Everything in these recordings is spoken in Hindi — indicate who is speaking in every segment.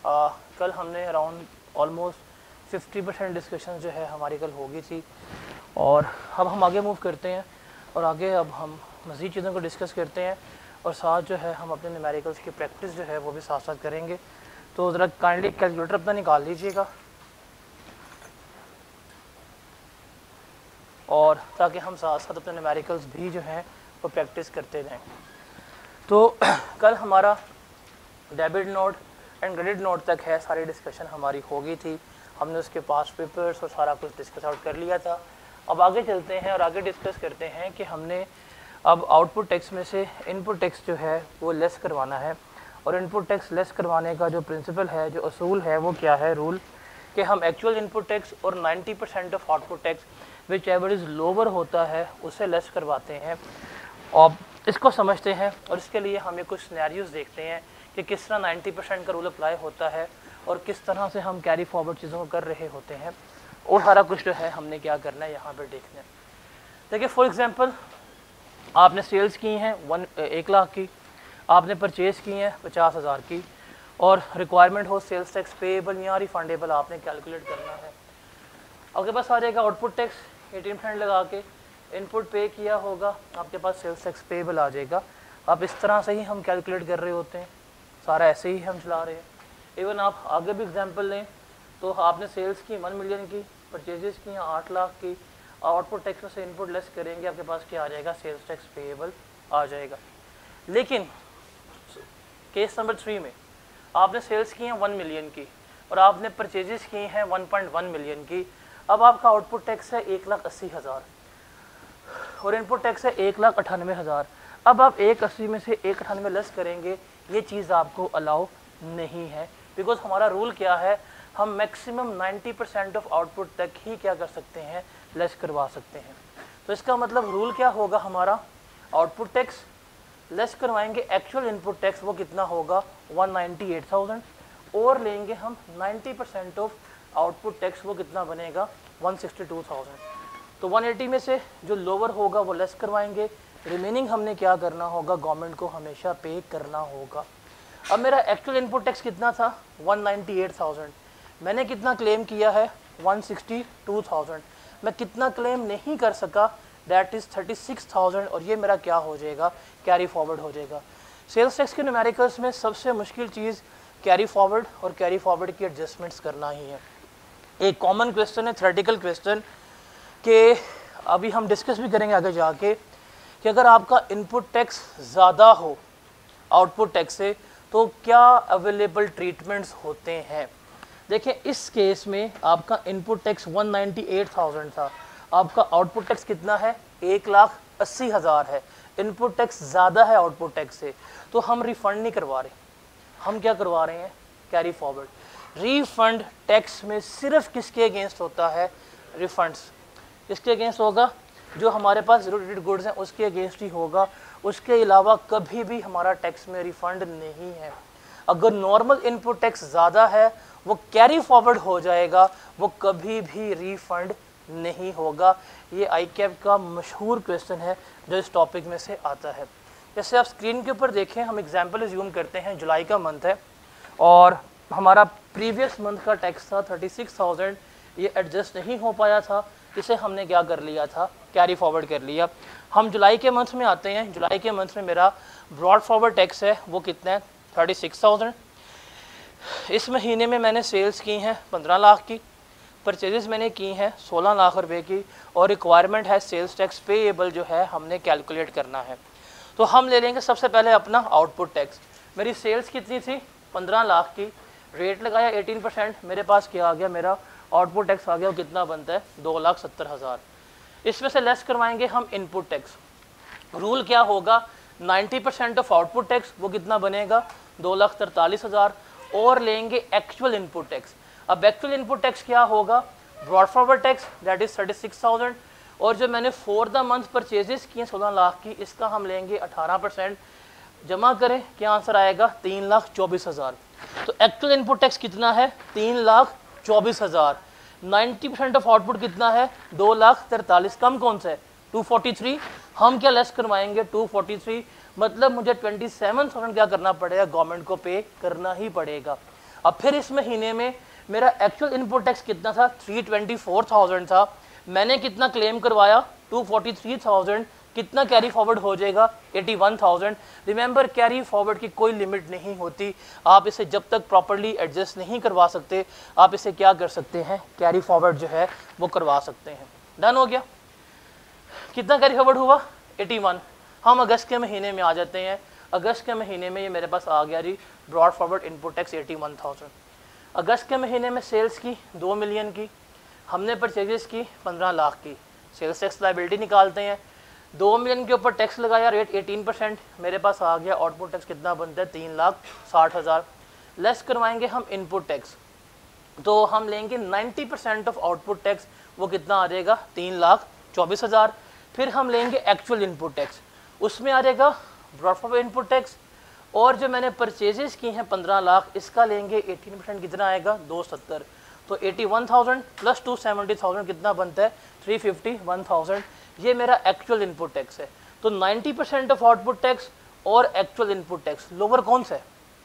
Speaker 1: कल हमने अराउंड ऑलमोस्ट 50% डिस्कशन जो है हमारी कल होगी थी, और अब हम आगे मूव करते हैं और आगे अब हम मज़ीद चीज़ों को डिस्कस करते हैं और साथ जो है हम अपने न्यूमेरिकल्स की प्रैक्टिस जो है वो भी साथ साथ करेंगे। तो ज़रा काइंडली कैलकुलेटर अपना निकाल लीजिएगा, और ताकि हम साथ साथ अपने न्यूमेरिकल्स भी जो हैं वो प्रैक्टिस करते रहें। तो कल हमारा debit note and credit note तक है, सारी डिस्कशन हमारी हो गई थी, हमने उसके पास पेपर्स और सारा कुछ डिस्कस आउट कर लिया था। अब आगे चलते हैं और आगे डिस्कस करते हैं कि हमने अब आउटपुट टैक्स में से इनपुट टैक्स जो है वो लेस करवाना है, और इनपुट टैक्स लेस करवाने का जो प्रिंसिपल है, जो असूल है, वो क्या है रूल, कि हम एक्चुअल इनपुट टैक्स और 90% of output tax whichever is lower होता है उसे लेस करवाते हैं। और इसको समझते हैं और इसके लिए हमें कुछ सिनेरियोज देखते हैं कि किस तरह 90% का रूल अप्लाई होता है और किस तरह से हम कैरी फॉरवर्ड चीज़ों को कर रहे होते हैं, और सारा कुछ जो है हमने क्या करना है यहाँ पर देखना है। देखिए फॉर एग्जांपल आपने सेल्स की हैं 1 लाख की, आपने परचेज़ की हैं 50,000 की, और रिक्वायरमेंट हो सेल्स टैक्स पेएबल या रिफंडेबल आपने कैलकुलेट करना है। आपके पास आ जाएगा आउटपुट टैक्स 18% लगा के, इनपुट पे किया होगा, आपके पास सेल्स टैक्स पेएबल आ जाएगा। आप इस तरह से ही हम कैलकुलेट कर रहे होते हैं, सारा ऐसे ही हम चला रहे हैं। इवन आप आगे भी एग्जांपल लें तो आपने सेल्स की 1 मिलियन की, परचेजेस की 8 लाख की, आउटपुट टैक्स में से इनपुट लेस करेंगे, आपके पास क्या आ जाएगा, सेल्स टैक्स पेएबल आ जाएगा। लेकिन केस नंबर 3 में आपने सेल्स की हैं 1 मिलियन की और आपने परचेजेस की हैं 1.1 मिलियन की। अब आपका आउटपुट टैक्स है 1,80,000 और इनपुट टैक्स है 1,98,000। अब आप 1,80 में से 1,98 लेस करेंगे, ये चीज़ आपको अलाउ नहीं है, बिकॉज हमारा रूल क्या है, हम मैक्सिमम 90% ऑफ आउटपुट तक ही क्या कर सकते हैं, लेस करवा सकते हैं। तो इसका मतलब रूल क्या होगा हमारा, आउटपुट टैक्स लेस करवाएंगे, एक्चुअल इनपुट टैक्स वो कितना होगा 198,000, और लेंगे हम 90% ऑफ आउटपुट टैक्स, वो कितना बनेगा 162,000। तो 180 में से जो लोअर होगा वो लेस करवाएंगे, रिमेनिंग हमने क्या करना होगा, गवर्नमेंट को हमेशा पे करना होगा। अब मेरा एक्चुअल इनपुट टैक्स कितना था 198,000, मैंने कितना क्लेम किया है 162,000, मैं कितना क्लेम नहीं कर सका, दैट इज़ 36,000, और ये मेरा क्या हो जाएगा, कैरी फॉरवर्ड हो जाएगा। सेल्स टैक्स के न्यूमेरिकल्स में सबसे मुश्किल चीज़ कैरी फॉरवर्ड और कैरी फॉरवर्ड की एडजस्टमेंट्स करना ही है। एक कॉमन क्वेश्चन है, थ्योरेटिकल क्वेश्चन, कि अभी हम डिस्कस भी करेंगे आगे जाके, कि अगर आपका इनपुट टैक्स ज़्यादा हो आउटपुट टैक्स से तो क्या अवेलेबल ट्रीटमेंट्स होते हैं। देखिए इस केस में आपका इनपुट टैक्स 198,000 था, आपका आउटपुट टैक्स कितना है 1,80,000 है, इनपुट टैक्स ज़्यादा है आउटपुट टैक्स से, तो हम रिफ़ंड नहीं करवा रहे, हम क्या करवा रहे हैं, कैरी फॉरवर्ड। रिफंड टैक्स में सिर्फ किसके अगेंस्ट होता है, रिफंड्स, किसके अगेंस्ट होगा, जो हमारे पास ज़ीरो डेटेड गुड्स हैं उसके अगेंस्ट ही होगा, उसके अलावा कभी भी हमारा टैक्स में रिफ़ंड नहीं है। अगर नॉर्मल इनपुट टैक्स ज़्यादा है वो कैरी फॉरवर्ड हो जाएगा, वो कभी भी रिफ़ंड नहीं होगा। ये ICAP का मशहूर क्वेश्चन है जो इस टॉपिक में से आता है। जैसे आप स्क्रीन के ऊपर देखें, हम एग्जाम्पल एज्यूम करते हैं, जुलाई का मंथ है और हमारा प्रीवियस मंथ का टैक्स था 36,000, ये एडजस्ट नहीं हो पाया था, इसे हमने क्या कर लिया था, कैरी फॉरवर्ड कर लिया। हम जुलाई के मंथ में आते हैं, जुलाई के मंथ में मेरा ब्रॉड फॉरवर्ड टैक्स है वो कितना है 36,000। इस महीने में मैंने सेल्स की हैं 15 लाख की, परचेजेस मैंने की हैं 16 लाख रुपए की, और रिक्वायरमेंट है सेल्स टैक्स पेएबल जो है हमने कैलकुलेट करना है। तो हम ले लेंगे सबसे पहले अपना आउटपुट टैक्स। मेरी सेल्स कितनी थी 15 लाख की, रेट लगाया 18%, मेरे पास क्या आ गया, मेरा आउटपुट टैक्स आ गया, वो कितना बनता है 2,70,000। इसमें से लेस करवाएंगे हम इनपुट टैक्स। रूल क्या होगा, 90% ऑफ आउटपुट टैक्स वो कितना बनेगा 2,43,000, और लेंगे एक्चुअल इनपुट टैक्स। अब एक्चुअल इनपुट टैक्स क्या होगा, brought forward tax that is 36,000, और जो मैंने फॉर द मंथ परचेजेस किए 16 लाख की, इसका हम लेंगे 18%, जमा करें क्या आंसर आएगा 3,24,000। तो एक्चुअल इनपुट टैक्स कितना है 3,24,000, 90% ऑफ आउटपुट कितना है 2,43,000, कम कौन सा है 243, हम क्या लेस करवाएंगे 243, मतलब मुझे 27,000 क्या करना पड़ेगा, गवर्नमेंट को पे करना ही पड़ेगा। अब फिर इस महीने में मेरा एक्चुअल इनपुट टैक्स कितना था, 324,000 था, मैंने कितना क्लेम करवाया, 243,000, कितना कैरी फॉरवर्ड हो जाएगा, 81,000। रिमेंबर कैरी फॉरवर्ड की कोई लिमिट नहीं होती, आप इसे जब तक प्रॉपर्ली एडजस्ट नहीं करवा सकते आप इसे क्या कर सकते हैं, कैरी फॉरवर्ड जो है वो करवा सकते हैं। डन हो गया। कितना कैरी फॉरवर्ड हुआ, 81। हम अगस्त के महीने में आ जाते हैं। अगस्त के महीने में ये मेरे पास आ गया जी ब्रॉड फॉरवर्ड इनपुट टैक्स 81,000। अगस्त के महीने में सेल्स की 2 मिलियन की, हमने परचेजेस की 15 लाख की, सेल्स टैक्स लाइबिलिटी निकालते हैं, 2 मिलियन के ऊपर टैक्स लगाया, रेट 18%, मेरे पास आ गया आउटपुट टैक्स कितना बनता है, 3,60,000। लेस करवाएंगे हम इनपुट टैक्स, तो हम लेंगे 90% ऑफ आउटपुट टैक्स, वो कितना आ जाएगा, 3,24,000। फिर हम लेंगे एक्चुअल इनपुट टैक्स, उसमें आ जाएगा ब्रॉड फॉरवर्ड इनपुट टैक्स, और जो मैंने परचेजेस की हैं 15 लाख, इसका लेंगे 18%, कितना आएगा, 270। तो 81,000 प्लस 270,000 कितना बनता है, 351,000। ये मेरा एक्चुअल इनपुट टैक्स है। तो 90% ऑफ आउटपुट टैक्स और एक्चुअल इनपुट टैक्स, लोअर कौन सा है,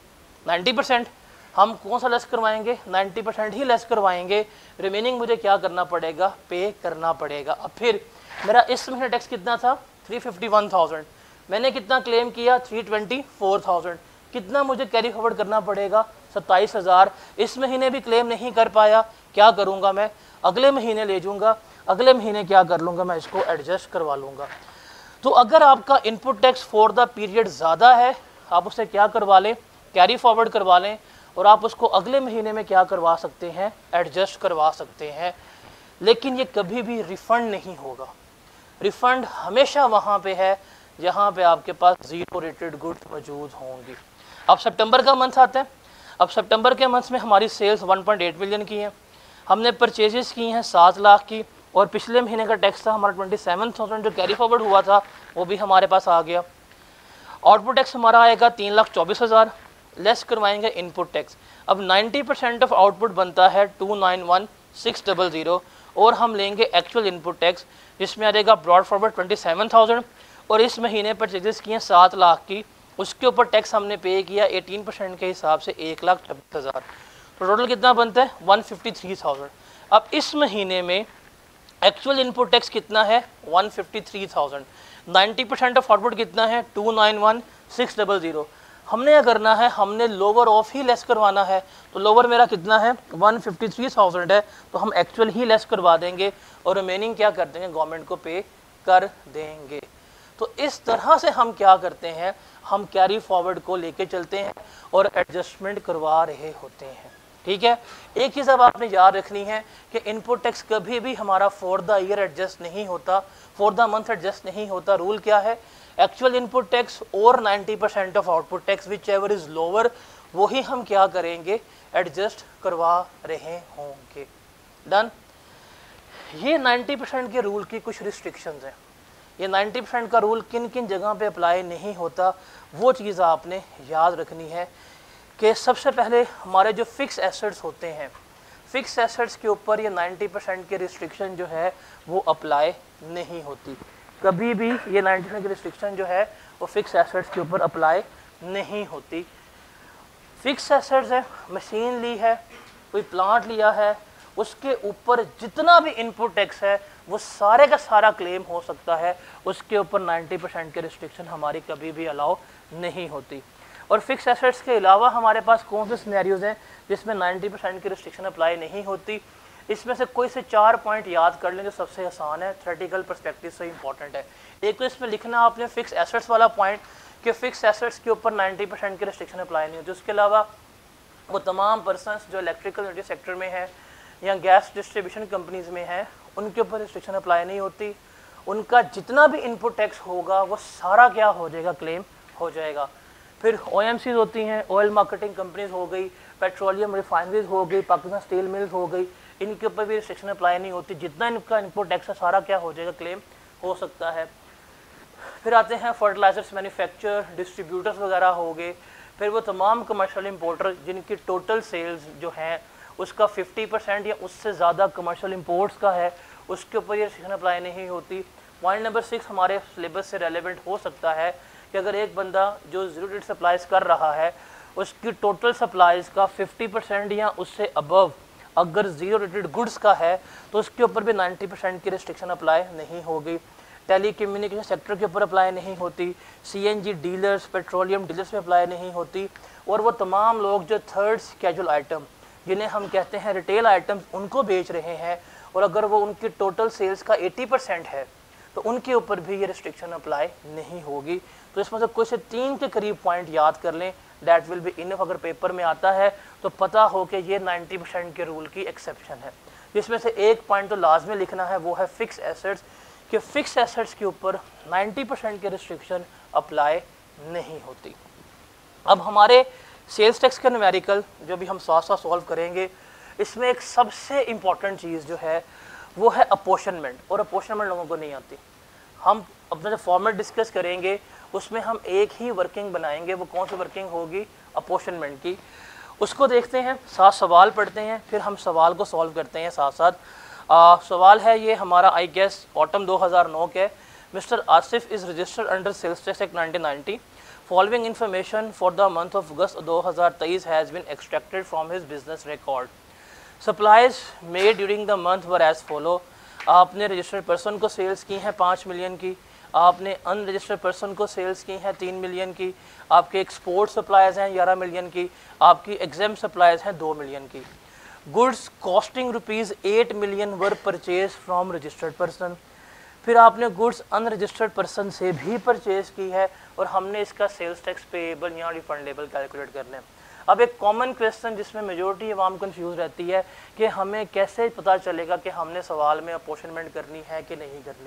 Speaker 1: 90%। हम कौन सा लेस करवाएंगे, 90% ही लेस करवाएंगे, रिमेनिंग मुझे क्या करना पड़ेगा, पे करना पड़ेगा। अब फिर मेरा इस महीने टैक्स कितना था, 351,000, मैंने कितना क्लेम किया, 324,000, कितना मुझे कैरी फॉरवर्ड करना पड़ेगा, 27,000। इस महीने भी क्लेम नहीं कर पाया, क्या करूँगा मैं, अगले महीने ले जाऊँगा, अगले महीने क्या कर लूँगा, मैं इसको एडजस्ट करवा लूँगा। तो अगर आपका input tax for the period ज़्यादा है, आप उसे क्या करवा लें, कैरी फॉरवर्ड करवा लें, और आप उसको अगले महीने में क्या करवा सकते हैं, एडजस्ट करवा सकते हैं। लेकिन ये कभी भी रिफ़ंड नहीं होगा। रिफ़ंड हमेशा वहाँ पे है जहाँ पे आपके पास ज़ीरो रेटेड गुड्स मौजूद होंगी। अब सितंबर का मंथ आता है। अब सितंबर के मंथ में हमारी सेल्स 1.8 मिलियन की हैं, हमने परचेजेस की हैं 7 लाख की, और पिछले महीने का टैक्स था हमारा 27,000 जो कैरी फॉरवर्ड हुआ था, वो भी हमारे पास आ गया। आउटपुट टैक्स हमारा आएगा 3,24,000, लेस करवाएंगे इनपुट टैक्स। अब 90% ऑफ आउटपुट बनता है 291,600, और हम लेंगे एक्चुअल इनपुट टैक्स, जिसमें आ जाएगा ब्रॉड फॉरवर्ड 27,000, और इस महीने परचेजेस किए 7 लाख की, उसके ऊपर टैक्स हमने पे किया 18% के हिसाब से 1,26,000। तो टोटल कितना बनता है, 153,000। अब इस महीने में एक्चुअल इनपुट टैक्स कितना है, 153,000। 90% ऑफ आउटपुट कितना है, 291,600। हमने क्या करना है, हमने लोअर ऑफ ही लेस करवाना है। तो लोअर मेरा कितना है, 153,000 है, तो हम एक्चुअल ही लेस करवा देंगे और रिमेनिंग क्या कर देंगे, गवर्नमेंट को पे कर देंगे। तो इस तरह से हम क्या करते हैं, हम कैरी फॉरवर्ड को लेके चलते हैं और एडजस्टमेंट करवा रहे होते हैं। ठीक है, एक चीज़ अब आपने याद रखनी है कि इनपुट टैक्स कभी भी हमारा फॉर द ईयर एडजस्ट नहीं होता, फॉर द मंथ एडजस्ट नहीं होता। रूल क्या है, एक्चुअल इनपुट टैक्स और 90% of output tax whichever is lower, वही हम क्या करेंगे, एडजस्ट करवा रहे होंगे। डन। ये 90% के रूल की कुछ रिस्ट्रिक्शंस हैं। ये 90% का रूल किन किन जगह पे अप्लाई नहीं होता, वो चीज़ आपने याद रखनी है कि सबसे पहले हमारे जो फिक्स एसेट्स होते हैं, फिक्स एसेट्स के ऊपर ये 90% के रिस्ट्रिक्शन जो है वो अप्लाई नहीं होती। कभी भी ये 90% की रिस्ट्रिक्शन जो है वो फिक्स एसेट्स के ऊपर अप्लाई नहीं होती। फिक्स एसेट्स है, मशीन ली है, कोई प्लांट लिया है, उसके ऊपर जितना भी इनपुट टैक्स है वो सारे का सारा क्लेम हो सकता है, उसके ऊपर 90% के रिस्ट्रिक्शन हमारी कभी भी अलाउ नहीं होती। और फिक्स एसेट्स के अलावा हमारे पास कौन से सिनेरियोज हैं जिसमें 90% की रिस्ट्रिक्शन अप्लाई नहीं होती। इसमें से कोई से 4 पॉइंट याद कर लें जो सबसे आसान है, थ्योरेटिकल पर्सपेक्टिव से इंपॉर्टेंट है। एक तो इसमें लिखना आपने फिक्स एसेट्स वाला पॉइंट कि फिक्स एसेट्स के ऊपर 90% की रिस्ट्रिक्शन अप्लाई नहीं होती। उसके अलावा वो तमाम पर्सनस जो इलेक्ट्रिकल सेक्टर में है या गैस डिस्ट्रीब्यूशन कंपनीज में है, उनके ऊपर रिस्ट्रिक्शन अप्लाई नहीं होती। उनका जितना भी इनपुट टैक्स होगा वो सारा क्या हो जाएगा, क्लेम हो जाएगा। फिर OMCs होती हैं, ऑयल मार्केटिंग कंपनीज हो गई, पेट्रोलियम रिफाइनरीज हो गई, पाकिस्तान स्टील मिल्स हो गई, इनके ऊपर भी रिस्ट्रिक्शन अप्लाई नहीं होती। जितना इनका इनपुट टैक्स है सारा क्या हो जाएगा, क्लेम हो सकता है। फिर आते हैं फर्टिलाइजर्स मैन्युफैक्चर, डिस्ट्रीब्यूटर्स वगैरह हो गए। फिर वो तमाम कमर्शियल इंपोर्टर जिनकी टोटल सेल्स जो हैं उसका 50% या उससे ज़्यादा कमर्शियल इंपोर्ट्स का है, उसके ऊपर ये रिस्ट्रिक्शन अप्लाई नहीं होती। पॉइंट नंबर 6 हमारे सिलेबस से रेलेवेंट हो सकता है कि अगर एक बंदा जो ज़ीरो रेट सप्लाईज कर रहा है उसकी टोटल सप्लाईज का 50% या उससे अबव अगर ज़ीरो रेटेड गुड्स का है तो उसके ऊपर भी 90% की रिस्ट्रिक्शन अप्लाई नहीं होगी। टेली कम्युनिकेशन सेक्टर के ऊपर अप्लाई नहीं होती, CNG डीलर्स, पेट्रोलियम डीलर्स पे अप्लाई नहीं होती, और वो तमाम लोग जो थर्ड स्केजुअल आइटम जिन्हें हम कहते हैं रिटेल आइटम्स उनको बेच रहे हैं, और अगर वो उनकी टोटल सेल्स का 80% है तो उनके ऊपर भी ये रिस्ट्रिक्शन अप्लाई नहीं होगी। तो इसमें से कुछ 3 के करीब पॉइंट याद कर लें, डैट विल बी इनफ। अगर पेपर में आता है तो पता हो कि ये 90% के रूल की एक्सेप्शन है। जिसमें से एक पॉइंट तो लाजमी लिखना है, वो है फिक्स एसेट्स, कि फिक्स एसेट्स के ऊपर 90% की रिस्ट्रिक्शन अप्लाई नहीं होती। अब हमारे सेल्स टैक्स का न्यूमेरिकल जो भी हम साथ साथ सॉल्व करेंगे, इसमें एक सबसे इम्पॉर्टेंट चीज़ जो है वो है अपोर्शनमेंट, और अपोर्शनमेंट लोगों को नहीं आती। हम अपना जो फॉर्मेट डिस्कस करेंगे उसमें हम एक ही वर्किंग बनाएंगे, वो कौन सी वर्किंग होगी, अपोर्शनमेंट की। उसको देखते हैं, साथ सवाल पढ़ते हैं, फिर हम सवाल को सॉल्व करते हैं साथ साथ। सवाल है ये हमारा, आई गेस ऑटम 2009 के। Mister Asif is registered under sales tax act 1990। Following information for the month of August 2023 has been extracted from his business record. Supplies made during the month were as follow. आपने रजिस्टर्ड पर्सन को सेल्स की हैं 5 मिलियन की, आपने अनरजिस्टर्ड पर्सन को सेल्स की हैं 3 मिलियन की, आपके एक्सपोर्ट सप्लाईज हैं 11 मिलियन की, आपकी एग्जाम सप्लाईज हैं 2 मिलियन की। Goods costing ₹8 million were purchase from registered person. फिर आपने गुड्स अनरजिस्टर्ड पर्सन से भी परचेज की है, और हमने इसका सेल्स टैक्स पेएबल या रिफंडेबल कैलकुलेट करना है। अब एक कॉमन क्वेश्चन जिसमें मेजोरिटी अवाम कंफ्यूज रहती है कि हमें कैसे पता चलेगा कि हमने सवाल में अपोर्शनमेंट करनी है कि नहीं करनी।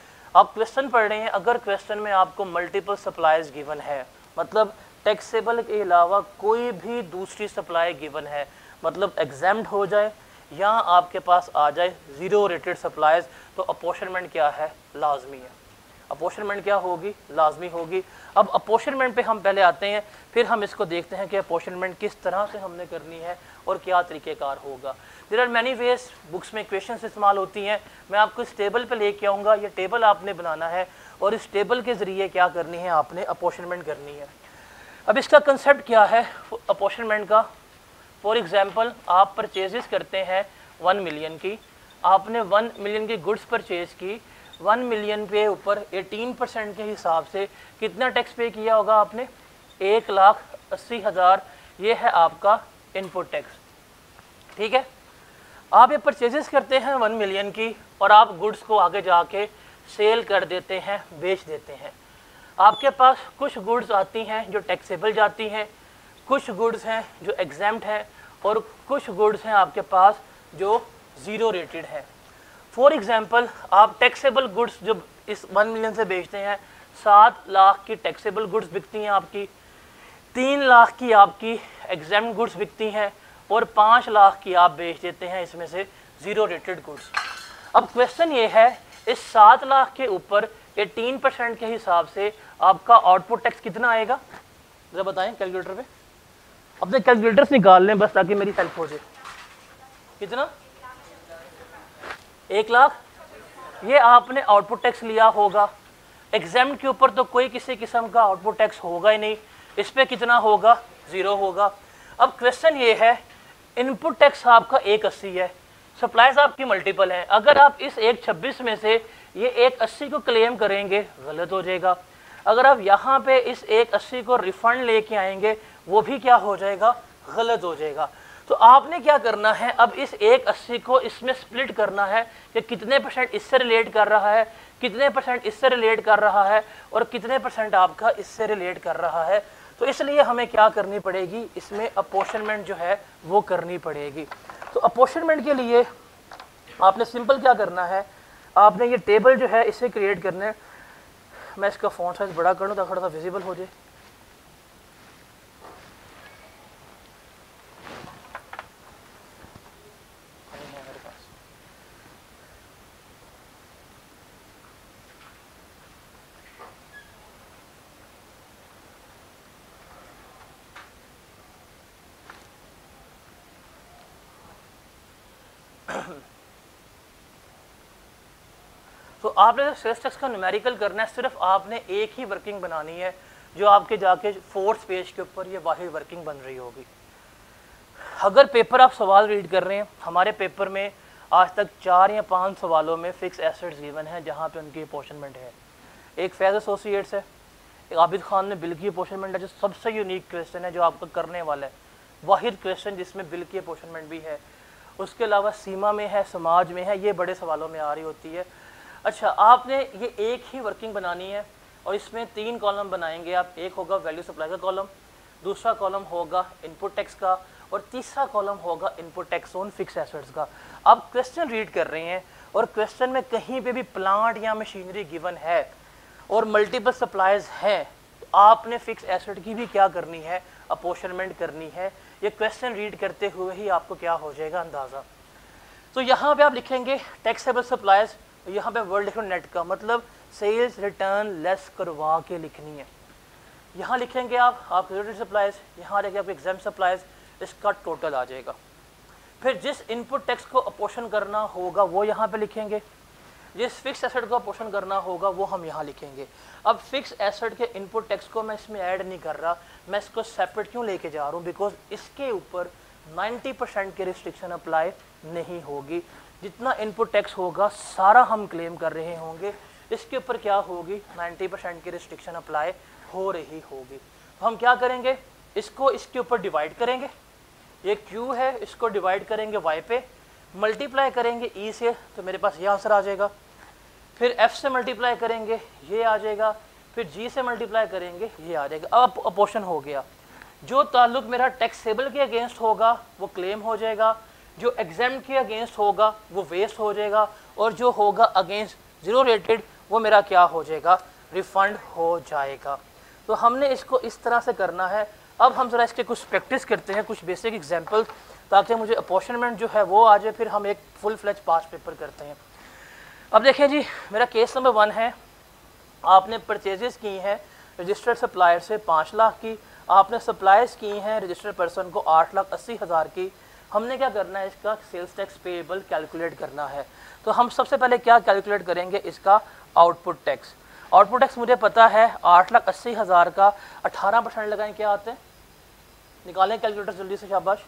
Speaker 1: आप क्वेश्चन पढ़ रहे हैं, अगर क्वेश्चन में आपको मल्टीपल सप्लाईज गिवन है, मतलब टैक्सेबल के अलावा कोई भी दूसरी सप्लाई गिवन है, मतलब एग्जाम्ड हो जाए या आपके पास आ जाए ज़ीरो रेटेड सप्लाईज, तो अपोर्शनमेंट क्या है, लाजमी है। अपोर्शनमेंट क्या होगी, लाजमी होगी। अब अपोर्शनमेंट पे हम पहले आते हैं, फिर हम इसको देखते हैं कि अपोर्शनमेंट किस तरह से हमने करनी है और क्या तरीक़ेकार होगा। There are many ways, books में क्वेश्चंस इस्तेमाल होती हैं। मैं आपको इस टेबल पे लेके आऊँगा, ये टेबल आपने बनाना है और इस टेबल के ज़रिए क्या करनी है, आपने अपोर्शनमेंट करनी है। अब इसका कंसेप्ट क्या है अपोर्शनमेंट का। फॉर एग्जांपल, आप परचेजेस करते हैं 1 मिलियन की, आपने 1 मिलियन की गुड्स परचेज की, 1 मिलियन पे ऊपर 18% के हिसाब से कितना टैक्स पे किया होगा आपने, 1,80,000। ये है आपका इनपुट टैक्स, ठीक है। आप ये परचेजेस करते हैं 1 मिलियन की, और आप गुड्स को आगे जाके सेल कर देते हैं, बेच देते हैं। आपके पास कुछ गुड्स आती हैं जो टैक्सेबल जाती हैं, कुछ गुड्स हैं जो एग्जाम्प्ट हैं, और कुछ गुड्स हैं आपके पास जो ज़ीरो रेटेड है। फॉर एग्जांपल, आप टैक्सेबल गुड्स जब इस 1 मिलियन से बेचते हैं, 7 लाख की टैक्सेबल गुड्स बिकती हैं आपकी, 3 लाख की आपकी एग्जाम्प्ट गुड्स बिकती हैं, और 5 लाख की आप बेच देते हैं इसमें से ज़ीरो रेटेड गुड्स। अब क्वेश्चन ये है, इस 7 लाख के ऊपर 18% के हिसाब से आपका आउटपुट टैक्स कितना आएगा, जरा बताएं कैलकुलेटर पे। अपने कैलकुलेटर्स निकाल लें बस, ताकि मेरी हेल्प हो जाए। कितना, 1 लाख। ये आपने आउटपुट टैक्स लिया होगा। एग्जाम्प्ट के ऊपर तो कोई किसी किस्म का आउटपुट टैक्स होगा ही नहीं, इस पर कितना होगा, 0 होगा। अब क्वेश्चन ये है, इनपुट टैक्स आपका 180 है, सप्लाईज आपकी मल्टीपल हैं। अगर आप इस 126 में से ये 180 को क्लेम करेंगे, गलत हो जाएगा। अगर आप यहाँ पे इस 180 को रिफंड लेके आएंगे, वो भी क्या हो जाएगा, गलत हो जाएगा। तो आपने क्या करना है, अब इस 180 को इसमें स्प्लिट करना है कि कितने परसेंट इससे रिलेट कर रहा है, कितने परसेंट इससे रिलेट कर रहा है, और कितने परसेंट आपका इससे रिलेट कर रहा है। तो इसलिए हमें क्या करनी पड़ेगी, इसमें अपोर्शनमेंट जो है वो करनी पड़ेगी। तो अपोर्शनमेंट के लिए आपने सिंपल क्या करना है, आपने ये टेबल जो है इसे क्रिएट करना है। मैं इसका फ़ॉन्ट साइज बड़ा कर लूँ ताकि थोड़ा सा विजिबल हो जाए। तो आपने जो सेल्स टैक्स का न्यूमेरिकल करना है, सिर्फ आपने एक ही वर्किंग बनानी है, जो आपके जाके 4th पेज के ऊपर ये वाहिद वर्किंग बन रही होगी। अगर पेपर आप सवाल रीड कर रहे हैं, हमारे पेपर में आज तक 4 या 5 सवालों में फिक्स एसेट्स गिवन है जहाँ पे उनकी अपॉर्चनमेंट है। एक फैज़ एसोसिएट्स है, एक आबिद खान में बिल की अपॉर्चनमेंट है, जो सबसे यूनिक क्वेश्चन है जो आपको करने वाला है, वाहिद क्वेश्चन जिसमें बिल की अपॉर्चनमेंट भी है। उसके अलावा सीमा में है, समाज में है, ये बड़े सवालों में आ रही होती है। अच्छा, आपने ये एक ही वर्किंग बनानी है और इसमें 3 कॉलम बनाएंगे आप। एक होगा वैल्यू सप्लाई का कॉलम, दूसरा कॉलम होगा इनपुट टैक्स का, और तीसरा कॉलम होगा input tax on fixed assets का। आप क्वेश्चन रीड कर रहे हैं और क्वेश्चन में कहीं पे भी प्लांट या मशीनरी गिवन है और मल्टीपल सप्लाईज हैं, तो आपने फिक्स एसेट की भी क्या करनी है, अपॉर्चनमेंट करनी है। ये क्वेश्चन रीड करते हुए ही आपको क्या हो जाएगा अंदाज़ा। तो यहाँ पे आप लिखेंगे टैक्सेबल सप्लाईज, यहाँ पे वर्ड लिखो नेट का मतलब सेल्स रिटर्न लेस करवा के लिखनी है। यहाँ लिखेंगे आप क्रेडिट सप्लाईज, यहाँ लिखेंगे आप एग्जाम सप्लाईज, इसका टोटल आ जाएगा। फिर जिस इनपुट टैक्स को अपोर्शन करना होगा वो यहाँ पे लिखेंगे, जिस फिक्स एसेट को अपोर्शन करना होगा वो हम यहाँ लिखेंगे। अब फिक्स एसेट के इनपुट टैक्स को मैं इसमें ऐड नहीं कर रहा, मैं इसको सेपरेट क्यों लेके जा रहा हूँ, बिकॉज इसके ऊपर 90% की रिस्ट्रिक्शन अप्लाई नहीं होगी। जितना इनपुट टैक्स होगा सारा हम क्लेम कर रहे होंगे, इसके ऊपर क्या होगी, 90% की रिस्ट्रिक्शन अप्लाई हो रही होगी। तो हम क्या करेंगे, इसको इसके ऊपर डिवाइड करेंगे, ये Q है, इसको डिवाइड करेंगे Y पे, मल्टीप्लाई करेंगे E से, तो मेरे पास ये आंसर आ जाएगा। फिर F से मल्टीप्लाई करेंगे, ये आ जाएगा। फिर G से मल्टीप्लाई करेंगे, ये आ जाएगा। अब अपोर्शन हो गया। जो ताल्लुक मेरा टैक्सेबल के अगेंस्ट होगा वो क्लेम हो जाएगा, जो एग्जाम के अगेंस्ट होगा वो वेस्ट हो जाएगा, और जो होगा अगेंस्ट जीरो रेटेड वो मेरा क्या हो जाएगा, रिफंड हो जाएगा। तो हमने इसको इस तरह से करना है। अब हम ज़रा इसके कुछ प्रैक्टिस करते हैं, कुछ बेसिक एग्जांपल, ताकि मुझे अपॉर्चनमेंट जो है वो आ जाए, फिर हम एक फुल फ्लेज पास पेपर करते हैं। अब देखें जी, मेरा केस नंबर 1 है। आपने परचेजेस की हैं रजिस्टर्ड सप्लायर से 5 लाख की, आपने सप्लाईज की हैं रजिस्टर्ड पर्सन को 8,80,000 की। हमने क्या करना है, इसका सेल्स टैक्स पेएबल कैलकुलेट करना है। तो हम सबसे पहले क्या कैलकुलेट करेंगे, इसका आउटपुट टैक्स। आउटपुट टैक्स मुझे पता है 8,80,000 का 18% लगाएं, क्या आते हैं, निकालें कैलकुलेटर जल्दी से, शाबाश।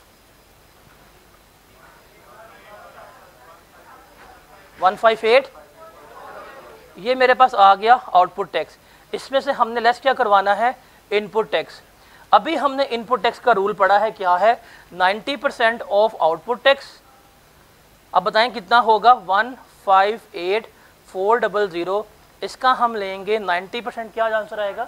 Speaker 1: $158, ये मेरे पास आ गया आउटपुट टैक्स। इसमें से हमने लेस क्या करवाना है, इनपुट टैक्स। अभी हमने इनपुट टैक्स का रूल पढ़ा है, क्या है, 90% ऑफ आउटपुट टैक्स। अब बताएं कितना होगा, 158,400। इसका हम लेंगे 90%, क्या आंसर आएगा,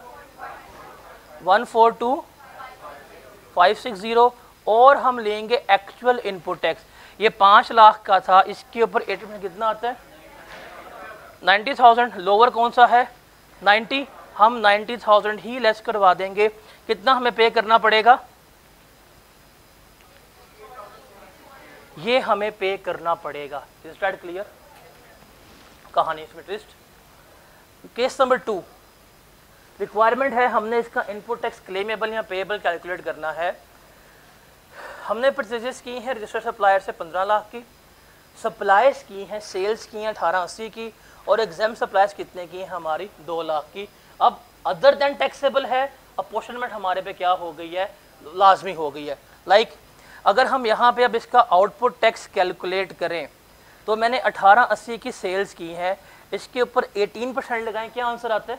Speaker 1: 142,560। और हम लेंगे एक्चुअल इनपुट टैक्स, ये 5 लाख का था, इसके ऊपर 80% कितना आता है, 90,000। लोअर कौन सा है, 90, हम 90,000 ही लेस करवा देंगे। कितना हमें पे करना पड़ेगा, ये हमें पे करना पड़ेगा। इज दैट क्लियर, कहानी इसमें ट्विस्ट। केस नंबर 2, रिक्वायरमेंट है, हमने इसका इनपुट टैक्स क्लेमेबल या पेएबल कैलकुलेट करना है। हमने परचेजेस की हैं रजिस्टर्ड सप्लायर से 15 लाख की, सप्लाईज की हैं, सेल्स की हैं 1880 की, और एग्जाम सप्लाईज कितने की हैं हमारी, 2 लाख की। अब अदर देन टैक्सेबल है, अपॉर्चनमेंट हमारे पे क्या हो गई है, लाजमी हो गई है। लाइक अगर हम यहाँ पे अब इसका आउटपुट टैक्स कैलकुलेट करें, तो मैंने 1880 की सेल्स की है, इसके ऊपर 18% लगाएं, क्या आंसर आता है,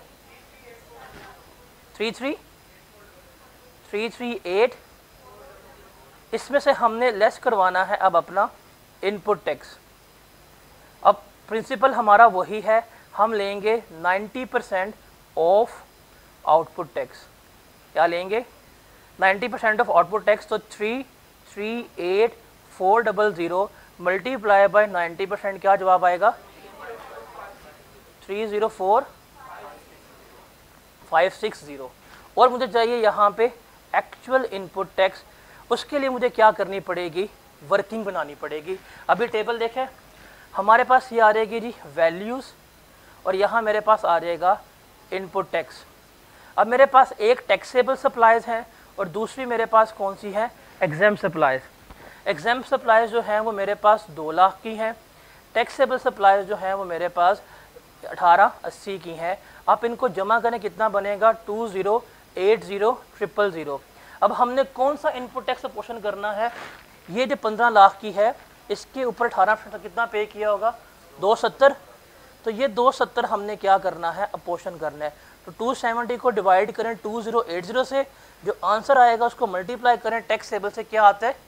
Speaker 1: 338। इसमें से हमने लेस करवाना है अब अपना इनपुट टैक्स। अब प्रिंसिपल हमारा वही है, हम लेंगे 90% ऑफ आउटपुट टैक्स। क्या लेंगे, 90% ऑफ आउटपुट टैक्स। तो 338,400 मल्टीप्लाई बाय 90%, क्या जवाब आएगा, 304,560। और मुझे चाहिए यहाँ पे एक्चुअल इनपुट टैक्स। उसके लिए मुझे क्या करनी पड़ेगी, वर्किंग बनानी पड़ेगी। अभी टेबल देखें, हमारे पास ये आ रहेगी जी वैल्यूज़, और यहाँ मेरे पास आ जाएगा इनपुट टैक्स। अब मेरे पास एक टैक्सेबल सप्लाईज है और दूसरी मेरे पास कौन सी है, एग्जाम सप्लाईज। एग्जाम सप्लाईज जो हैं वो मेरे पास 2 लाख की हैं, टैक्सेबल सप्लाईज जो हैं वो मेरे पास 1880 की हैं। आप इनको जमा करें कितना बनेगा 20800000। अब हमने कौन सा इनपुट टैक्स अपोर्शन करना है, ये जो 15 लाख की है इसके ऊपर 18% कितना पे किया होगा 270। तो ये 270 हमने क्या करना है अपोर्शन करना है। तो 270 को डिवाइड करें 2080 से, जो आंसर आएगा उसको मल्टीप्लाई करें टैक्स टेबल से, क्या आता है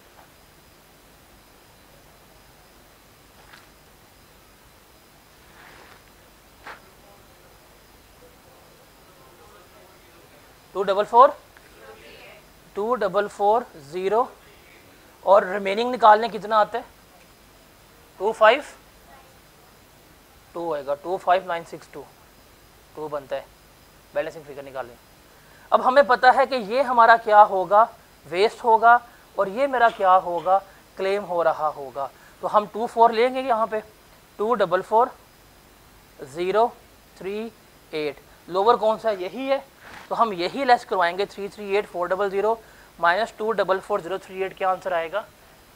Speaker 1: 2440 और रिमेनिंग निकालने कितना आता है 252 आएगा 25962 2 बनता है बैलेंसिंग फिगर निकालें। अब हमें पता है कि ये हमारा क्या होगा वेस्ट होगा और ये मेरा क्या होगा क्लेम हो रहा होगा। तो हम 24 लेंगे यहाँ पे 244038 लोअर कौन सा यही है, तो हम यही लेस करवाएंगे 338400 माइनस 244038 क्या आंसर आएगा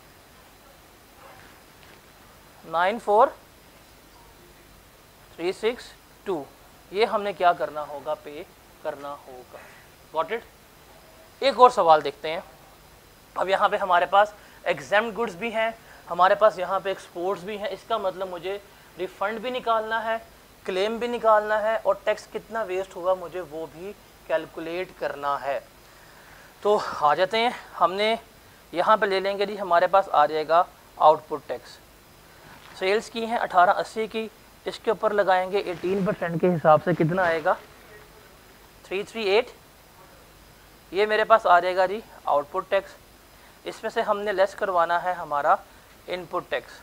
Speaker 1: 94362। ये हमने क्या करना होगा पे करना होगा। Got it. एक और सवाल देखते हैं। अब यहाँ पे हमारे पास एग्जाम्ड गुड्स भी हैं, हमारे पास यहाँ पे एक्सपोर्ट्स भी हैं। इसका मतलब मुझे रिफंड भी निकालना है, क्लेम भी निकालना है और टैक्स कितना वेस्ट हुआ मुझे वो भी कैलकुलेट करना है। तो आ जाते हैं, हमने यहाँ पे ले लेंगे जी, हमारे पास आ जाएगा आउटपुट टैक्स। सेल्स की हैं 1880 की, इसके ऊपर लगाएंगे 18% के हिसाब से कितना आएगा 338। ये मेरे पास आ जाएगा जी आउटपुट टैक्स। इसमें से हमने लेस करवाना है हमारा input tax.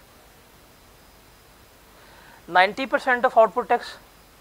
Speaker 1: 90% of output tax.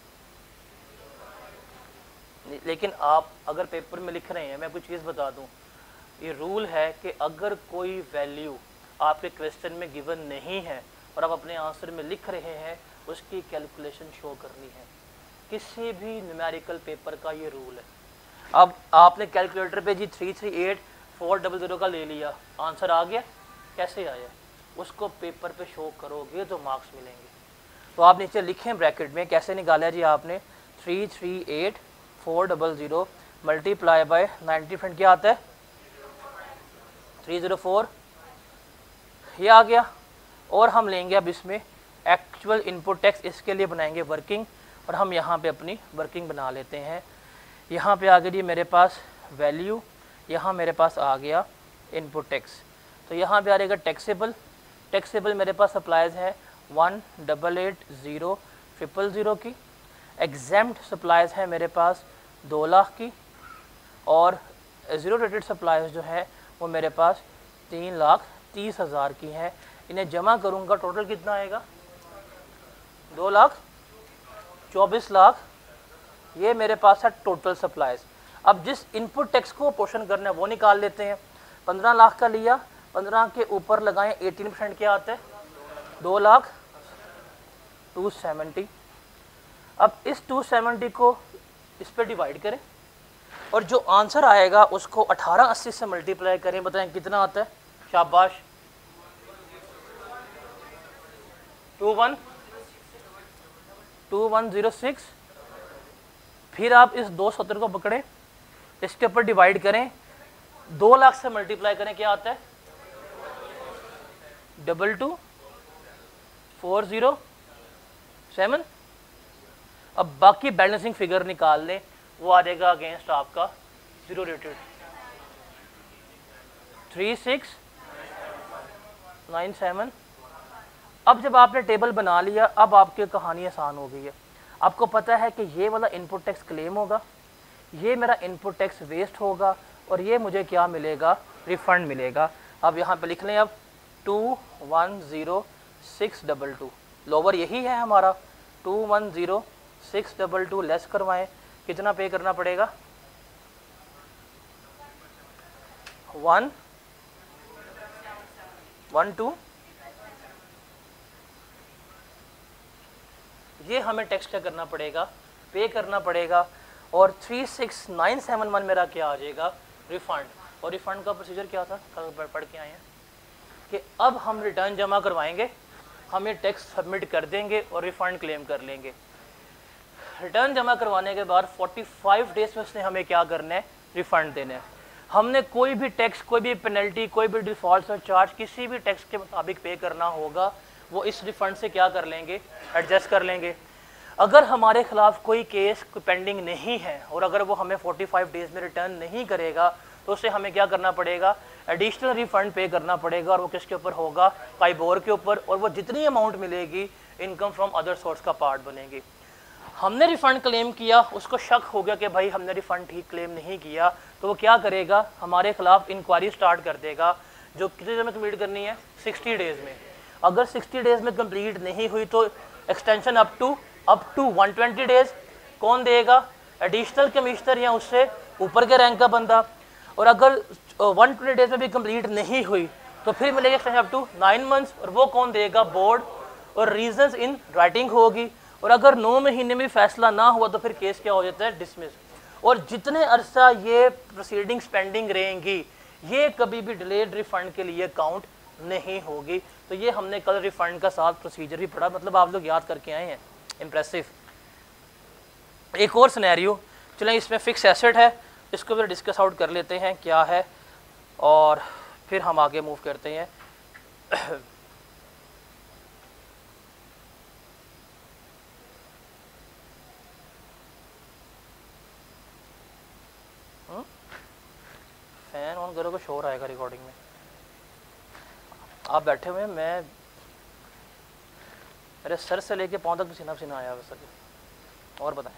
Speaker 1: लेकिन आप अगर पेपर में लिख रहे हैं, मैं कुछ चीज़ बता दूं, ये रूल है कि अगर कोई वैल्यू आपके क्वेश्चन में गिवन नहीं है और आप अपने आंसर में लिख रहे हैं, उसकी कैलकुलेशन शो करनी है। किसी भी न्यूमेरिकल पेपर का ये रूल है। अब आपने कैलकुलेटर पे जी 338400 का ले लिया, आंसर आ गया, कैसे आया, उसको पेपर पे शो करोगे तो मार्क्स मिलेंगे। तो आप नीचे लिखें ब्रैकेट में कैसे निकाला जी आपने 338400 मल्टीप्लाई बाय 90% क्या आता है 304, ये आ गया। और हम लेंगे अब इसमें एक्चुअल इनपुट टैक्स, इसके लिए बनाएंगे वर्किंग, और हम यहाँ पे अपनी वर्किंग बना लेते हैं। यहाँ पे आ गई मेरे पास वैल्यू, यहाँ मेरे पास आ गया इनपुट टैक्स। तो यहाँ पे आ रहेगा टैक्सेबल। टैक्सेबल मेरे पास सप्लाईज है 1,88,000 की। एग्जेम्प्ट सप्लाईज है मेरे पास 2 लाख की, और ज़ीरो रेटेड सप्लाईज जो है वो मेरे पास 3,30,000 की हैं। इन्हें जमा करूँगा टोटल कितना आएगा 2,24 लाख। ये मेरे पास है टोटल सप्लाईज। अब जिस इनपुट टैक्स को पोर्शन करना है वो निकाल लेते हैं। 15 लाख का लिया, 15 के ऊपर लगाएं 18% क्या आता है 2,02,70। अब इस 270 को इस पर डिवाइड करें और जो आंसर आएगा उसको 1880 से मल्टीप्लाई करें। बताएं कितना आता है, शाबाश 2106। फिर आप इस 270 को पकड़ें, इसके ऊपर डिवाइड करें, 2 लाख से मल्टीप्लाई करें, क्या आता है 22,407। अब बाकी बैलेंसिंग फिगर निकाल लें, वो आ जाएगा अगेंस्ट आपका जीरो रेटेड 3697। अब जब आपने टेबल बना लिया, अब आपकी कहानी आसान हो गई है। आपको पता है कि ये वाला इनपुट टैक्स क्लेम होगा, ये मेरा इनपुट टैक्स वेस्ट होगा, और ये मुझे क्या मिलेगा रिफंड मिलेगा। अब यहाँ पे लिख लें अब 210622 लोअर यही है हमारा 210622 लेस करवाएं, कितना पे करना पड़ेगा 112। ये हमें टैक्स क्या करना पड़ेगा पे करना पड़ेगा, और 36971 मेरा क्या आ जाएगा रिफंड। और रिफंड का प्रोसीजर क्या था कल पढ़ के आए हैं कि अब हम रिटर्न जमा करवाएंगे, हम ये टैक्स सबमिट कर देंगे और रिफंड क्लेम कर लेंगे। रिटर्न जमा करवाने के बाद 45 डेज में उसने हमें क्या करना है, रिफ़ंड देना है। हमने कोई भी टैक्स, कोई भी पेनल्टी, कोई भी डिफ़ॉल्ट और चार्ज किसी भी टैक्स के मुताबिक पे करना होगा, वो इस रिफ़ंड से क्या कर लेंगे, एडजस्ट कर लेंगे। अगर हमारे ख़िलाफ़ कोई केस कोई पेंडिंग नहीं है और अगर वो हमें 45 डेज़ में रिटर्न नहीं करेगा तो उससे हमें क्या करना पड़ेगा, एडिशनल रिफ़ंड पे करना पड़ेगा। और वो किसके ऊपर होगा, पाइबोर के ऊपर। और वो जितनी अमाउंट मिलेगी इनकम फ्रॉम अदर सोर्स का पार्ट बनेगी। हमने रिफ़ंड क्लेम किया, उसको शक हो गया कि भाई हमने रिफ़ंड ठीक क्लेम नहीं किया, तो वो क्या करेगा, हमारे ख़िलाफ़ इंक्वायरी स्टार्ट कर देगा, जो कितने दिन में कम्प्लीट करनी है, 60 डेज़ में। अगर 60 डेज़ में कंप्लीट नहीं हुई तो एक्सटेंशन अप टू 120 डेज़। कौन देगा, एडिशनल कमिश्नर या उससे ऊपर के रैंक का बंदा। और अगर 120 डेज़ में भी कंप्लीट नहीं हुई तो फिर मिलेगा एक्सटेंशन अप टू 9 मंथ्स। और वो कौन देगा, बोर्ड। और रीजंस इन राइटिंग होगी। और अगर 9 महीने में फैसला ना हुआ तो फिर केस क्या हो जाता है, डिसमिस। और जितने अरसा ये प्रोसीडिंग्स पेंडिंग रहेंगी ये कभी भी डिलेड रिफ़ंड के लिए काउंट नहीं होगी। तो ये हमने कल रिफ़ंड का साथ प्रोसीजर भी पढ़ा, मतलब आप लोग याद करके आए हैं, इम्प्रेसिव। एक और सिनेरियो, चलें इसमें फिक्स एसेट है, इसको भी डिस्कस आउट कर लेते हैं क्या है और फिर हम आगे मूव करते हैं। फैन ऑन करो, कुछ शोर आएगा रिकॉर्डिंग में। आप बैठे हुए हैं, मैं मेरे सर से लेके पाँव तक पसीना पसीना आया वैसे। और बताएं।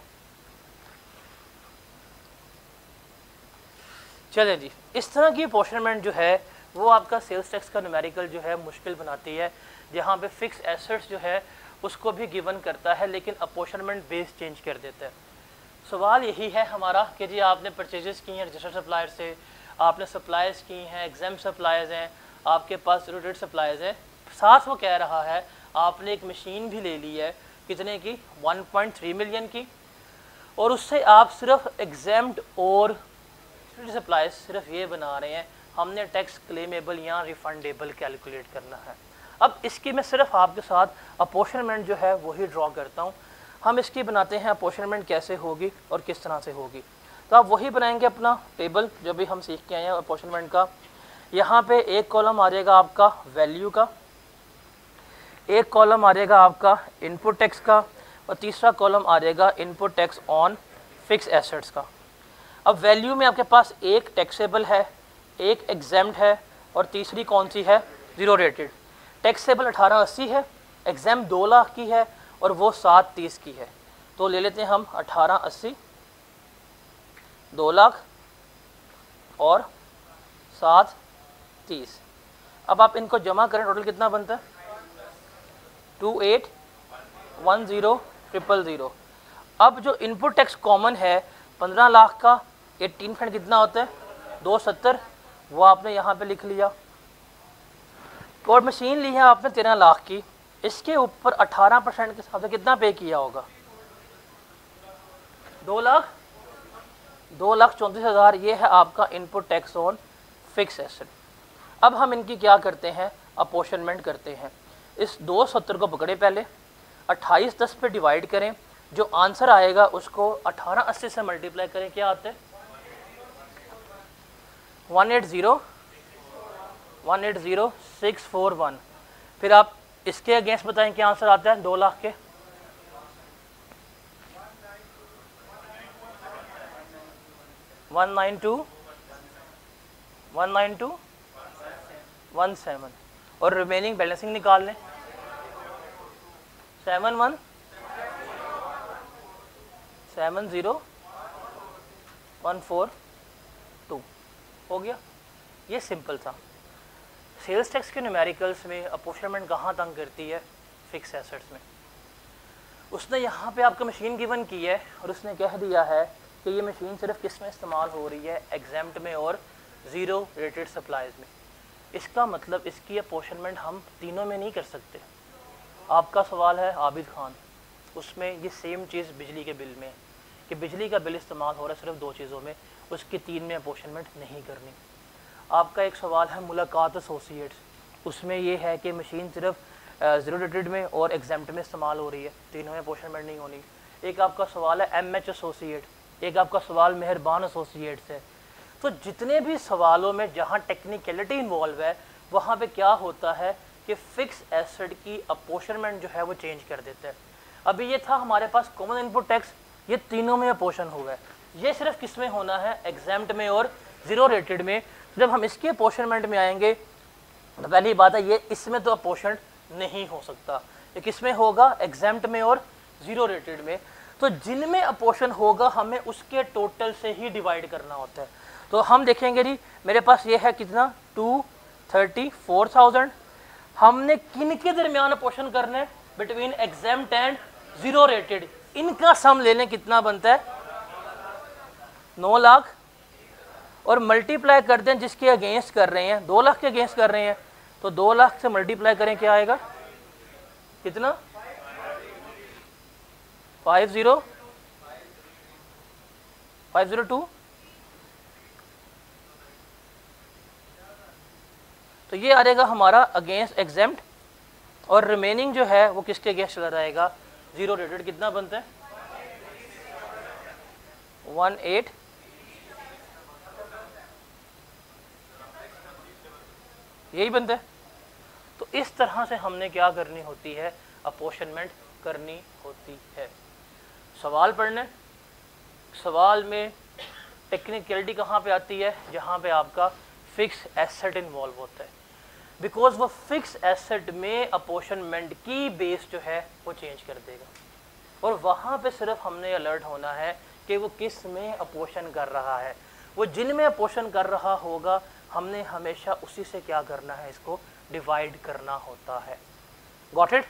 Speaker 1: चलें जी, इस तरह की अपॉर्चनमेंट जो है वो आपका सेल्स टैक्स का न्यूमेरिकल जो है मुश्किल बनाती है, जहाँ पे फिक्स एसेट्स जो है उसको भी गिवन करता है लेकिन अपॉर्चनमेंट बेस चेंज कर देता है। सवाल यही है हमारा कि जी आपने परचेजेस की हैं रजिस्टर्ड सप्लायर से, आपने सप्लायर्स की हैं, एग्जाम सप्लायर्स हैं, आपके पास रोटेड सप्लायर्स हैं, साथ वो कह रहा है आपने एक मशीन भी ले ली है, कितने की, 1.3 मिलियन की, और उससे आप सिर्फ एग्जाम्ड और सप्लायर्स सिर्फ ये बना रहे हैं, हमने टैक्स क्लेमेबल या रिफंडेबल कैलकुलेट करना है। अब इसकी मैं सिर्फ आपके साथ अपॉर्चनमेंट जो है वही ड्रॉ करता हूँ। हम इसकी बनाते हैं अपॉर्चनमेंट कैसे होगी और किस तरह से होगी, तो आप वही बनाएंगे अपना टेबल जो भी हम सीख के आए हैं अपॉर्चनमेंट का। यहाँ पे एक कॉलम आ जाएगा आपका वैल्यू का, एक कॉलम आ जाएगा आपका इनपुट टैक्स का, और तीसरा कॉलम आ जाएगा input tax on fixed assets का। अब वैल्यू में आपके पास एक टैक्सेबल है, एक एग्जाम्ड है, और तीसरी कौन सी है, ज़ीरो रेटेड। टैक्सेबल 1880 है, एग्जाम 2 लाख की है, और वो 730 की है। तो ले लेते हैं हम 1880, 2 लाख और 730। अब आप इनको जमा करें, टोटल कितना बनता है, 2810,000। अब जो इनपुट टैक्स कॉमन है 15 लाख का 18% कितना होता है, 270, वो आपने यहाँ पे लिख लिया। और मशीन ली है आपने 13 लाख की, इसके ऊपर 18% के हिसाब से कितना पे किया होगा, 2,34,000। ये है आपका input tax on fixed asset. अब हम इनकी क्या करते हैं, अपॉर्चनमेंट करते हैं। इस 270 को पकड़े, पहले 2810 पे डिवाइड करें, जो आंसर आएगा उसको 1880 से मल्टीप्लाई करें, क्या आता है 180,641। फिर आप इसके अगेंस्ट बताएं क्या आंसर आता है 2 लाख के, 192,117, और रिमेनिंग बैलेंसिंग निकाल लें, 71,70,142 हो गया। ये सिंपल था। सेल्स टैक्स के न्यूमेरिकल्स में अपॉर्चनमेंट कहाँ तंग करती है, फिक्स एसेट्स में। उसने यहाँ पे आपको मशीन गिवन की है और उसने कह दिया है कि ये मशीन सिर्फ किस में इस्तेमाल हो रही है, एग्जाम्प्ट में और ज़ीरो रेटेड सप्लाईज में। इसका मतलब इसकी अपॉर्चनमेंट हम तीनों में नहीं कर सकते। आपका सवाल है आबिद खान, उसमें ये सेम चीज़ बिजली के बिल में कि बिजली का बिल इस्तेमाल हो रहा है सिर्फ 2 चीज़ों में, उसकी 3 में अपॉर्चनमेंट नहीं करनी। आपका एक सवाल है मुलाकात एसोसिएट्स, उसमें ये है कि मशीन सिर्फ ज़ीरो रेटेड में और एग्जाम्प्ट में इस्तेमाल हो रही है, तीनों में अपॉर्चनमेंट नहीं होनी। एक आपका सवाल है MH एसोसिएट, एक आपका सवाल मेहरबान एसोसिएट से। तो जितने भी सवालों में जहाँ टेक्निकलिटी इन्वॉल्व है वहाँ पे क्या होता है कि फिक्स एसेट की अपोर्शनमेंट जो है वो चेंज कर देते हैं। अभी ये था हमारे पास कॉमन इनपुट टैक्स, ये तीनों में अपोर्शन हुआ है। ये सिर्फ किस में होना है, एग्जाम्प्ट में और जीरो रेटेड में। जब हम इसके अपोर्शनमेंट में आएंगे तो पहली बात है ये इसमें तो अपोर्शन नहीं हो सकता, ये किस में होगा, एग्जाम्प्ट में और जीरो रेटेड में। तो जिनमें अपोर्शन होगा हमें उसके टोटल से ही डिवाइड करना होता है। तो हम देखेंगे जी मेरे पास ये है कितना 234,000, हमने किन के दरमियान अपोर्शन करना है, between exempt and zero rated. इनका सम ले लें कितना बनता है 9 लाख, और मल्टीप्लाई कर दें जिसके अगेंस्ट कर रहे हैं, 2 लाख के अगेंस्ट कर रहे हैं, तो 2 लाख से मल्टीप्लाई करें क्या आएगा, कितना 502। तो ये आ जाएगा हमारा अगेंस्ट एग्जाम्प्ट, और रिमेनिंग जो है वो किसके अगेंस्ट चला जाएगा, जीरो रेटेड। कितना बनता है 18, यही बनता है। तो इस तरह से हमने क्या करनी होती है, अपोर्शनमेंट करनी होती है। सवाल पढ़ने, सवाल में टेक्निकलिटी कहाँ पे आती है, जहाँ पे आपका फिक्स एसेट इन्वॉल्व होता है, बिकॉज वो फिक्स एसेट में अपोर्शनमेंट की बेस जो है वो चेंज कर देगा। और वहाँ पे सिर्फ हमने अलर्ट होना है कि वो किस में अपोर्शन कर रहा है। वो जिनमें अपोर्शन कर रहा होगा हमने हमेशा उसी से क्या करना है, इसको डिवाइड करना होता है। Got it.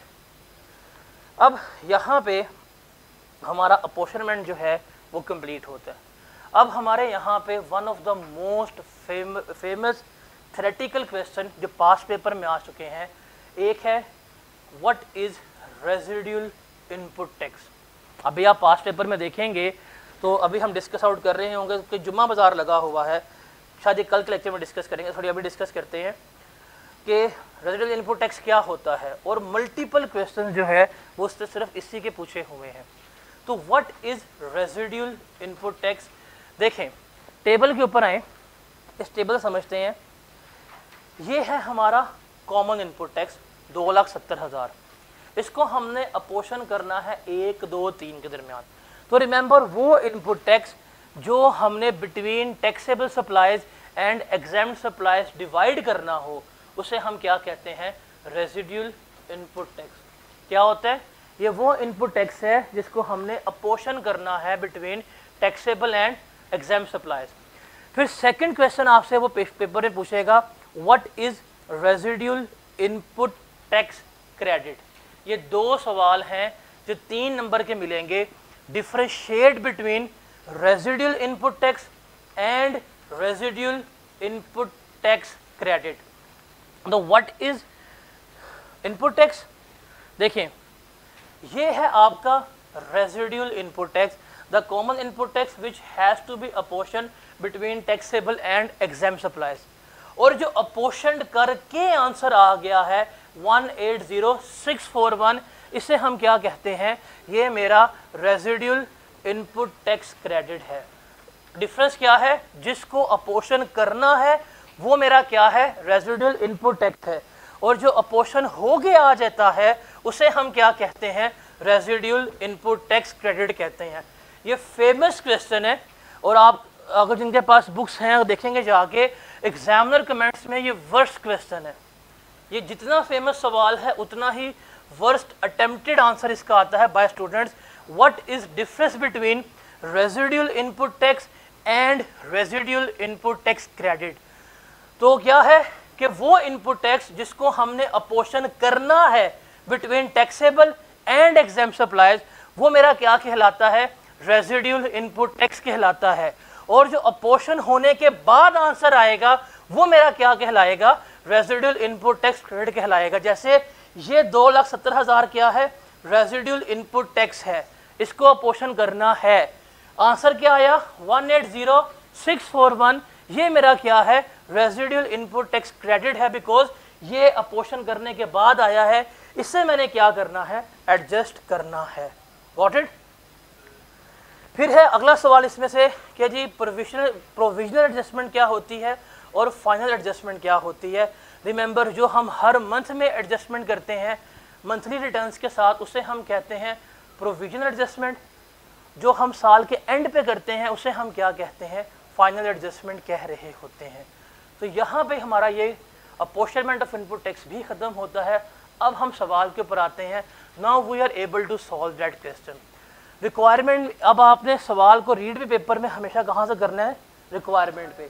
Speaker 1: अब यहाँ पे हमारा अपोर्शनमेंट जो है वो कंप्लीट होता है। अब हमारे यहाँ पे one of the most famous theoretical question जो पास्ट पेपर में आ चुके हैं, एक है what is residual input tax. अभी आप पास्ट पेपर में देखेंगे तो अभी हम डिस्कस आउट कर रहे होंगे कि जुम्मा बाजार लगा हुआ है, शायद कल के लेक्चर में डिस्कस करेंगे, थोड़ी अभी डिस्कस करते हैं कि रेजिडुअल इनपुट टैक्स क्या होता है। और मल्टीपल क्वेश्चन जो है वो उससे सिर्फ इसी के पूछे हुए हैं। तो what is residual input tax, देखें टेबल के ऊपर आए, इस टेबल समझते हैं। ये है हमारा कॉमन इनपुट टैक्स 2,70,000, इसको हमने अपोर्शन करना है 1, 2, 3 के दरमियान। तो रिमेंबर वो इनपुट टैक्स जो हमने between taxable supplies and exempt supplies divide करना हो उसे हम क्या कहते हैं, रेजिडुअल इनपुट टैक्स। क्या होता है, ये वो इनपुट टैक्स है जिसको हमने अपोर्शन करना है between taxable and exempt supplies. फिर सेकंड क्वेश्चन आपसे वो पेपर में पूछेगा what is residual input tax credit. ये 2 सवाल हैं जो 3 नंबर के मिलेंगे। Differentiate between residual input tax and residual input tax credit. तो व्हाट इज इनपुट टैक्स, देखें ये है आपका residual input tax, the common input tax which has to be apportion between taxable and exempt supplies. और जो अपोर्शन करके आंसर आ गया है 180641, इसे हम क्या कहते हैं, ये मेरा रेजिडुअल इनपुट टैक्स क्रेडिट है। डिफरेंस क्या है, जिसको अपोर्शन करना है वो मेरा क्या है, रेजिडुअल इनपुट टैक्स है, और जो अपोर्शन हो गया आ जाता है उसे हम क्या कहते हैं, रेजिडुअल इनपुट टैक्स क्रेडिट कहते हैं। ये फेमस क्वेश्चन है, और आप अगर जिनके पास बुक्स हैं देखेंगे जाके एग्जामिनर कमेंट्स में ये वर्स्ट क्वेश्चन है। ये जितना फेमस सवाल है उतना ही वर्स्ट अटेम्प्टेड आंसर इसका आता है by students. What is difference between residual input tax and residual input tax credit. तो क्या है कि वो इनपुट टैक्स जिसको हमने अपोर्शन करना है between taxable and exempt supplies, वो मेरा क्या कहलाता है, रेजिडुअल इनपुट टैक्स कहलाता है। और जो अपोर्शन होने के बाद आंसर आएगा वो मेरा क्या कहलाएगा, रेजिडुअल इनपुट टैक्स क्रेडिट कहलाएगा। जैसे ये 2,70,000 क्या है, रेजिडुअल इनपुट टैक्स है, इसको अपोर्शन करना है, आंसर क्या आया 180641, ये मेरा क्या है, रेजिडुअल इनपुट टैक्स क्रेडिट है, बिकॉज ये अपोर्शन करने के बाद आया है, इससे मैंने क्या करना है, एडजस्ट करना है। Got it. फिर है अगला सवाल इसमें से कि जी प्रोविजनल एडजस्टमेंट क्या होती है और फाइनल एडजस्टमेंट क्या होती है। रिमेंबर, जो हम हर मंथ में एडजस्टमेंट करते हैं मंथली रिटर्न्स के साथ, उसे हम कहते हैं प्रोविजनल एडजस्टमेंट। जो हम साल के एंड पे करते हैं उसे हम क्या कहते हैं, फाइनल एडजस्टमेंट कह रहे होते हैं। तो यहाँ पे हमारा ये अपोर्शनमेंट ऑफ इनपुट टैक्स भी ख़त्म होता है। अब हम सवाल के ऊपर आते हैं। Now we are able to solve that question. Requirement, अब आपने सवाल को रीड भी पेपर में हमेशा कहाँ से करना है, रिक्वायरमेंट पे।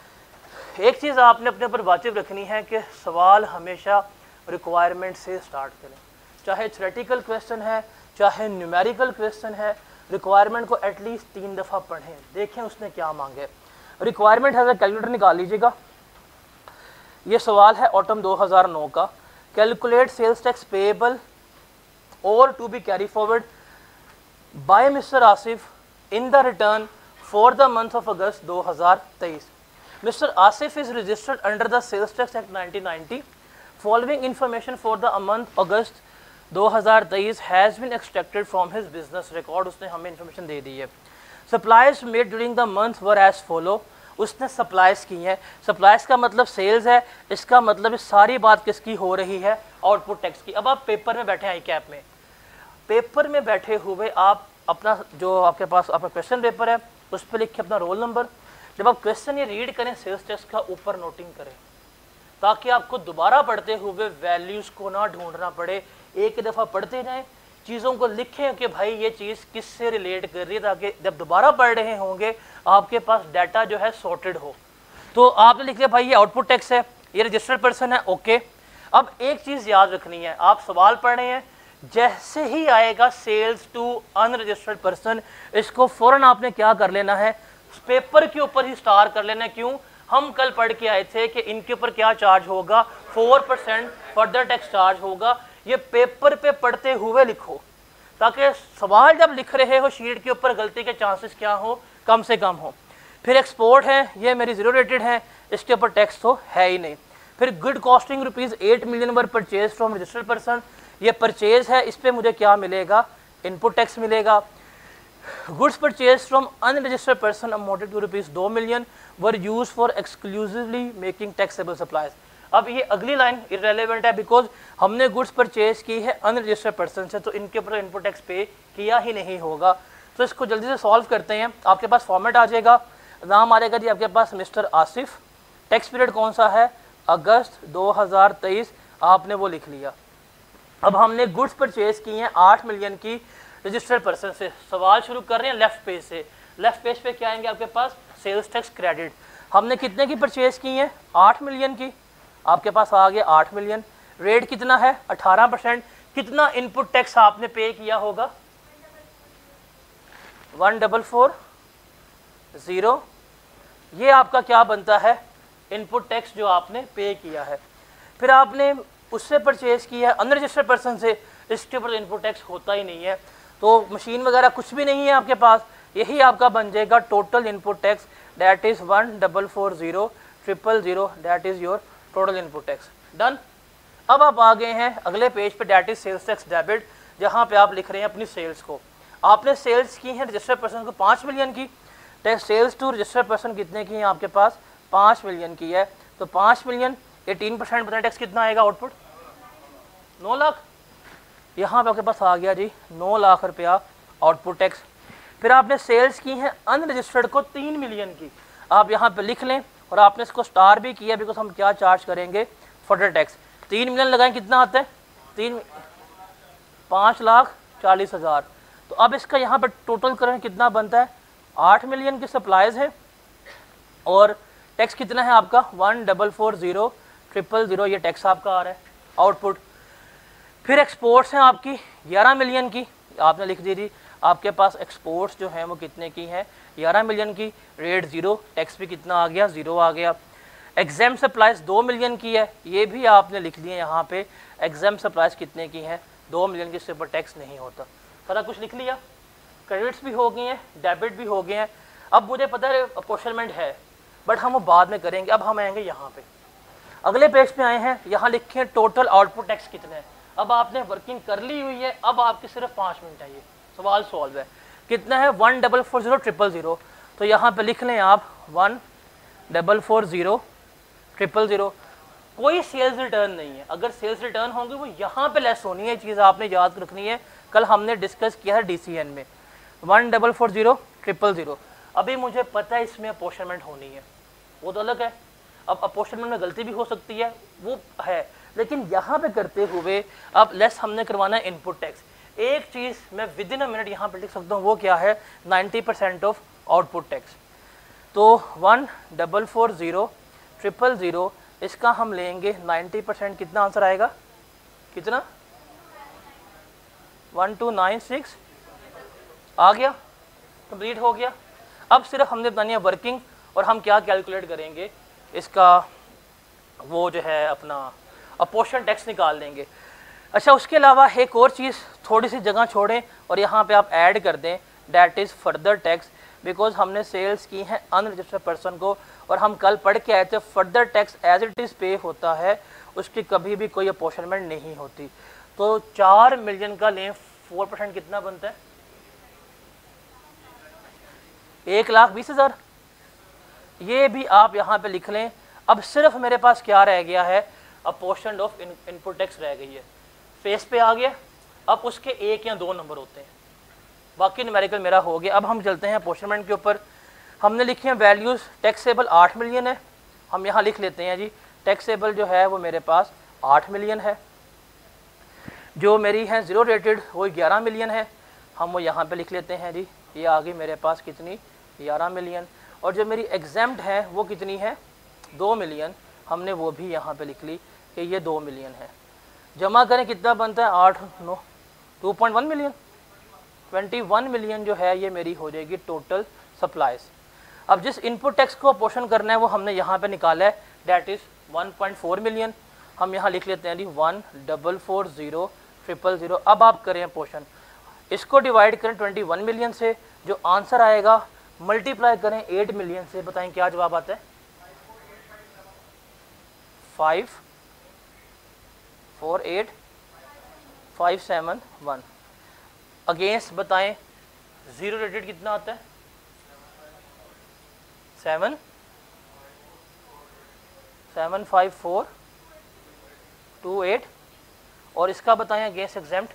Speaker 1: एक चीज़ आपने अपने ऊपर वाजिब रखनी है कि सवाल हमेशा रिक्वायरमेंट से स्टार्ट करें, चाहे थ्योरेटिकल क्वेश्चन है चाहे न्यूमेरिकल क्वेश्चन है। रिक्वायरमेंट को एटलीस्ट 3 दफ़ा पढ़ें, देखें उसने क्या मांगे। रिक्वायरमेंट है, कैलकुलेटर निकाल लीजिएगा। ये सवाल है ऑटम 2009 का। कैलकुलेट सेल्स टैक्स पेएबल और to be carry forward by mister Asif in the return for the month of August 2023। Mr. Asif is registered under the Sales Tax Act 1990. Following information for the month August 2023 has been extracted from his business record. उसने हमें information दे दी है। Supplies made during the month were as follow. उसने supplies की हैं। supplies का मतलब sales है, इसका मतलब सारी बात किसकी हो रही है, आउटपुट टैक्स की। अब आप पेपर में बैठे हैं, आई कैप में पेपर में बैठे हुए आप अपना जो आपके पास आपका क्वेश्चन पेपर है उस पर लिखिए अपना रोल नंबर। जब आप क्वेश्चन ये रीड करें सेल्स टैक्स का, ऊपर नोटिंग करें ताकि आपको दोबारा पढ़ते हुए वैल्यूज़ को ना ढूंढना पड़े। एक दफ़ा पढ़ते जाएं, चीज़ों को लिखें कि भाई ये चीज़ किससे रिलेट कर रही है, ताकि जब दोबारा पढ़ रहे होंगे आपके पास डाटा जो है सॉर्टेड हो। तो आपने लिख लिया भाई ये आउटपुट टैक्स है, ये रजिस्टर्ड पर्सन है, ओके। अब एक चीज़ याद रखनी है, आप सवाल पढ़ रहे हैं, जैसे ही आएगा सेल्स टू अनरजिस्टर्ड पर्सन, इसको फ़ौरन आपने क्या कर लेना है, पेपर के ऊपर ही स्टार कर लेना। क्यों, हम कल पढ़ के आए थे कि इनके ऊपर क्या चार्ज होगा, 4% फर्दर टैक्स चार्ज होगा। ये पेपर पे पढ़ते हुए लिखो ताकि सवाल जब लिख रहे हो शीट के ऊपर गलती के चांसेस क्या हो, कम से कम हो। फिर एक्सपोर्ट है, ये मेरी जीरो रेटेड है, इसके ऊपर टैक्स तो है ही नहीं। फिर good costing ₹8 million were purchase from registered person, ये परचेज है, इस पर मुझे क्या मिलेगा, इनपुट टैक्स मिलेगा। Goods purchased from unregistered person amounted to ₹2 million were used for exclusively making taxable supplies। अब ये अगली लाइन इररेलेवेंट है बिकॉज हमने गुड्स परचेज की है अनरजिस्टर्ड पर्सन से, तो इनके ऊपर इनपुट टैक्स पे किया ही नहीं होगा। तो इसको जल्दी से सॉल्व करते हैं। आपके पास फॉर्मेट आ जाएगा, नाम आ जाएगा जी आपके पास मिस्टर आसिफ, टैक्स पीरियड कौन सा है, अगस्त 2023, आपने वो लिख लिया। अब हमने गुड्स परचेज की हैं 8 मिलियन की रजिस्टर्ड पर्सन से। सवाल शुरू कर रहे हैं लेफ्ट पेज से। लेफ्ट पेज पे क्या आएंगे आपके पास, सेल्स टैक्स क्रेडिट। हमने कितने की परचेज की है, 8 मिलियन की, आपके पास आ गया 8 मिलियन। रेट कितना है, 18%। कितना इनपुट टैक्स आपने पे किया होगा, 1440। ये आपका क्या बनता है, इनपुट टैक्स जो आपने पे किया है। फिर आपने उससे परचेज किया है अनरजिस्टर्ड पर्सन से, इसके ऊपर इनपुट टैक्स होता ही नहीं है, तो मशीन वगैरह कुछ भी नहीं है आपके पास। यही आपका बन जाएगा total input tax, that is 1,440,000, that is your total input tax. Done. अब आप आ गए हैं अगले पेज पे, that is sales tax debit, जहाँ पे आप लिख रहे हैं अपनी सेल्स को। आपने सेल्स की है रजिस्टर्ड पर्सन को 5 मिलियन की, tax sales to registered person कितने की है आपके पास, 5 मिलियन की है। तो 5 मिलियन 18% बताए टैक्स कितना आएगा आउटपुट, 9 लाख। यहाँ पे आपके पास आ गया जी 9 लाख रुपया आउटपुट टैक्स। फिर आपने सेल्स की हैं अनरजिस्टर्ड को 3 मिलियन की, आप यहाँ पे लिख लें, और आपने इसको स्टार भी किया बिकॉज हम क्या चार्ज करेंगे, फर्दर टैक्स। 3 मिलियन लगाएं, कितना आता है, 5,40,000। तो अब इसका यहाँ पे टोटल करें कितना बनता है, 8 मिलियन की सप्लाईज है और टैक्स कितना है आपका 1,440,000, ये टैक्स आपका आ रहा है आउटपुट। फिर एक्सपोर्ट्स हैं आपकी 11 मिलियन की, आपने लिख दी थी आपके पास एक्सपोर्ट्स जो हैं वो कितने की हैं, 11 मिलियन की, रेट 0, टैक्स भी कितना आ गया, 0 आ गया। एग्जाम सप्लाईज 2 मिलियन की है, ये भी आपने लिख दिए यहाँ पे। एग्जाम सप्लाईज कितने की हैं, 2 मिलियन की, इसके ऊपर टैक्स नहीं होता। सारा कुछ लिख लिया, क्रेडिट्स भी हो गए हैं, डेबिट भी हो गए हैं। अब मुझे पता है अपोर्शनमेंट है, बट हम वो बाद में करेंगे। अब हम आएंगे यहाँ पे, अगले पेज पे आए हैं, यहाँ लिखे टोटल आउटपुट टैक्स कितने हैं। अब आपने वर्किंग कर ली हुई है, अब आपके सिर्फ 5 मिनट चाहिए, सवाल सॉल्व है। कितना है 1440,000। तो यहाँ पे लिख लें आप 1440,000। कोई सेल्स रिटर्न नहीं है, अगर सेल्स रिटर्न होंगे वो यहाँ पे लेस होनी है, चीज़ आपने याद रखनी है, कल हमने डिस्कस किया है DCN में 1440,000। अभी मुझे पता है इसमें अपोर्शनमेंट होनी है, वो तो अलग है, अब अपोर्शनमेंट में गलती भी हो सकती है, वो है, लेकिन यहाँ पे करते हुए अब लेस हमने करवाना है इनपुट टैक्स। एक चीज़ मैं विद इन अ मिनट यहाँ पे लिख सकता हूँ, वो क्या है 90% ऑफ आउटपुट टैक्स। तो 1440,000 इसका हम लेंगे 90%, कितना आंसर आएगा, कितना 1296 आ गया, कंप्लीट हो गया। अब सिर्फ हमने बतानी है वर्किंग, और हम क्या कैलकुलेट करेंगे इसका, वो जो है अपना अपोर्शन टैक्स निकाल लेंगे। अच्छा, उसके अलावा एक और चीज़ थोड़ी सी जगह छोड़ें और यहाँ पे आप ऐड कर दें, that is further tax, because हमने सेल्स की हैं अनरजिस्टर्ड पर्सन को, और हम कल पढ़ के आए थे further tax as it is pay होता है, उसकी कभी भी कोई अपोर्शनमेंट नहीं होती। तो 4 मिलियन का लें 4% कितना बनता है 1,20,000। ये भी आप यहाँ पे लिख लें। अब सिर्फ मेरे पास क्या रह गया है, अपोर्शन ऑफ इनपुट टैक्स रह गई है, फेस पे आ गया। अब उसके 1 या 2 नंबर होते हैं, बाकी न्यूमेरिकल मेरा हो गया। अब हम चलते हैं अपोर्शनमेंट के ऊपर। हमने लिखी है वैल्यूज़, टैक्सेबल 8 मिलियन है, हम यहाँ लिख लेते हैं जी, टैक्सेबल जो है वो मेरे पास 8 मिलियन है, जो मेरी है ज़ीरो रेटेड वो 11 मिलियन है, हम वो यहाँ पे लिख लेते हैं जी, ये आ गई मेरे पास कितनी 11 मिलियन, और जो मेरी एग्जेम्प्ट है वो कितनी है 2 मिलियन, हमने वो भी यहाँ पे लिख ली कि ये 2 मिलियन है। जमा करें कितना बनता है 8 9 2.1 मिलियन, 21 मिलियन जो है ये मेरी हो जाएगी टोटल सप्लाईज। अब जिस इनपुट टैक्स को अपोर्शन करना है वो हमने यहाँ पे निकाला है, डैट इज़ 1.4 मिलियन, हम यहाँ लिख लेते हैं जी 1,440,000। अब आप करें अपोर्शन, इसको डिवाइड करें 21 मिलियन से, जो आंसर आएगा मल्टीप्लाई करें 8 मिलियन से, बताएं क्या जवाब आता है 548,571। अगेंस्ट बताएं जीरो रेटेड कितना आता है 7,754,28, और इसका बताएं अगेंस्ट एग्जेम्प्ट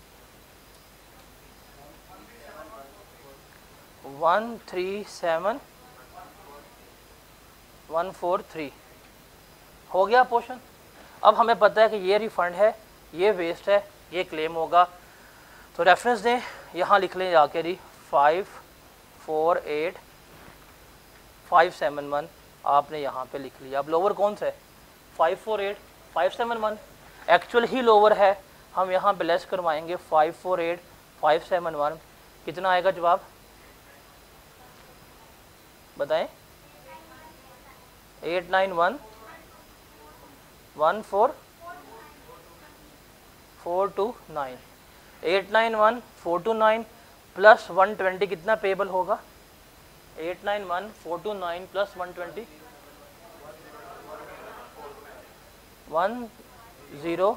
Speaker 1: 137,143 हो गया पोर्शन। अब हमें पता है कि ये रिफंड है, ये वेस्ट है, ये क्लेम होगा, तो रेफरेंस दें, यहाँ लिख लें जाके जी 548,571 आपने यहाँ पे लिख लिया। अब लोअर कौन सा है 548,571, एक्चुअल ही लोअर है, हम यहाँ पे लेस करवाएंगे 548,571, कितना आएगा जवाब बताएं 891,14429, 891,429 प्लस 120 कितना पेबल होगा 891,429 प्लस 120 10,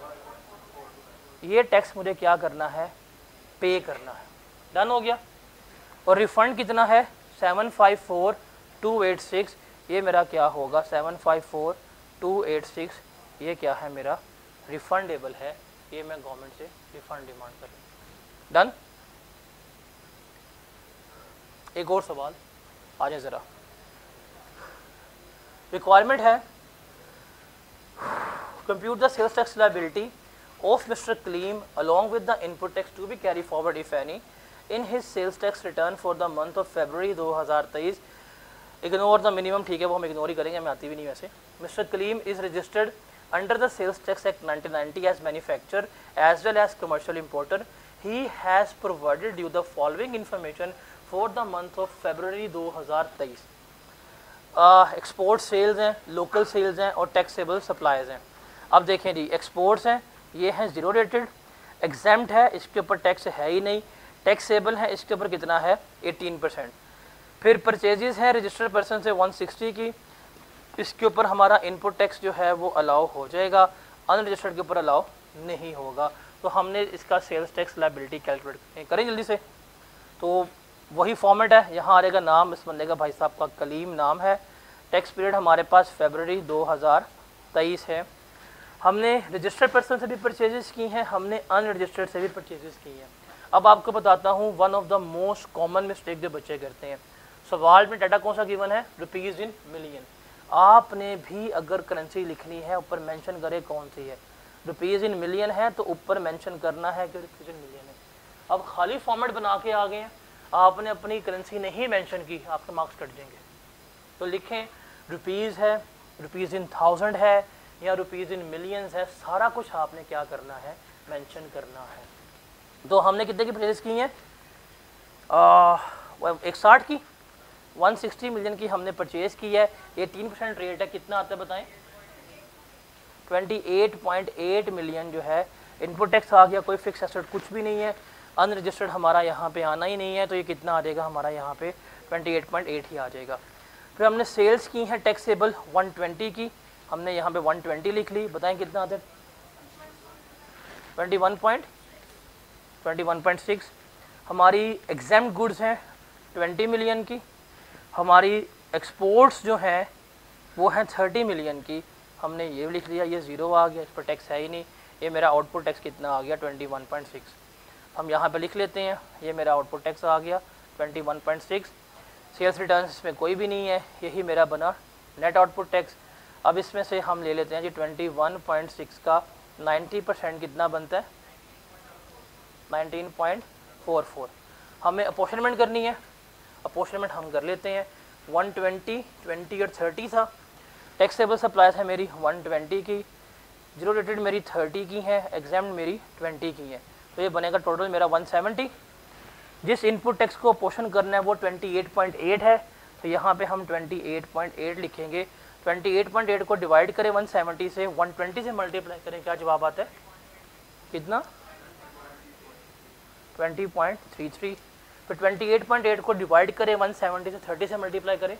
Speaker 1: ये टैक्स मुझे क्या करना है पे करना है, डन हो गया। और रिफंड कितना है 754,286, ये मेरा क्या होगा 754,286, ये क्या है मेरा रिफंडेबल है, ये मैं गवर्नमेंट से रिफंड डिमांड कर, डन। एक और सवाल आ जाए ज़रा, रिक्वायरमेंट है compute the sales tax liability of mister Kaleem along with the input tax to be carry forward if any in his sales tax return for the month of February 2023। Ignore the minimum, ठीक है वो हम इग्नोर ही करेंगे, हमें आती भी नहीं वैसे। Mister Kaleem is registered under the Sales Tax Act 1990 as manufacturer as well as commercial importer. He has provided you the following information for the month of February 2023. Export sales हैं, लोकल सेल्स हैं और टैक्सेबल सप्लाईज हैं। अब देखें जी, एक्सपोर्ट्स हैं, ये हैं ज़ीरो रेटेड, एग्जेम्प्ट है, इसके ऊपर टैक्स है ही नहीं, टैक्सेबल है, इसके ऊपर कितना है 18%। फिर परचेजेस हैं रजिस्टर्ड पर्सन से 160 की, इसके ऊपर हमारा इनपुट टैक्स जो है वो अलाउ हो जाएगा, अनरजिस्टर्ड के ऊपर अलाउ नहीं होगा। तो हमने इसका सेल्स टैक्स लायबिलिटी कैलकुलेट करें जल्दी से, तो वही फॉर्मेट है, यहाँ आ रहेगा नाम इस बंदे का, भाई साहब का कलीम नाम है। टैक्स पीरियड हमारे पास फरवरी 2023 है। हमने रजिस्टर्ड पर्सन से भी परचेजेस की हैं, हमने अनरजिस्टर्ड से भी परचेजेस की हैं। अब आपको बताता हूँ one of the most common mistake जो बच्चे करते हैं। सवाल में डाटा कौन सा गिवन है, रुपीज़ इन मिलियन। आपने भी अगर करेंसी लिखनी है ऊपर मेंशन करे कौन सी है, रुपीज़ इन मिलियन है तो ऊपर मेंशन करना है कि रुपीज़ इन मिलियन है। अब खाली फॉर्मेट बना के आ गए हैं, आपने अपनी करेंसी नहीं मेंशन की, आपके मार्क्स कट जाएंगे। तो लिखें रुपीज़ है, रुपीज़ इन थाउजेंड है या रुपीज़ इन मिलियंस है, सारा कुछ आपने क्या करना है, मेंशन करना है। तो हमने कितने की परचेज की हैं, 160 की, 160 मिलियन की हमने परचेज की है। ये 3% रेट है, कितना आता है बताएं, 28.8 मिलियन जो है इनपुट टैक्स आ गया, कोई फिक्स एसेट कुछ भी नहीं है, अनरजिस्टर्ड हमारा यहाँ पे आना ही नहीं है, तो ये कितना आ जाएगा हमारा यहाँ पे 28.8 ही आ जाएगा। फिर हमने सेल्स की हैं टैक्सेबल 120 की, हमने यहाँ पे 120 लिख ली, बताएं कितना आता है, 21.6। हमारी एग्जाम्ड गुड्स हैं 20 मिलियन की, हमारी एक्सपोर्ट्स जो हैं वो हैं 30 मिलियन की, हमने ये लिख लिया, ये ज़ीरो आ गया, इस पर टैक्स है ही नहीं। ये मेरा आउटपुट टैक्स कितना आ गया, 21.6। हम यहाँ पे लिख लेते हैं, ये मेरा आउटपुट टैक्स आ गया 21.6। सेल्स रिटर्न्स इसमें कोई भी नहीं है, यही मेरा बना नेट आउटपुट टैक्स। अब इसमें से हम ले लेते हैं जी 21.6 का 90% कितना बनता है, 19.44। हमें अपोर्शनमेंट करनी है, अपोर्शनमेंट हम कर लेते हैं। 120, 20 और 30 था, टैक्सेबल सप्लाईज है मेरी 120 की, जीरो रेटेड मेरी 30 की है, एग्जाम्ड मेरी 20 की है, तो ये बनेगा टोटल मेरा 170। जिस इनपुट टैक्स को अपोर्शन करना है वो 28.8 है, तो यहाँ पे हम 28.8 लिखेंगे। 28.8 को डिवाइड करें 170 से, 120 से मल्टीप्लाई करें, क्या जवाब आता है, कितना, 20.33। फिर 28.8 को डिवाइड करें 170 से, 30 से मल्टीप्लाई करें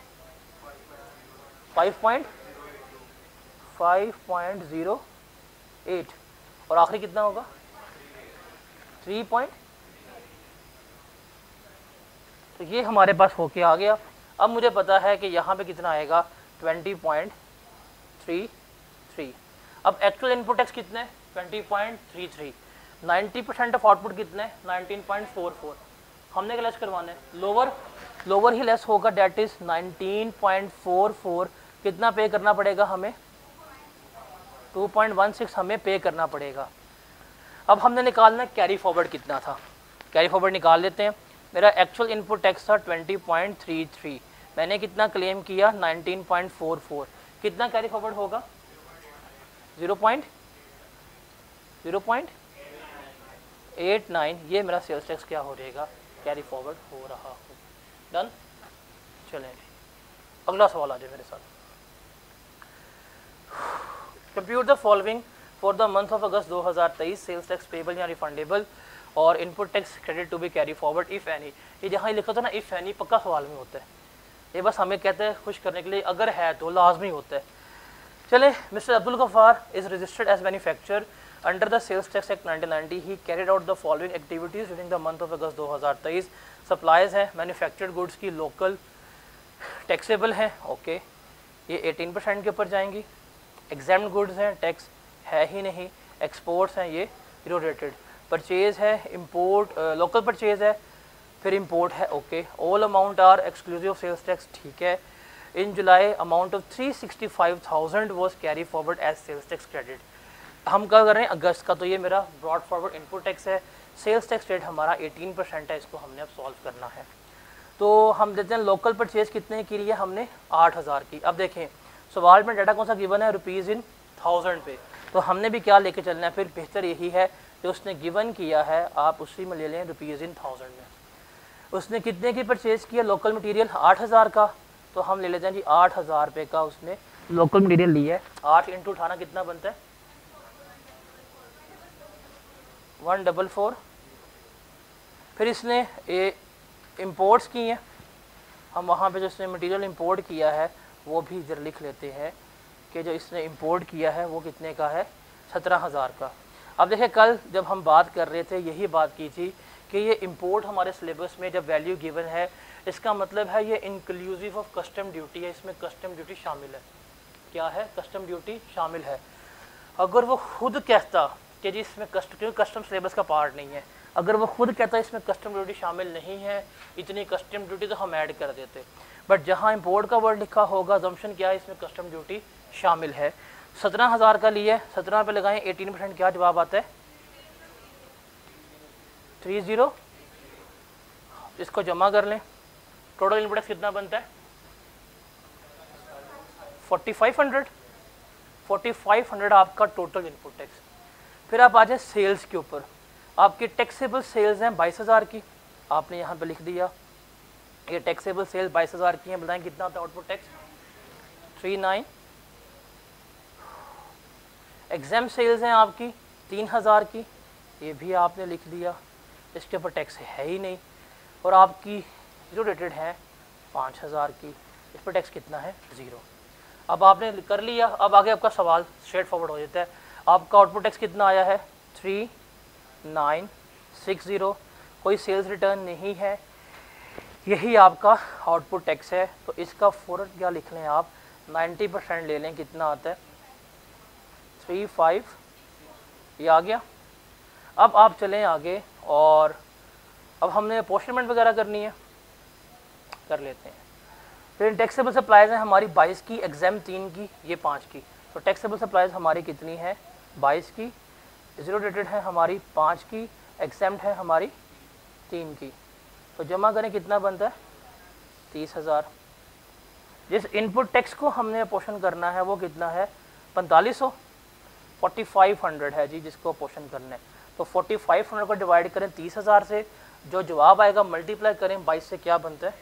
Speaker 1: 5.08 और आखिरी कितना होगा 3. तो ये हमारे पास होके आ गया। अब मुझे पता है कि यहाँ पे कितना आएगा 20.33। अब एक्चुअल इनपुट टैक्स कितना है 20.33, 90% ऑफ आउटपुट कितना है 19.44। हमने क्या लेस करवाना है, लोअर ही लेस होगा, डेट इज 19.44। कितना पे करना पड़ेगा हमें, 2.16 हमें पे करना पड़ेगा। अब हमने निकालना है कैरी फॉरवर्ड कितना था, कैरी फॉरवर्ड निकाल लेते हैं। मेरा एक्चुअल इनपुट टैक्स था 20.33, मैंने कितना क्लेम किया 19.44, कितना कैरी फॉरवर्ड होगा 0.89। ये मेरा सेल्स टैक्स क्या हो जाएगा, कैरी फॉरवर्ड हो रहा हो। डन, चलें अगला सवाल आ जाए मेरे साथ। Compute the following for the month of August 2023 sales tax payable या रिफंडेबल और input tax credit to be carry forward if any. ये जहाँ लिखा था ना इफ़ एनी, पक्का सवाल में होता है, ये बस हमें कहते हैं खुश करने के लिए, अगर है तो लाजमी होता है। चले, mister Abdul Ghaffar is registered as manufacturer under the sales tax act 1990। He carried out the following activities during the month of August 2023। Supplies हैं मैन्युफैक्चर्ड गुड्स की, लोकल टैक्सेबल हैं, ओके, ये 18% के ऊपर जाएंगी। एग्जाम्ड गुड्स हैं, टैक्स है ही नहीं। एक्सपोर्ट्स हैं, ये जीरो रेटेड। परचेज है, इंपोर्ट लोकल परचेज है, फिर इंपोर्ट है, okay. All amount are exclusive sales tax, ठीक है। In July amount of 365,000 was carry forward as sales tax credit. हम क्या कर रहे हैं अगस्त का, तो ये मेरा ब्रॉड फॉरवर्ड इनपुट टैक्स है। सेल्स टैक्स रेट हमारा 18% है, इसको हमने अब सॉल्व करना है। तो हम देते हैं लोकल परचेज कितने की लिए, हमने 8,000 की। अब देखें सवाल में डाटा कौन सा गिवन है, रुपीज़ इन 1000 पे, तो हमने भी क्या लेके चलना है, फिर बेहतर यही है जो उसने गिवन किया है आप उसी में ले लें, रुपीज़ इन 1000 में। उसने कितने की परचेज़ किया लोकल मटेरियल, 8,000 का, तो हम ले लेते हैं जी 8,000 रुपये का उसने लोकल मटेरियल लिया है। 8 × 18 कितना बनता है 144। फिर इसने ये इम्पोर्ट्स की हैं, हम वहाँ पे जो इसने मटेरियल इंपोर्ट किया है वो भी इधर लिख लेते हैं कि जो इसने इंपोर्ट किया है वो कितने का है 17,000 का। अब देखिए कल जब हम बात कर रहे थे यही बात की थी कि ये इंपोर्ट हमारे सिलेबस में जब वैल्यू गिवन है, इसका मतलब है ये इंक्लूसिव ऑफ कस्टम ड्यूटी है, इसमें कस्टम ड्यूटी शामिल है। क्या है? कस्टम ड्यूटी शामिल है। अगर वो खुद कहता कि जी इसमें कस्टम सिलेबस का पार्ट नहीं है, अगर वो खुद कहता इसमें कस्टम ड्यूटी शामिल नहीं है, इतनी कस्टम ड्यूटी तो हम ऐड कर देते, बट जहाँ इंपोर्ट का वर्ड लिखा होगा अजम्पशन क्या है, इसमें कस्टम ड्यूटी शामिल है। 17,000 का लिए 17 पे लगाएं 18%, क्या जवाब आता है? 30। इसको जमा कर लें, टोटल इनपुट टैक्स कितना बनता है? 4500। 4500 आपका टोटल इनपुट टैक्स। फिर आप आ जाए सेल्स के ऊपर, आपकी टैक्सेबल सेल्स हैं 22,000 की, आपने यहाँ पे लिख दिया ये टैक्सेबल सेल्स 22,000 की हैं। बताएं कितना होता है आउटपुट टैक्स? 39। एग्जाम सेल्स हैं आपकी 3,000 की, ये भी आपने लिख दिया, इसके ऊपर टैक्स है ही नहीं। और आपकी जीरो रेटेड है 5,000 की, इस पर टैक्स कितना है? 0। अब आपने कर लिया, अब आगे आपका सवाल स्ट्रेट फॉरवर्ड हो जाता है। आपका आउटपुट टैक्स कितना आया है? 3960। कोई सेल्स रिटर्न नहीं है, यही आपका आउटपुट टैक्स है। तो इसका फ़ौरन क्या लिख लें आप? 90% ले लें, कितना आता है? 35। ये आ गया। अब आप चलें आगे, और अब हमने अपोर्शनमेंट वगैरह करनी है, कर लेते हैं। फिर टैक्सेबल सप्लाईज हैं हमारी 22 की, एग्जाम 3 की, ये 5 की। तो टैक्सेबल सप्लाईज हमारी कितनी है? 22 की। जीरो डेटेड है हमारी 5 की, एग्जाम्प्ट है हमारी 3 की। तो जमा करें, कितना बनता है? 30,000। जिस इनपुट टैक्स को हमने अपोर्शन करना है वो कितना है? 4500। 4500 है जी जिसको अपोर्शन करना है। तो 4500 को डिवाइड करें 30,000 से, जो जवाब आएगा मल्टीप्लाई करें 22 से, क्या बनता है?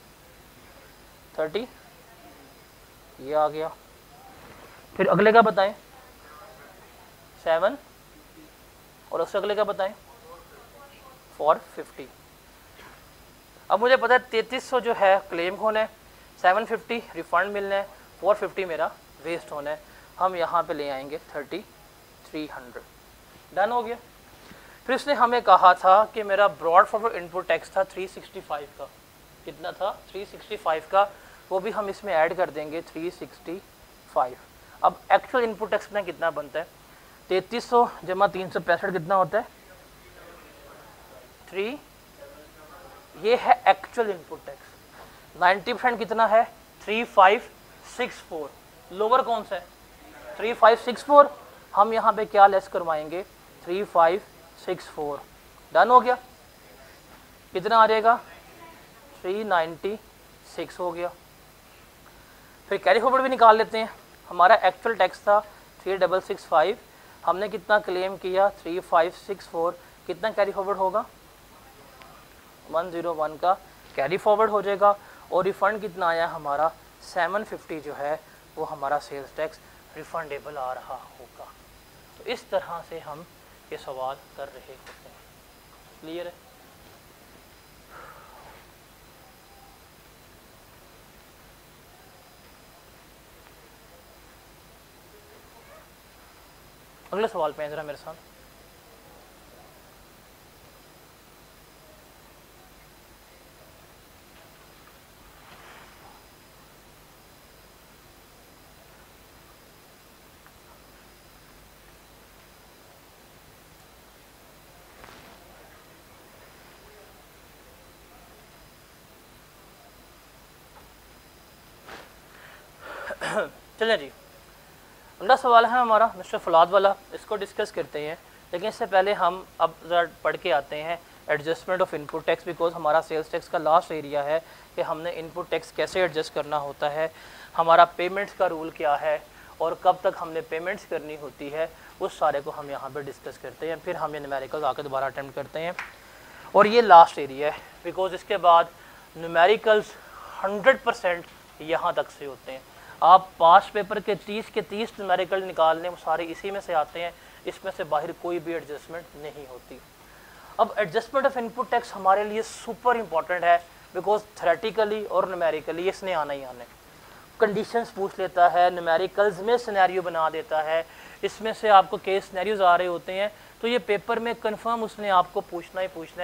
Speaker 1: 30। ये आ गया। फिर अगले का बताएं? 7। और उससे अगले का बताएं? 450। अब मुझे पता है 3300 जो है क्लेम होना है, 750 रिफंड मिलना है, 450 मेरा वेस्ट होना है। हम यहाँ पे ले आएंगे 3300। डन हो गया। फिर उसने हमें कहा था कि मेरा ब्रॉड फॉरवर्ड इनपुट टैक्स था 365 का। कितना था? 365 का। वो भी हम इसमें ऐड कर देंगे 365। अब एक्चुअल इनपुट टैक्स में कितना बनता है? 3300 जमा 365 कितना होता है? 3। ये है एक्चुअल इनपुट टैक्स। 90% कितना है? 3564। लोअर कौन सा है? 3564। हम यहाँ पे क्या लेस करवाएंगे? 3564। डन हो गया। कितना आ जाएगा? 396 हो गया। फिर कैरी फॉरवर्ड भी निकाल लेते हैं। हमारा एक्चुअल टैक्स था 3665, हमने कितना क्लेम किया? 3564। कितना कैरी फॉरवर्ड होगा? 101 का कैरी फॉरवर्ड हो जाएगा। और रिफ़ंड कितना आया हमारा? 750 जो है वो हमारा सेल्स टैक्स रिफंडेबल आ रहा होगा। तो इस तरह से हम ये सवाल कर रहे होते हैं। क्लियर है? अगले सवाल पे जरा मेरे साथ। चलें जी, अगला सवाल है हमारा मिस्टर फलाद वाला, इसको डिस्कस करते हैं। लेकिन इससे पहले हम अब ज़रा पढ़ के आते हैं adjustment of input tax, because हमारा सेल्स टैक्स का लास्ट एरिया है कि हमने इनपुट टैक्स कैसे एडजस्ट करना होता है, हमारा पेमेंट्स का रूल क्या है और कब तक हमने पेमेंट्स करनी होती है, उस सारे को हम यहाँ पर डिस्कस करते हैं। फिर हम ये न्यूमेरिकल्स आकर दोबारा अटैम्प्ट करते हैं और ये लास्ट एरिया है, बिकॉज इसके बाद न्यूमेरिकल्स 100% यहाँ तक से होते हैं। आप पास पेपर के 30 के 30 न्यूमेरिकल निकालने वो सारे इसी में से आते हैं, इसमें से बाहर कोई भी एडजस्टमेंट नहीं होती। अब एडजस्टमेंट ऑफ इनपुट टैक्स हमारे लिए सुपर इंपॉर्टेंट है, बिकॉज थ्योरेटिकली और न्यूमेरिकली इसने आना ही आना है। कंडीशंस पूछ लेता है, न्यूमेरिकल्स में सिनेरियो बना देता है, इसमें से आपको केस सिनेरियोज आ रहे होते हैं, तो ये पेपर में कंफर्म उसने आपको पूछना ही पूछना है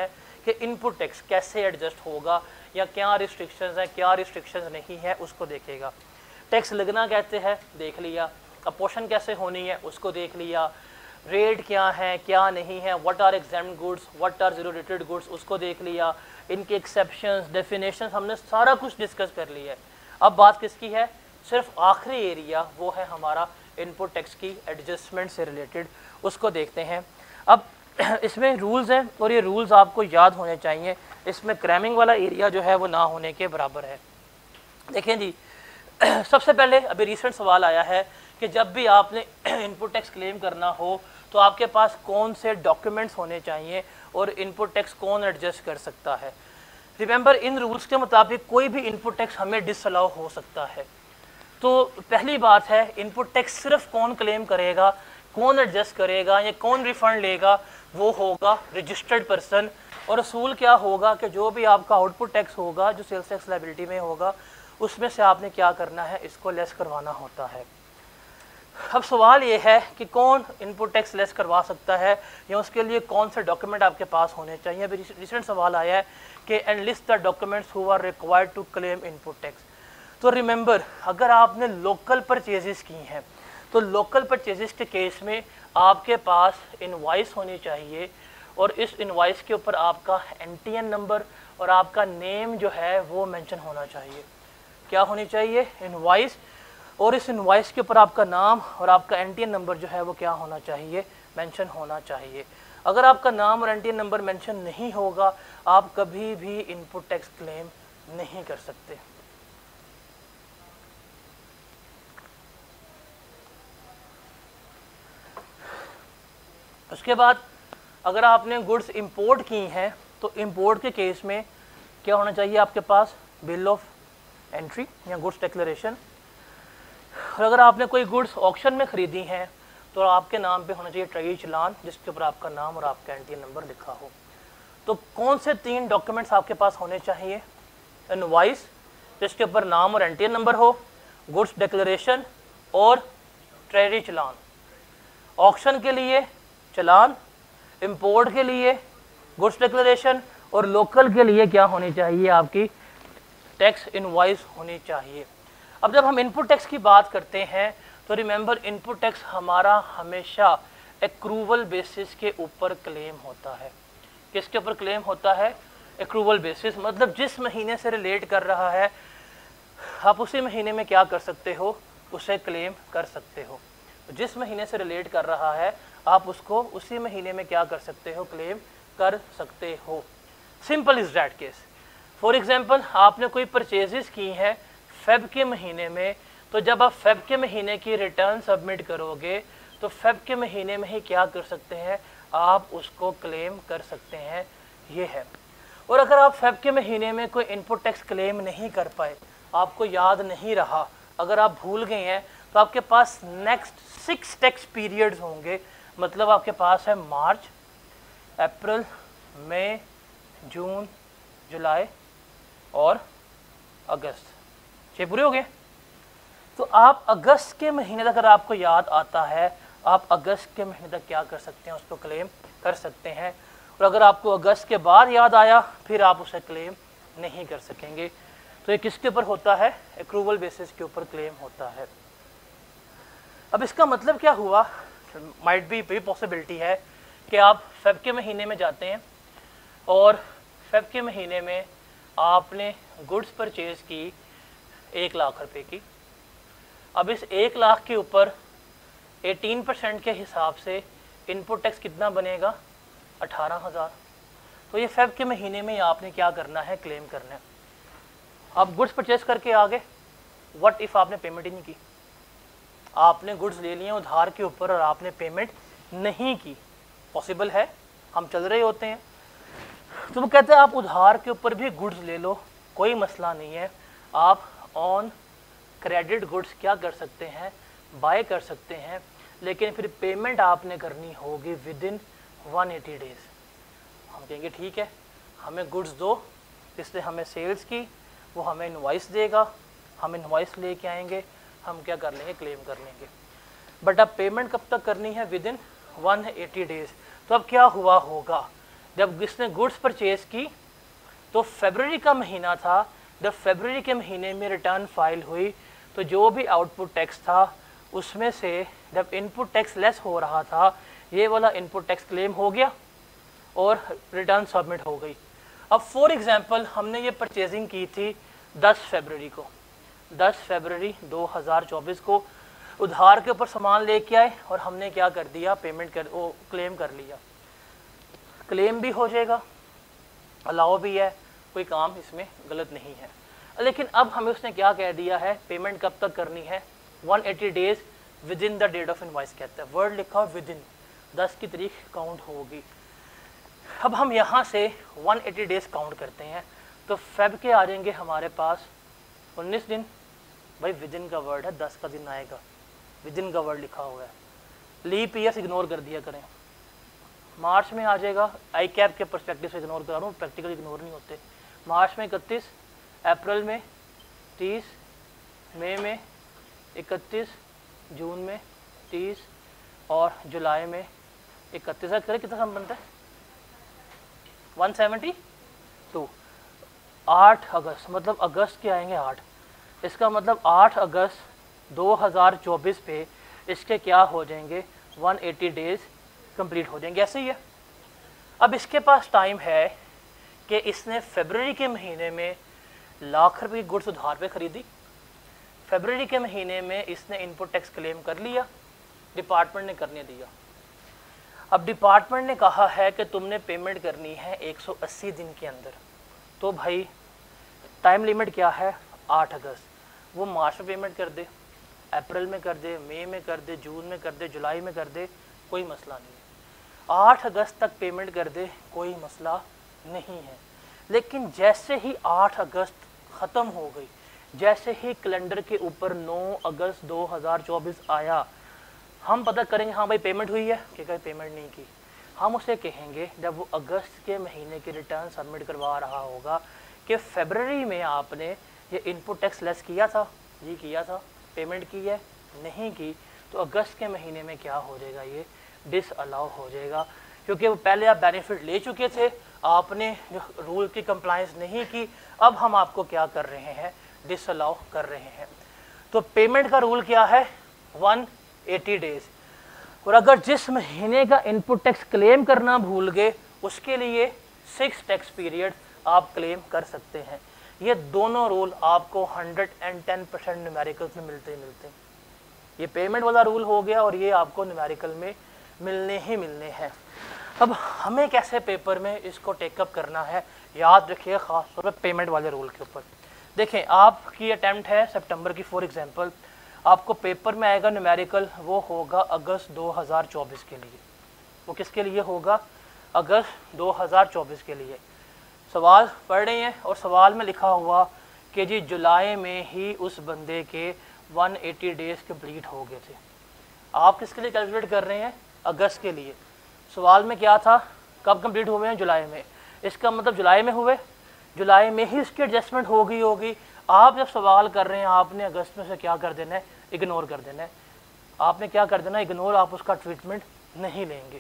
Speaker 1: कि इनपुट टैक्स कैसे एडजस्ट होगा या क्या रिस्ट्रिक्शंस हैं, क्या रिस्ट्रिक्शंस नहीं है, उसको देखेगा। टैक्स लगना कहते हैं, देख लिया। अपोर्शन कैसे होनी है, उसको देख लिया। रेट क्या है, क्या नहीं है, what are exempt goods, what are zero rated goods, उसको देख लिया। इनके एक्सेप्शंस, डेफिनेशन हमने सारा कुछ डिस्कस कर लिया है। अब बात किसकी है, सिर्फ आखिरी एरिया वो है हमारा इनपुट टैक्स की एडजस्टमेंट से रिलेटेड, उसको देखते हैं। अब इसमें रूल्स हैं और ये रूल्स आपको याद होने चाहिए, इसमें क्रैमिंग वाला एरिया जो है वो ना होने के बराबर है। देखें जी, सबसे पहले अभी रिसेंट सवाल आया है कि जब भी आपने इनपुट टैक्स क्लेम करना हो तो आपके पास कौन से डॉक्यूमेंट्स होने चाहिए और इनपुट टैक्स कौन एडजस्ट कर सकता है। रिमेंबर, इन रूल्स के मुताबिक कोई भी इनपुट टैक्स हमें डिसअलाउ हो सकता है। तो पहली बात है, इनपुट टैक्स सिर्फ कौन क्लेम करेगा, कौन एडजस्ट करेगा या कौन रिफंड लेगा, वो होगा रजिस्टर्ड पर्सन। और असूल क्या होगा कि जो भी आपका आउटपुट टैक्स होगा, जो सेल्स टैक्स लायबिलिटी में होगा, उसमें से आपने क्या करना है, इसको लेस करवाना होता है। अब सवाल ये है कि कौन इनपुट टैक्स लेस करवा सकता है या उसके लिए कौन से डॉक्यूमेंट आपके पास होने चाहिए। अभी रिसेंट सवाल आया है कि and list the documents who are required to claim input tax. तो रिमेंबर, अगर आपने लोकल परचेजेस की हैं तो लोकल परचेजेस के केस में आपके पास इनवॉइस होनी चाहिए और इस इनवॉइस के ऊपर आपका एनटीएन नंबर और आपका नेम जो है वो मेंशन होना चाहिए। क्या होनी चाहिए, इनवॉइस, और इस इनवॉइस के ऊपर आपका नाम और आपका एनटीएन नंबर जो है वो क्या होना चाहिए, मेंशन होना चाहिए। अगर आपका नाम और एनटीएन नंबर मेंशन नहीं होगा, आप कभी भी इनपुट टैक्स क्लेम नहीं कर सकते। उसके बाद अगर आपने गुड्स इंपोर्ट की हैं तो इंपोर्ट के केस में क्या होना चाहिए, आपके पास बिल ऑफ एंट्री या गुड्स डिक्लेरेशन। और अगर आपने कोई गुड्स ऑक्शन में ख़रीदी हैं तो आपके नाम पे होना चाहिए ट्रेजरी चालान, जिसके ऊपर आपका नाम और आपका एनटीएन नंबर लिखा हो। तो कौन से 3 डॉक्यूमेंट्स आपके पास होने चाहिए, इनवॉइस जिसके ऊपर नाम और एनटीएन नंबर हो, गुड्स डिक्लेरेशन और ट्रेजरी चालान। ऑक्शन के लिए चालान, इंपोर्ट के लिए गुड्स डिक्लेरेशन और लोकल के लिए क्या होनी चाहिए, आपकी टैक्स इनवॉइस होनी चाहिए। अब जब हम इनपुट टैक्स की बात करते हैं तो रिमेंबर, इनपुट टैक्स हमारा हमेशा एक्रूवल बेसिस के ऊपर क्लेम होता है। किसके ऊपर क्लेम होता है, एक्रूवल बेसिस, मतलब जिस महीने से रिलेट कर रहा है आप उसी महीने में क्या कर सकते हो, उसे क्लेम कर सकते हो। जिस महीने से रिलेट कर रहा है आप उसको उसी महीने में क्या कर सकते हो, क्लेम कर सकते हो। Simple is that case. For example, आपने कोई परचेजेस की हैं फेब के महीने में, तो जब आप फेब के महीने की रिटर्न सबमिट करोगे तो फेब के महीने में ही क्या कर सकते हैं, आप उसको क्लेम कर सकते हैं, ये है। और अगर आप फेब के महीने में कोई इनपुट टैक्स क्लेम नहीं कर पाए, आपको याद नहीं रहा, अगर आप भूल गए हैं, तो आपके पास नेक्स्ट 6 टैक्स पीरियड्स होंगे। मतलब आपके पास है मार्च, अप्रैल, मई, जून, जुलाई और अगस्त, 6 पूरे हो गए। तो आप अगस्त के महीने तक अगर आपको याद आता है, आप अगस्त के महीने तक क्या कर सकते हैं, उसको क्लेम कर सकते हैं। और अगर आपको अगस्त के बाद याद आया फिर आप उसे क्लेम नहीं कर सकेंगे। तो ये किसके ऊपर होता है, एक्रूवल बेसिस के ऊपर क्लेम होता है। अब इसका मतलब क्या हुआ, माइट बी पॉसिबिलिटी है कि आप फेब के महीने में जाते हैं और फेब के महीने में आपने गुड्स परचेज की 1 लाख रुपए की। अब इस 1 लाख के ऊपर 18% के हिसाब से इनपुट टैक्स कितना बनेगा, 18,000। तो ये फेब के महीने में आपने क्या करना है, क्लेम करना है। आप गुड्स परचेज करके आ गए, व्हाट इफ़ आपने पेमेंट ही नहीं की, आपने गुड्स ले लिए उधार के ऊपर और आपने पेमेंट नहीं की, पॉसिबल है, हम चल रहे होते हैं। तो वो कहते हैं आप उधार के ऊपर भी गुड्स ले लो, कोई मसला नहीं है, आप ऑन क्रेडिट गुड्स क्या कर सकते हैं, बाय कर सकते हैं, लेकिन फिर पेमेंट आपने करनी होगी विदिन 180 डेज। हम कहेंगे ठीक है, हमें गुड्स दो, जिससे हमें सेल्स की, वो हमें इनवॉइस देगा, हम इनवॉइस लेके आएंगे, हम क्या कर लेंगे, क्लेम कर लेंगे। बट अब पेमेंट कब तक करनी है, विदिन 180 डेज। तो अब क्या हुआ होगा, जब इसने गुड्स परचेज की तो फरवरी का महीना था, जब फरवरी के महीने में रिटर्न फाइल हुई तो जो भी आउटपुट टैक्स था उसमें से जब इनपुट टैक्स लेस हो रहा था ये वाला इनपुट टैक्स क्लेम हो गया और रिटर्न सबमिट हो गई। अब फॉर एग्जांपल हमने ये परचेजिंग की थी 10 फरवरी को, 10 फरवरी 2024 को उधार के ऊपर सामान लेके आए और हमने क्या कर दिया, पेमेंट कर वो क्लेम कर लिया। क्लेम भी हो जाएगा, अलाउ भी है, कोई काम इसमें गलत नहीं है। लेकिन अब हमें उसने क्या कह दिया है, पेमेंट कब तक करनी है, 180 days within the date of invoice कहता है, वर्ड लिखा विद इन, 10 की तारीख काउंट होगी। अब हम यहाँ से 180 डेज काउंट करते हैं तो फेब के आ जाएंगे हमारे पास 19 दिन, भाई विद इन का वर्ड है, 10 का दिन आएगा, विद इन का वर्ड लिखा हुआ है। लीप ईयर्स इग्नोर कर दिया करें, मार्च में आ जाएगा, आई कैप के परस्पेक्टिव से इग्नोर कर रहा हूँ, प्रैक्टिकल इग्नोर नहीं होते। मार्च में 31, अप्रैल में 30, मई में 31, जून में 30 और जुलाई में 31। करें कितना सम बनता है, 172। 8 अगस्त मतलब अगस्त के आएंगे 8, इसका मतलब 8 अगस्त 2024 पे इसके क्या हो जाएंगे, 180 डेज कंप्लीट हो जाएंगे। ऐसे ही है। अब इसके पास टाइम है कि इसने फरवरी के महीने में लाख रुपए की गुड्स उधार पे खरीदी, फरवरी के महीने में इसने इनपुट टैक्स क्लेम कर लिया, डिपार्टमेंट ने करने दिया। अब डिपार्टमेंट ने कहा है कि तुमने पेमेंट करनी है 180 दिन के अंदर, तो भाई टाइम लिमिट क्या है, 8 अगस्त। वो मार्च में पेमेंट कर दे, अप्रैल में कर दे, मई में कर दे, जून में कर दे, जुलाई में कर दे, कोई मसला नहीं है। 8 अगस्त तक पेमेंट कर दे, कोई मसला नहीं है। लेकिन जैसे ही 8 अगस्त ख़त्म हो गई, जैसे ही कैलेंडर के ऊपर 9 अगस्त 2024 आया, हम पता करेंगे हाँ भाई पेमेंट हुई है कि कहीं पेमेंट नहीं की। हम उसे कहेंगे जब वो अगस्त के महीने की रिटर्न सबमिट करवा रहा होगा कि फरवरी में आपने ये इनपुट टैक्स लेस किया था, जी किया था, पेमेंट की है, नहीं की, तो अगस्त के महीने में क्या हो जाएगा, ये डिसअलाउ हो जाएगा, क्योंकि वो पहले आप बेनिफिट ले चुके थे, आपने जो रूल की कंप्लायंस नहीं की, अब हम आपको क्या कर रहे हैं, डिसअलाउ कर रहे हैं। तो पेमेंट का रूल क्या है, 180 डेज। और अगर जिस महीने का इनपुट टैक्स क्लेम करना भूल गए उसके लिए 6 टैक्स पीरियड आप क्लेम कर सकते हैं। ये दोनों रूल आपको 110% न्यूमेरिकल्स में मिलते हैं। ये पेमेंट वाला रूल हो गया और ये आपको न्यूमेरिकल में मिलने ही मिलने हैं। अब हमें कैसे पेपर में इसको टेकअप करना है, याद रखिए ख़ास तौर पर पेमेंट वाले रूल के ऊपर। देखें आपकी अटैम्प्ट है सितंबर की, फॉर एग्जांपल आपको पेपर में आएगा न्यूमेरिकल, वो होगा अगस्त 2024 के लिए। वो किसके लिए होगा, अगस्त 2024 के लिए। सवाल पढ़ रहे हैं और सवाल में लिखा हुआ कि जी जुलाई में ही उस बंदे के 180 डेज कंप्लीट हो गए थे। आप किसके लिए कैलकुलेट कर रहे हैं, अगस्त के लिए। सवाल में क्या था, कब कंप्लीट हुए हैं, जुलाई में। इसका मतलब जुलाई में हुए, जुलाई में ही इसकी एडजस्टमेंट हो गई होगी। आप जब सवाल कर रहे हैं आपने अगस्त में से क्या कर देना है, इग्नोर कर देना है। आपने क्या कर देना है, इग्नोर, आप उसका ट्रीटमेंट नहीं लेंगे।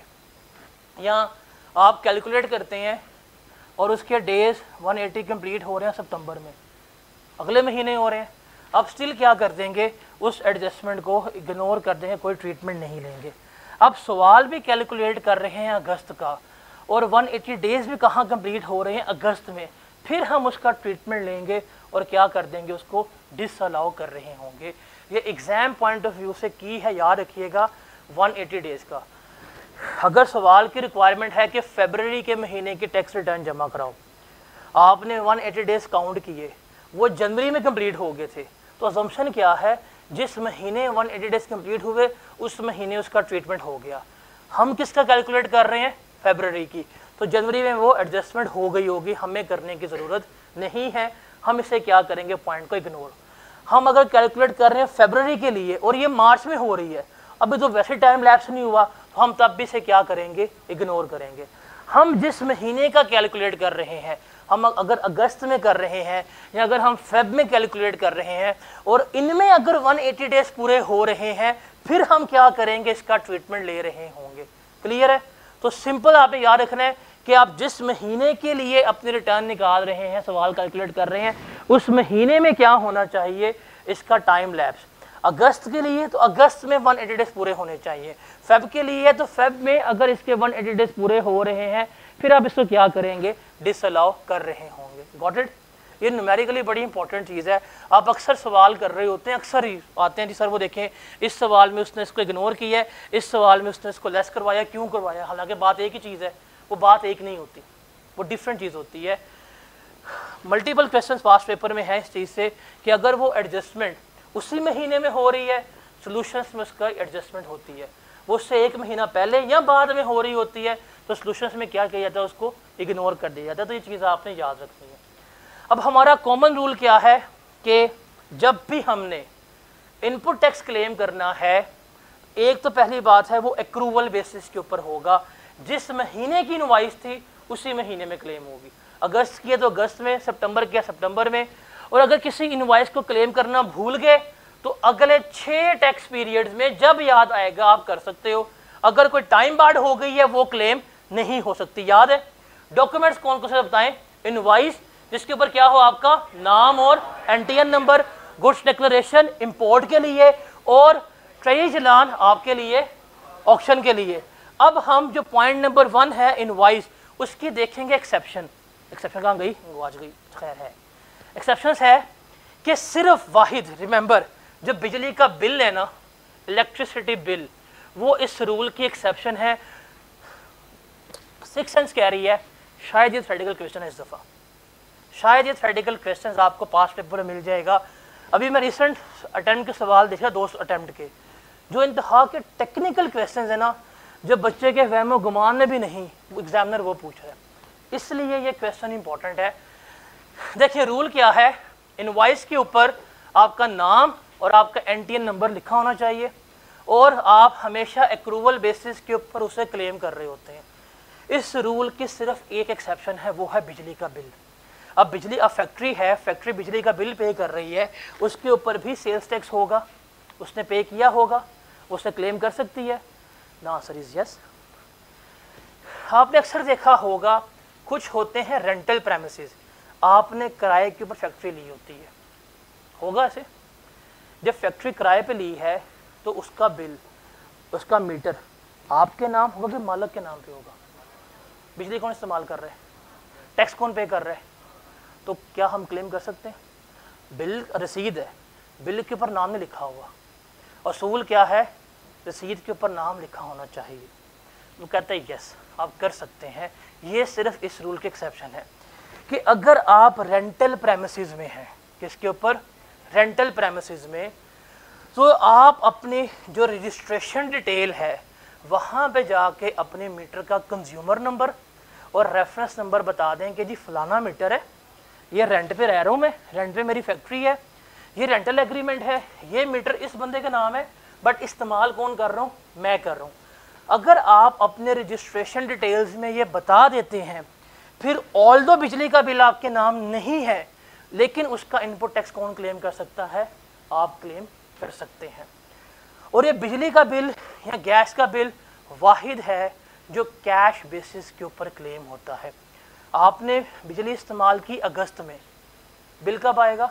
Speaker 1: या आप कैलकुलेट करते हैं और उसके डेज 180 कंप्लीट हो रहे हैं सितंबर में, अगले महीने हो रहे हैं, अब स्टिल क्या कर देंगे, उस एडजस्टमेंट को इग्नोर कर देंगे, कोई ट्रीटमेंट नहीं लेंगे। अब सवाल भी कैलकुलेट कर रहे हैं अगस्त का और 180 डेज भी कहाँ कंप्लीट हो रहे हैं, अगस्त में, फिर हम उसका ट्रीटमेंट लेंगे और क्या कर देंगे, उसको डिसअलाउ कर रहे होंगे। ये एग्जाम पॉइंट ऑफ व्यू से की है, याद रखिएगा 180 डेज का। अगर सवाल की रिक्वायरमेंट है कि फरवरी के महीने की टैक्स रिटर्न जमा कराओ, आपने 180 डेज काउंट किए, वो जनवरी में कंप्लीट हो गए थे, तो अजम्पशन क्या है, जिस महीने 180 डेज कंप्लीट हुए उस महीने उसका ट्रीटमेंट हो गया। हम किसका कैलकुलेट कर रहे हैं, फरवरी की, तो जनवरी में वो एडजस्टमेंट हो गई होगी, हमें करने की ज़रूरत नहीं है। हम इसे क्या करेंगे, पॉइंट को इग्नोर। हम अगर कैलकुलेट कर रहे हैं फरवरी के लिए और ये मार्च में हो रही है, अभी तो वैसे टाइम लैप्स नहीं हुआ, तो हम तब भी इसे क्या करेंगे, इग्नोर करेंगे। हम जिस महीने का कैलकुलेट कर रहे हैं, हम अगर अगस्त में कर रहे हैं या अगर हम फेब में कैलकुलेट कर रहे हैं और इनमें अगर 180 डेज पूरे हो रहे हैं, फिर हम क्या करेंगे, इसका ट्रीटमेंट ले रहे होंगे। क्लियर है। तो सिंपल आपने याद रखना है कि आप जिस महीने के लिए अपने रिटर्न निकाल रहे हैं, सवाल कैलकुलेट कर रहे हैं, उस महीने में क्या होना चाहिए इसका टाइम लैप्स। अगस्त के लिए तो अगस्त में 180 डेज पूरे होने चाहिए। फेब के लिए तो फेब में अगर इसके 180 डेज पूरे हो रहे हैं, फिर आप इसको क्या करेंगे, डिसअलाउ कर रहे होंगे। Got it? ये न्यूमेरिकली बड़ी इंपॉर्टेंट चीज़ है। आप अक्सर सवाल कर रहे होते हैं, अक्सर ही आते हैं जी सर वो देखें इस सवाल में उसने इसको इग्नोर किया है, इस सवाल में उसने इसको लेस करवाया, क्यों करवाया? हालांकि बात एक ही चीज़ है, वो बात एक नहीं होती, वो डिफरेंट चीज़ होती है। मल्टीपल क्वेश्चन पास्ट पेपर में है इस चीज़ से कि अगर वो एडजस्टमेंट उसी महीने में हो रही है, सॉल्यूशंस में उसका एडजस्टमेंट होती है, वो उससे एक महीना पहले या बाद में हो रही होती है, तो सॉल्यूशंस में क्या किया जाता है, उसको इग्नोर कर दिया जाता है। तो ये चीज़ आपने याद रखनी है। अब हमारा कॉमन रूल क्या है कि जब भी हमने इनपुट टैक्स क्लेम करना है, एक तो पहली बात है वो एक्रूवल बेसिस के ऊपर होगा, जिस महीने की इनवॉइस थी उसी महीने में क्लेम होगी। अगस्त की है तो अगस्त में, सितंबर किया सितंबर में, और अगर किसी इनवॉइस को क्लेम करना भूल गए तो अगले 6 टैक्स पीरियड्स में जब याद आएगा आप कर सकते हो। अगर कोई टाइम बार्ड हो गई है वो क्लेम नहीं हो सकती। याद है डॉक्यूमेंट्स कौन कौन से बताएं? इनवॉइस जिसके ऊपर क्या हो, आपका नाम और NTN number, goods declaration import के लिए, और ट्रेजरी चालान आपके लिए ऑक्शन के लिए। अब हम जो पॉइंट नंबर 1 है इनवॉइस, उसकी देखेंगे एक्सेप्शन। एक्सेप्शन कहाँ गई? वो आज गई, खैर है। एक्सेप्शंस है कि सिर्फ वाहिद, रिमेंबर, जो बिजली का बिल है ना, इलेक्ट्रिसिटी बिल, वो इस रूल की एक्सेप्शन है। 6 सेंस कह रही है, शायद ये थ्योरेटिकल क्वेश्चन है इस दफ़ा, शायद ये थ्योरेटिकल क्वेश्चन आपको पास्ट पेपर में मिल जाएगा। अभी मैं रिसेंट अटेम्प्ट के सवाल देखा, 2 अटेम्प्ट के, जो इंतहा के टेक्निकल क्वेश्चन है ना, जो बच्चे के वहमो गुमान में भी नहीं, एग्जामिनर वो पूछ रहा है, इसलिए ये क्वेश्चन इंपॉर्टेंट है। देखिए रूल क्या है, इनवॉइस के ऊपर आपका नाम और आपका एनटीएन नंबर लिखा होना चाहिए, और आप हमेशा एक्रूवल बेसिस के ऊपर उसे क्लेम कर रहे होते हैं। इस रूल की सिर्फ एक एक्सेप्शन है, वो है बिजली का बिल। अब बिजली, अब फैक्ट्री है, फैक्ट्री बिजली का बिल पे कर रही है, उसके ऊपर भी सेल्स टैक्स होगा, उसने पे किया होगा, उसे क्लेम कर सकती है ना? Answer is yes. आपने अक्सर देखा होगा कुछ होते हैं रेंटल प्रेमिसेस, आपने किराए के ऊपर फैक्ट्री ली होती है, होगा ऐसे? जब फैक्ट्री किराए पे ली है तो उसका बिल, उसका मीटर आपके नाम होगा कि मालिक के नाम पे होगा? बिजली कौन इस्तेमाल कर रहा है, टैक्स कौन पे कर रहा है, तो क्या हम क्लेम कर सकते हैं? बिल रसीद है, बिल के ऊपर नाम नहीं लिखा हुआ, असूल क्या है, रसीद के ऊपर नाम लिखा होना चाहिए। वो कहते हैं यस आप कर सकते हैं। ये सिर्फ इस रूल के एक्सेप्शन है कि अगर आप रेंटल प्रेमिसेस में हैं, किसके ऊपर? रेंटल प्रेमिसेस में, तो आप अपनी जो रजिस्ट्रेशन डिटेल है वहाँ पे जाके अपने मीटर का कंज्यूमर नंबर और रेफरेंस नंबर बता दें कि जी फलाना मीटर है, ये रेंट पे रह रहा हूँ मैं, रेंट पे मेरी फैक्ट्री है, ये रेंटल एग्रीमेंट है, ये मीटर इस बंदे के नाम है, बट इस्तेमाल कौन कर रहा हूँ? मैं कर रहा हूँ। अगर आप अपने रजिस्ट्रेशन डिटेल्स में ये बता देते हैं, फिर ऑल्दो बिजली का बिल आपके नाम नहीं है, लेकिन उसका इनपुट टैक्स कौन क्लेम कर सकता है? आप क्लेम कर सकते हैं। और ये बिजली का बिल या गैस का बिल वाहिद है जो कैश बेसिस के ऊपर क्लेम होता है। आपने बिजली इस्तेमाल की अगस्त में, बिल कब आएगा?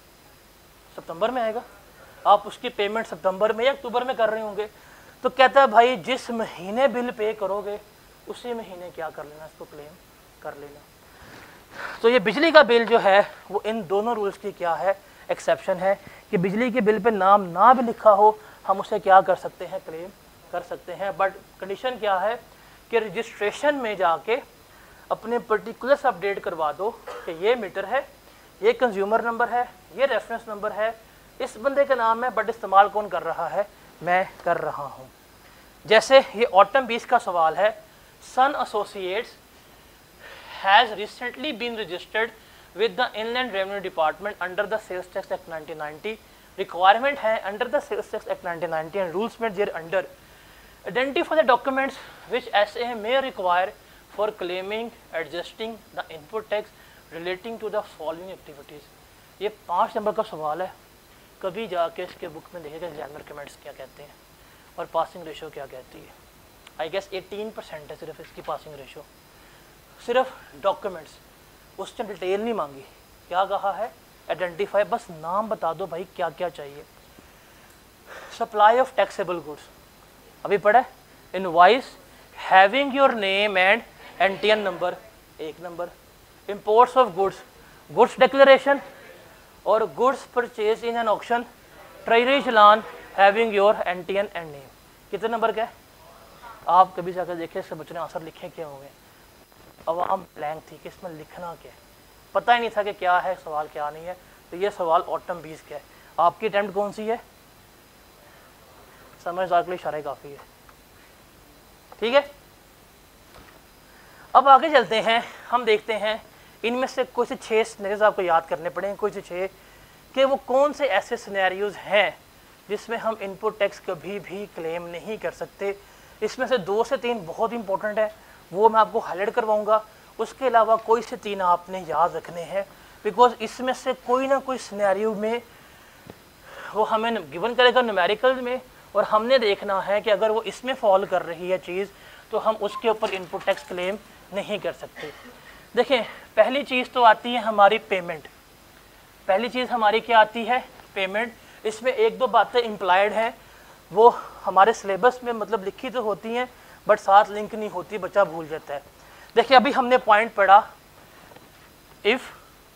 Speaker 1: सितंबर में आएगा। आप उसकी पेमेंट सितंबर में या अक्टूबर में कर रहे होंगे, तो कहता है भाई जिस महीने बिल पे करोगे उसी महीने क्या कर लेना, इसको क्लेम कर लेना। तो ये बिजली का बिल जो है वो इन दोनों रूल्स की क्या है? एक्सेप्शन है कि बिजली के बिल पे नाम ना भी लिखा हो हम उसे क्या कर सकते हैं? क्लेम कर सकते हैं। बट कंडीशन क्या है कि रजिस्ट्रेशन में जाके अपने पर्टिकुलर्स अपडेट करवा दो कि ये मीटर है, ये कंज्यूमर नंबर है, ये रेफरेंस नंबर है, इस बंदे का नाम है, बट इस्तेमाल कौन कर रहा है? मैं कर रहा हूँ। जैसे ये ऑटम 20 का सवाल है, Sun associates has recently been registered with the Inland Revenue Department under the Sales Tax Act 1990. Requirement है under the Sales Tax Act 1990 and rules made thereafter. Identify the documents which SA may require for claiming, adjusting the input tax relating to the following activities. ये 5 नंबर का सवाल है, कभी जाके इसके बुक में देखिएगा एग्जामिनर कमेंट्स क्या कहते हैं और पासिंग रेशो क्या कहती है। आई गेस 18% है सिर्फ इसकी पासिंग रेशो, सिर्फ डॉक्यूमेंट्स, उसने डिटेल नहीं मांगी। क्या कहा है? आइडेंटिफाई, बस नाम बता दो भाई क्या क्या चाहिए। सप्लाई ऑफ टैक्सेबल गुड्स अभी पढ़ा है। Invoice having your name and NTN number, 1 number. Imports of goods, goods declaration और goods purchase in an auction, treasury challan having your NTN and name. कितने नंबर का है? आप कभी जाकर देखिए इसके बच्चों ने आंसर लिखे क्या हुए। अवाम ब्लैंक थी कि इसमें लिखना क्या है, पता ही नहीं था कि क्या है सवाल क्या नहीं है। तो ये सवाल ऑटम 20 का है। आपकी अटेम्प्ट कौन सी है? समझदार के लिए इशारा काफ़ी है, ठीक है। अब आगे चलते हैं, हम देखते हैं इनमें से कोई से 6 सिनेरियोज आपको याद करने पड़ेंगे, कोई से 6 कि वो कौन से ऐसे सिनेरियोज हैं जिसमें हम इनपुट टैक्स कभी भी क्लेम नहीं कर सकते। इसमें से 2 से 3 बहुत इंपॉर्टेंट है, वो मैं आपको हाईलाइट करवाऊंगा। उसके अलावा कोई से 3 आपने याद रखने हैं, बिकॉज इसमें से कोई ना कोई सिनेरियो में वो हमें गिवन करेगा न्यूमेरिकल में, और हमने देखना है कि अगर वो इसमें फॉल कर रही है चीज़ तो हम उसके ऊपर इनपुट टैक्स क्लेम नहीं कर सकते। देखें, पहली चीज़ तो आती है हमारी पेमेंट। पहली चीज़ हमारी क्या आती है? पेमेंट। इसमें 1-2 बातें इम्प्लाइड हैं, वो हमारे सिलेबस में मतलब लिखी तो होती हैं बट साथ लिंक नहीं होती, बच्चा भूल जाता है। देखिए अभी हमने पॉइंट पढ़ा, if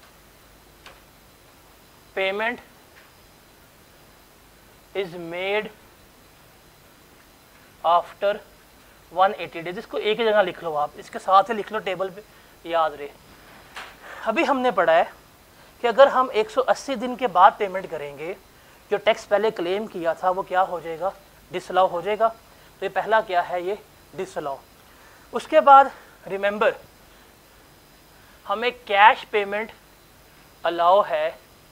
Speaker 1: payment is made after 180 days. इसको एक ही जगह लिख लो, आप इसके साथ ही लिख लो टेबल पे, याद रहे। अभी हमने पढ़ा है कि अगर हम 180 दिन के बाद पेमेंट करेंगे, जो टैक्स पहले क्लेम किया था वो क्या हो जाएगा? डिसअलाउ हो जाएगा। तो ये पहला क्या है? ये डिसअलाउ। उसके बाद रिमेंबर, हमें कैश पेमेंट अलाउ है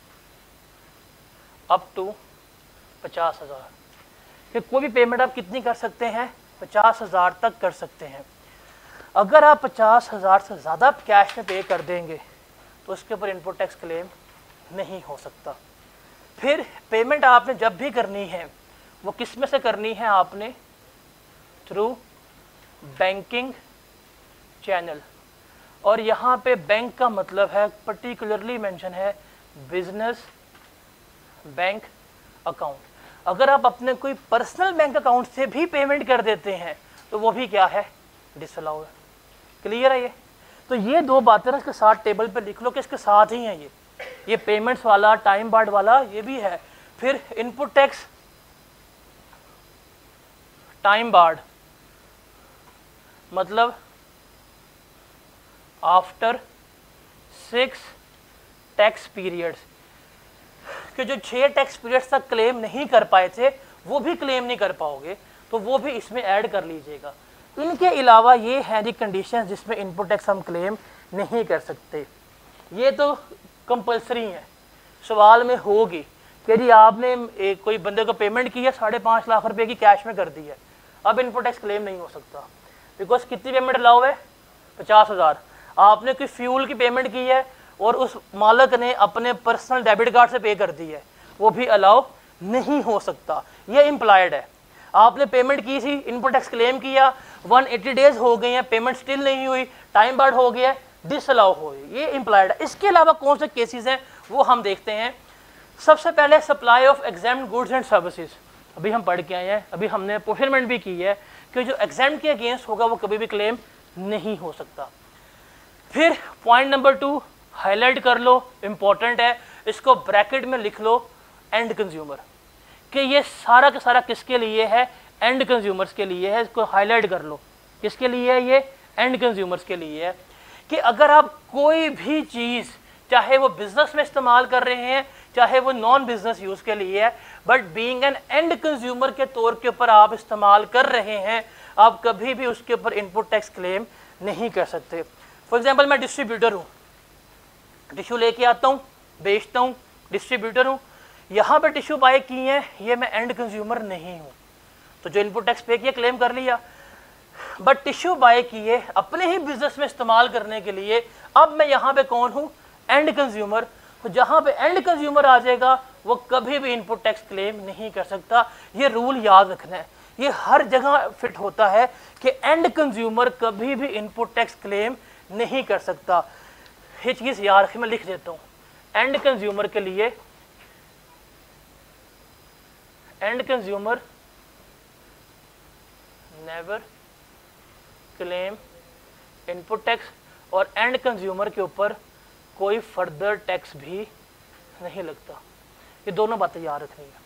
Speaker 1: अप टू 50,000, कि कोई भी पेमेंट आप कितनी कर सकते हैं? 50,000 तक कर सकते हैं। अगर आप 50,000 से ज़्यादा कैश में पे कर देंगे तो उसके ऊपर इनपुट टैक्स क्लेम नहीं हो सकता। फिर पेमेंट आपने जब भी करनी है वो किस में से करनी है? आपने थ्रू बैंकिंग चैनल, और यहाँ पे बैंक का मतलब है पर्टिकुलरली मेंशन है बिजनेस बैंक अकाउंट। अगर आप अपने कोई पर्सनल बैंक अकाउंट से भी पेमेंट कर देते हैं तो वो भी क्या है? डिसअलाउ है। क्लियर है ये? तो ये 2 बातें ना इसके साथ टेबल पे लिख लो कि इसके साथ ही हैं ये पेमेंट्स वाला, टाइम बार्ड वाला ये भी है। फिर इनपुट टैक्स टाइम बार्ड मतलब आफ्टर 6 टैक्स पीरियड्स, कि जो 6 टैक्स पीरियड्स तक क्लेम नहीं कर पाए थे वो भी क्लेम नहीं कर पाओगे, तो वो भी इसमें ऐड कर लीजिएगा। इनके अलावा ये हैं जी कंडीशंस जिसमें इनपुट टैक्स हम क्लेम नहीं कर सकते। ये तो कंपलसरी है, सवाल में होगी कि जी आपने कोई बंदे को पेमेंट की है 5.5 लाख रुपए की कैश में कर दी है, अब इनपुट टैक्स क्लेम नहीं हो सकता। बिकॉज कितनी पेमेंट अलाउ है? 50,000। आपने कोई फ्यूल की पेमेंट की है और उस मालिक ने अपने पर्सनल डेबिट कार्ड से पे कर दी है, वो भी अलाउ नहीं हो सकता। ये इम्प्लाइड है। आपने पेमेंट की थी, इनपुट टैक्स क्लेम किया, 180 डेज हो गए हैं, पेमेंट स्टिल नहीं हुई, टाइम बार्ड हो गया, डिसअलाउ हो गई, ये इम्प्लाइड है। इसके अलावा कौन से केसेस हैं वो हम देखते हैं। सबसे पहले supply of exempt goods and services, अभी हम पढ़ के आए हैं, अभी हमने प्रोफेरमेंट भी की है कि जो एग्जाम के अगेंस्ट होगा वो कभी भी क्लेम नहीं हो सकता। फिर पॉइंट नंबर 2 हाईलाइट कर लो, इंपॉर्टेंट है, इसको ब्रैकेट में लिख लो, एंड कंज्यूमर, कि ये सारा का सारा किसके लिए है? एंड कंज्यूमर्स के लिए है। इसको हाईलाइट कर लो, किसके लिए है? ये एंड कंज्यूमर्स के लिए है। कि अगर आप कोई भी चीज़, चाहे वो बिजनेस में इस्तेमाल कर रहे हैं, चाहे वो नॉन बिजनेस यूज़ के लिए है, but being an end consumer के तौर के ऊपर आप इस्तेमाल कर रहे हैं, आप कभी भी उसके ऊपर इनपुट टैक्स क्लेम नहीं कर सकते। फॉर एग्जाम्पल, मैं डिस्ट्रीब्यूटर हूँ, टिश्यू लेके आता हूँ, बेचता हूँ, डिस्ट्रीब्यूटर हूँ, यहाँ पे टिश्यू बाय की है, ये मैं एंड कंज्यूमर नहीं हूँ, तो जो इनपुट टैक्स पे किया क्लेम कर लिया। बट टिश्यू बाय किए अपने ही बिजनेस में इस्तेमाल करने के लिए, अब मैं यहाँ पे कौन हूँ? End consumer. तो जहाँ पे एंड कंज्यूमर आ जाएगा वो कभी भी इनपुट टैक्स क्लेम नहीं कर सकता। ये रूल याद रखना है, ये हर जगह फिट होता है कि एंड कंज्यूमर कभी भी इनपुट टैक्स क्लेम नहीं कर सकता। ये चीज़ याद रखिए, मैं लिख देता हूँ। एंड कंज्यूमर के लिए end consumer never claim input tax, और एंड कंज्यूमर के ऊपर कोई फर्दर टैक्स भी नहीं लगता। ये दोनों बातें याद रखनी है,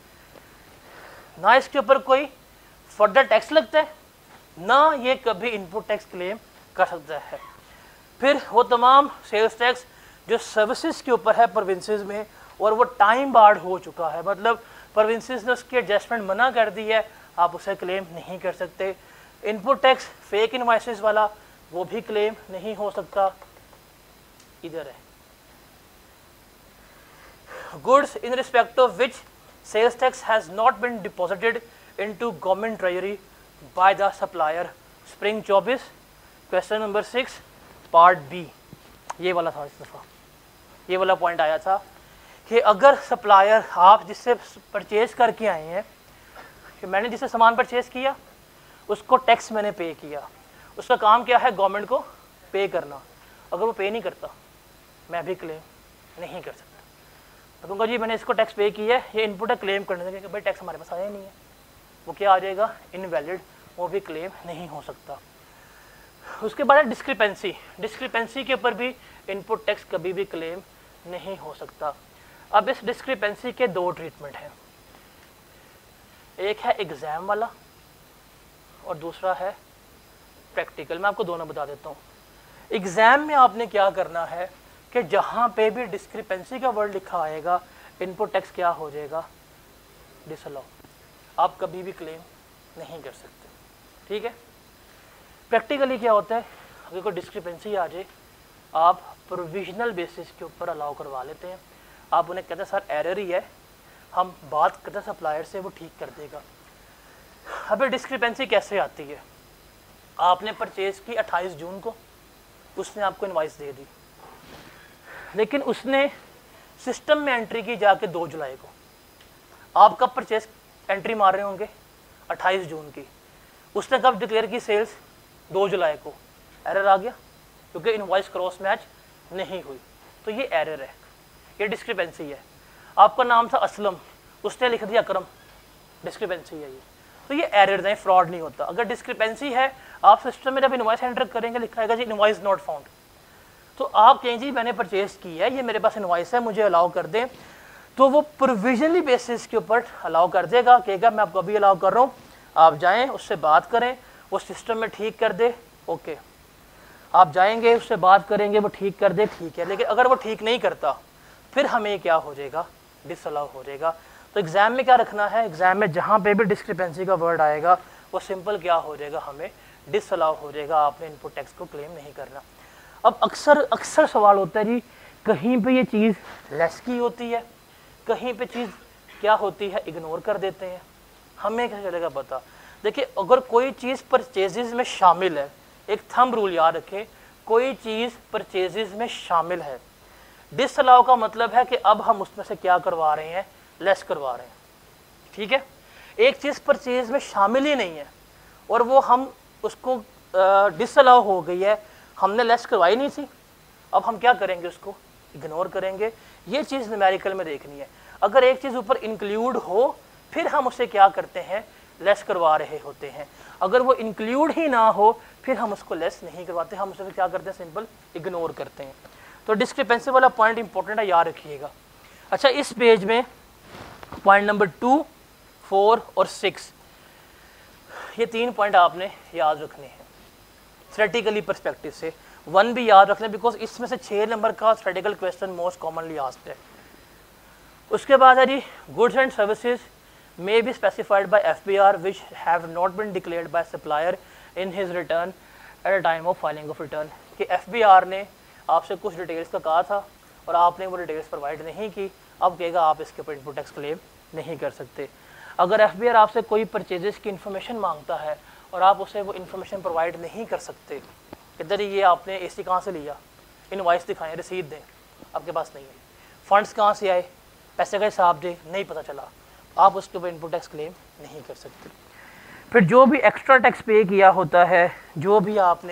Speaker 1: ना इसके ऊपर कोई फर्दर टैक्स लगता है, ना ये कभी इनपुट टैक्स क्लेम कर सकता है। फिर वो तमाम सेल्स टैक्स जो सर्विसेज के ऊपर है प्रोविंसेस में, और वो टाइम बार्ड हो चुका है, मतलब प्रोविंसेस ने उसकी एडजस्टमेंट मना कर दी है, आप उसे क्लेम नहीं कर सकते। इनपुट टैक्स फेक इनवॉइसेस वाला वो भी क्लेम नहीं हो सकता। इधर है goods in respect of which sales tax has not been deposited into government treasury by the supplier. Spring 24 question number 6 part B, ये वाला था। इस दफ़ा ये वाला पॉइंट आया था कि अगर सप्लायर, आप जिससे परचेज करके आए हैं, कि मैंने जिससे सामान परचेज किया उसको टैक्स मैंने पे किया, उसका काम क्या है गवर्नमेंट को पे करना। अगर वो पे नहीं करता मैं भी क्लेम नहीं कर सकता। मैं कहूँगा जी मैंने इसको टैक्स पे किया है, ये इनपुट है, क्लेम करने देंगे, भाई टैक्स हमारे पास आया नहीं है, वो क्या आ जाएगा इनवैलिड, वो भी क्लेम नहीं हो सकता। उसके बाद डिस्क्रिपेंसी, डिस्क्रिपेंसी के ऊपर भी इनपुट टैक्स कभी भी क्लेम नहीं हो सकता। अब इस डिस्क्रिपेंसी के दो ट्रीटमेंट हैं, एक है एग्ज़ाम वाला और दूसरा है प्रैक्टिकल। मैं आपको दोनों बता देता हूँ। एग्ज़ाम में आपने क्या करना है कि जहाँ पे भी डिस्क्रिपेंसी का वर्ड लिखा आएगा इनपुट टैक्स क्या हो जाएगा, डिसअलाउ, आप कभी भी क्लेम नहीं कर सकते। ठीक है। प्रैक्टिकली क्या होता है, अगर कोई डिस्क्रिपेंसी आ जाए आप प्रोविजनल बेसिस के ऊपर अलाउ करवा लेते हैं। आप उन्हें कहते हैं सर एरर ही है, हम बात करते हैं सप्लायर से, वो ठीक कर देगा। अब डिस्क्रिपेंसी कैसे आती है, आपने परचेज की 28 जून को, उसने आपको इनवाइस दे दी, लेकिन उसने सिस्टम में एंट्री की जाके 2 जुलाई को। आप कब परचेज एंट्री मार रहे होंगे 28 जून की, उसने कब डिक्लेयर की सेल्स 2 जुलाई को, एरर आ गया क्योंकि इनवॉइस क्रॉस मैच नहीं हुई, तो ये एरर है, ये डिस्क्रिपेंसी है। आपका नाम था असलम, उसने लिख दिया अकरम, डिस्क्रिपेंसी है ये, तो ये एरर है, फ्रॉड नहीं होता। अगर डिस्क्रिपेंसी है, आप सिस्टम में जब इनवॉइस एंटर करेंगे लिखा आएगा जी इनवॉइस नॉट फाउंड, तो आप कहें जी मैंने परचेज की है, ये मेरे पास इनवॉइस है, मुझे अलाउ कर दें, तो वो प्रोविजनली बेसिस के ऊपर अलाउ कर देगा, कहेगा मैं आपको अभी अलाउ कर रहा हूँ, आप जाएँ उससे बात करें, वो सिस्टम में ठीक कर दे, ओके। आप जाएंगे उससे बात करेंगे, वो ठीक कर दे, ठीक है। लेकिन अगर वो ठीक नहीं करता फिर हमें क्या हो जाएगा, डिसअलाउ हो जाएगा। तो एग्ज़ाम में क्या रखना है, एग्ज़ाम में जहाँ पे भी डिस्क्रिपेंसी का वर्ड आएगा वो सिंपल क्या हो जाएगा, हमें डिसअलाउ हो जाएगा, आपने इनपुट टैक्स को क्लेम नहीं करना। अब अक्सर सवाल होता है जी कहीं पे ये चीज़ लेस की होती है, कहीं पे चीज़ क्या होती है इग्नोर कर देते हैं, हमें क्या चलेगा पता। देखिए अगर कोई चीज़ परचेजेस में शामिल है, एक थंब रूल याद रखें, कोई चीज़ परचेजेस में शामिल है, डिसअलाउ का मतलब है कि अब हम उसमें से क्या करवा रहे हैं, लेस करवा रहे हैं। ठीक है। एक चीज़ परचेज में शामिल ही नहीं है और वो हम उसको डिसअलाउ हो गई है, हमने लेस करवाई नहीं थी, अब हम क्या करेंगे, उसको इग्नोर करेंगे। ये चीज़ न्यूमेरिकल में देखनी है। अगर एक चीज़ ऊपर इंक्लूड हो फिर हम उसे क्या करते हैं, लेस करवा रहे होते हैं। अगर वो इंक्लूड ही ना हो फिर हम उसको लेस नहीं करवाते, हम उसे क्या करते हैं, सिंपल इग्नोर करते हैं। तो डिस्क्रिपेंसी वाला पॉइंट इंपॉर्टेंट है, याद रखिएगा। अच्छा, इस पेज में पॉइंट नंबर 2, 4 और 6, ये 3 पॉइंट आपने याद रखने हैं थ्योरेटिकली पर्सपेक्टिव से। 1 भी याद रख लें बिकॉज इसमें से 6 नंबर का theoretical question most commonly asked है। उसके बाद है जी goods and services may be specified by FBR which have not been declared by supplier in his return at a time of filing of return। कि FBR ने आपसे कुछ डिटेल्स का कहा था और आपने वो डिटेल्स प्रोवाइड नहीं की, अब कहेगा आप इसके ऊपर इनपुट टैक्स क्लेम नहीं कर सकते। अगर FBR आपसे कोई परचेजेस की इन्फॉर्मेशन मांगता है और आप उसे वो इन्फॉर्मेशन प्रोवाइड नहीं कर सकते, इधर ये आपने AC कहाँ से लिया, इनवॉइस दिखाएं, रसीद दें, आपके पास नहीं है, फंड्स कहाँ से आए, पैसे का हिसाब दें, नहीं पता चला, आप उसके ऊपर इनपुट टैक्स क्लेम नहीं कर सकते। फिर जो भी एक्स्ट्रा टैक्स पे किया होता है, जो भी आपने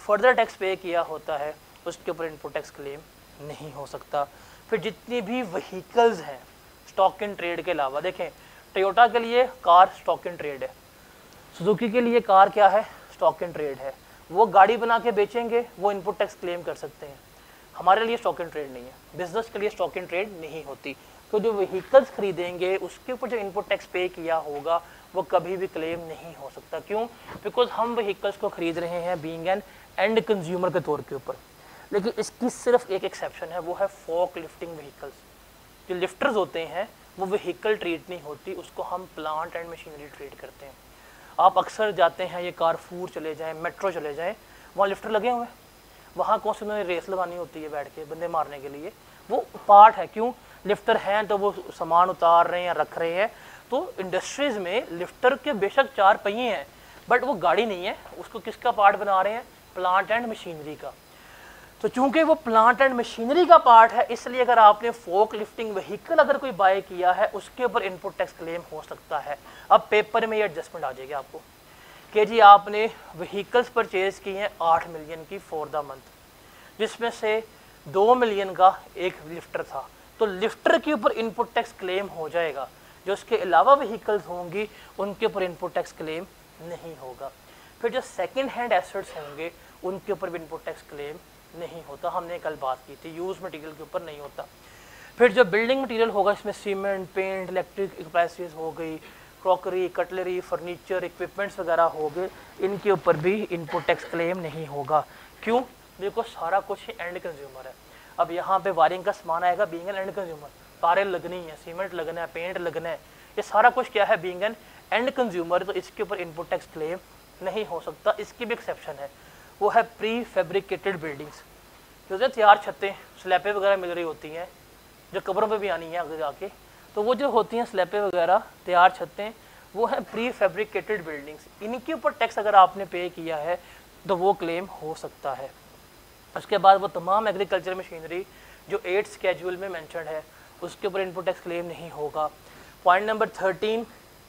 Speaker 1: फर्दर टैक्स पे किया होता है उसके ऊपर इनपुट टैक्स क्लेम नहीं हो सकता। फिर जितनी भी व्हीकल्स हैं स्टॉक इन ट्रेड के अलावा, देखें टोयोटा के लिए कार स्टॉक इन ट्रेड है, सुजुकी के लिए कार क्या है, स्टॉक इन ट्रेड है, वो गाड़ी बना के बेचेंगे, वो इनपुट टैक्स क्लेम कर सकते हैं। हमारे लिए स्टॉक इन ट्रेड नहीं है, बिजनेस के लिए स्टॉक इन ट्रेड नहीं होती। तो जो व्हीकल्स खरीदेंगे उसके ऊपर जो इनपुट टैक्स पे किया होगा वो कभी भी क्लेम नहीं हो सकता। क्यों? बिकॉज हम व्हीकल्स को खरीद रहे हैं बीइंग एन एंड कंज्यूमर के तौर के ऊपर। लेकिन इसकी सिर्फ एक एक्सेप्शन है, वो है फोक लिफ्टिंग व्हीकल्स। जो लिफ्टर्स होते हैं वो व्हीकल ट्रीट नहीं होती, उसको हम प्लांट एंड मशीनरी ट्रीट करते हैं। आप अक्सर जाते हैं, ये कारफूर चले जाएँ, मेट्रो चले जाएँ, वहाँ लिफ्टर लगे हुए हैं, वहाँ कौन सी उन्होंने रेस लगानी होती है बैठ के बंदे मारने के लिए, वो पार्ट है। क्यों? लिफ्टर हैं तो वो सामान उतार रहे हैं या रख रहे हैं। तो इंडस्ट्रीज़ में लिफ्टर के बेशक 4 पहिए हैं बट वो गाड़ी नहीं है, उसको किसका पार्ट बना रहे हैं, प्लांट एंड मशीनरी का। तो चूंकि वो प्लांट एंड मशीनरी का पार्ट है, इसलिए अगर आपने फोक लिफ्टिंग व्हीकल अगर कोई बाय किया है उसके ऊपर इनपुट टैक्स क्लेम हो सकता है। अब पेपर में ये एडजस्टमेंट आ जाएगी आपको कि जी आपने व्हीकल्स परचेज की हैं 8 मिलियन की फॉर द मंथ, जिसमें से 2 मिलियन का एक लिफ्टर था, तो लिफ्टर के ऊपर इनपुट टैक्स क्लेम हो जाएगा। जो उसके अलावा व्हीकल्स होंगी उनके ऊपर इनपुट टैक्स क्लेम नहीं होगा। फिर जो सेकंड हैंड एसेट्स होंगे उनके ऊपर भी इनपुट टैक्स क्लेम नहीं होता, हमने कल बात की थी, यूज मटेरियल के ऊपर नहीं होता। फिर जो बिल्डिंग मटेरियल होगा, इसमें सीमेंट, पेंट, इलेक्ट्रिक एप्लायंसेस हो गई, क्रॉकरी, कटलरी, फर्नीचर, इक्विपमेंट्स वगैरह हो गए, इनके ऊपर भी इनपुट टैक्स क्लेम नहीं होगा। क्यों? बिकॉज सारा कुछ ही एंड कंज्यूमर है। अब यहाँ पे वायरिंग का सामान आएगा बीइंग एन एंड कंज्यूमर, तारें लगनी है, सीमेंट लगना है, पेंट लगना है, ये सारा कुछ क्या है, बीइंग एन एंड कंज्यूमर, तो इसके ऊपर इनपुट टैक्स क्लेम नहीं हो सकता। इसकी भी एक्सेप्शन है, वो है प्री फैब्रिकेटेड बिल्डिंग्स, जो तैयार छतें स्लैपें वगैरह मिल रही होती हैं, जो कब्रों पे भी आनी है आगे जाके, तो वो जो होती हैं स्लैपें वगैरह तैयार छतें, वो है प्री फैब्रिकेटेड बिल्डिंग्स। इनके ऊपर टैक्स अगर आपने पे किया है तो वो क्लेम हो सकता है। उसके बाद वो तमाम एग्रीकल्चर मशीनरी जो 8th स्केड्यूल में मेंशन है उसके ऊपर इनपुट टैक्स क्लेम नहीं होगा। पॉइंट नंबर 13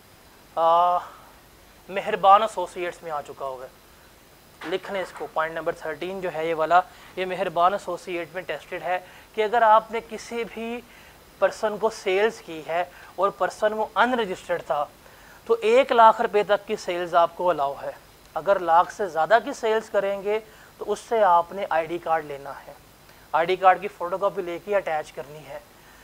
Speaker 1: मेहरबान एसोसिएट्स में आ चुका होगा, लिख लें इसको। पॉइंट नंबर 13 जो है ये वाला, ये मेहरबान एसोसिएट में टेस्टेड है कि अगर आपने किसी भी पर्सन को सेल्स की है और पर्सन वो अनरजिस्टर्ड था तो 1 लाख रुपए तक की सेल्स आपको अलाउ है। अगर लाख से ज़्यादा की सेल्स करेंगे तो उससे आपने आईडी कार्ड लेना है, आईडी कार्ड की फ़ोटोकॉपी लेके अटैच करनी है।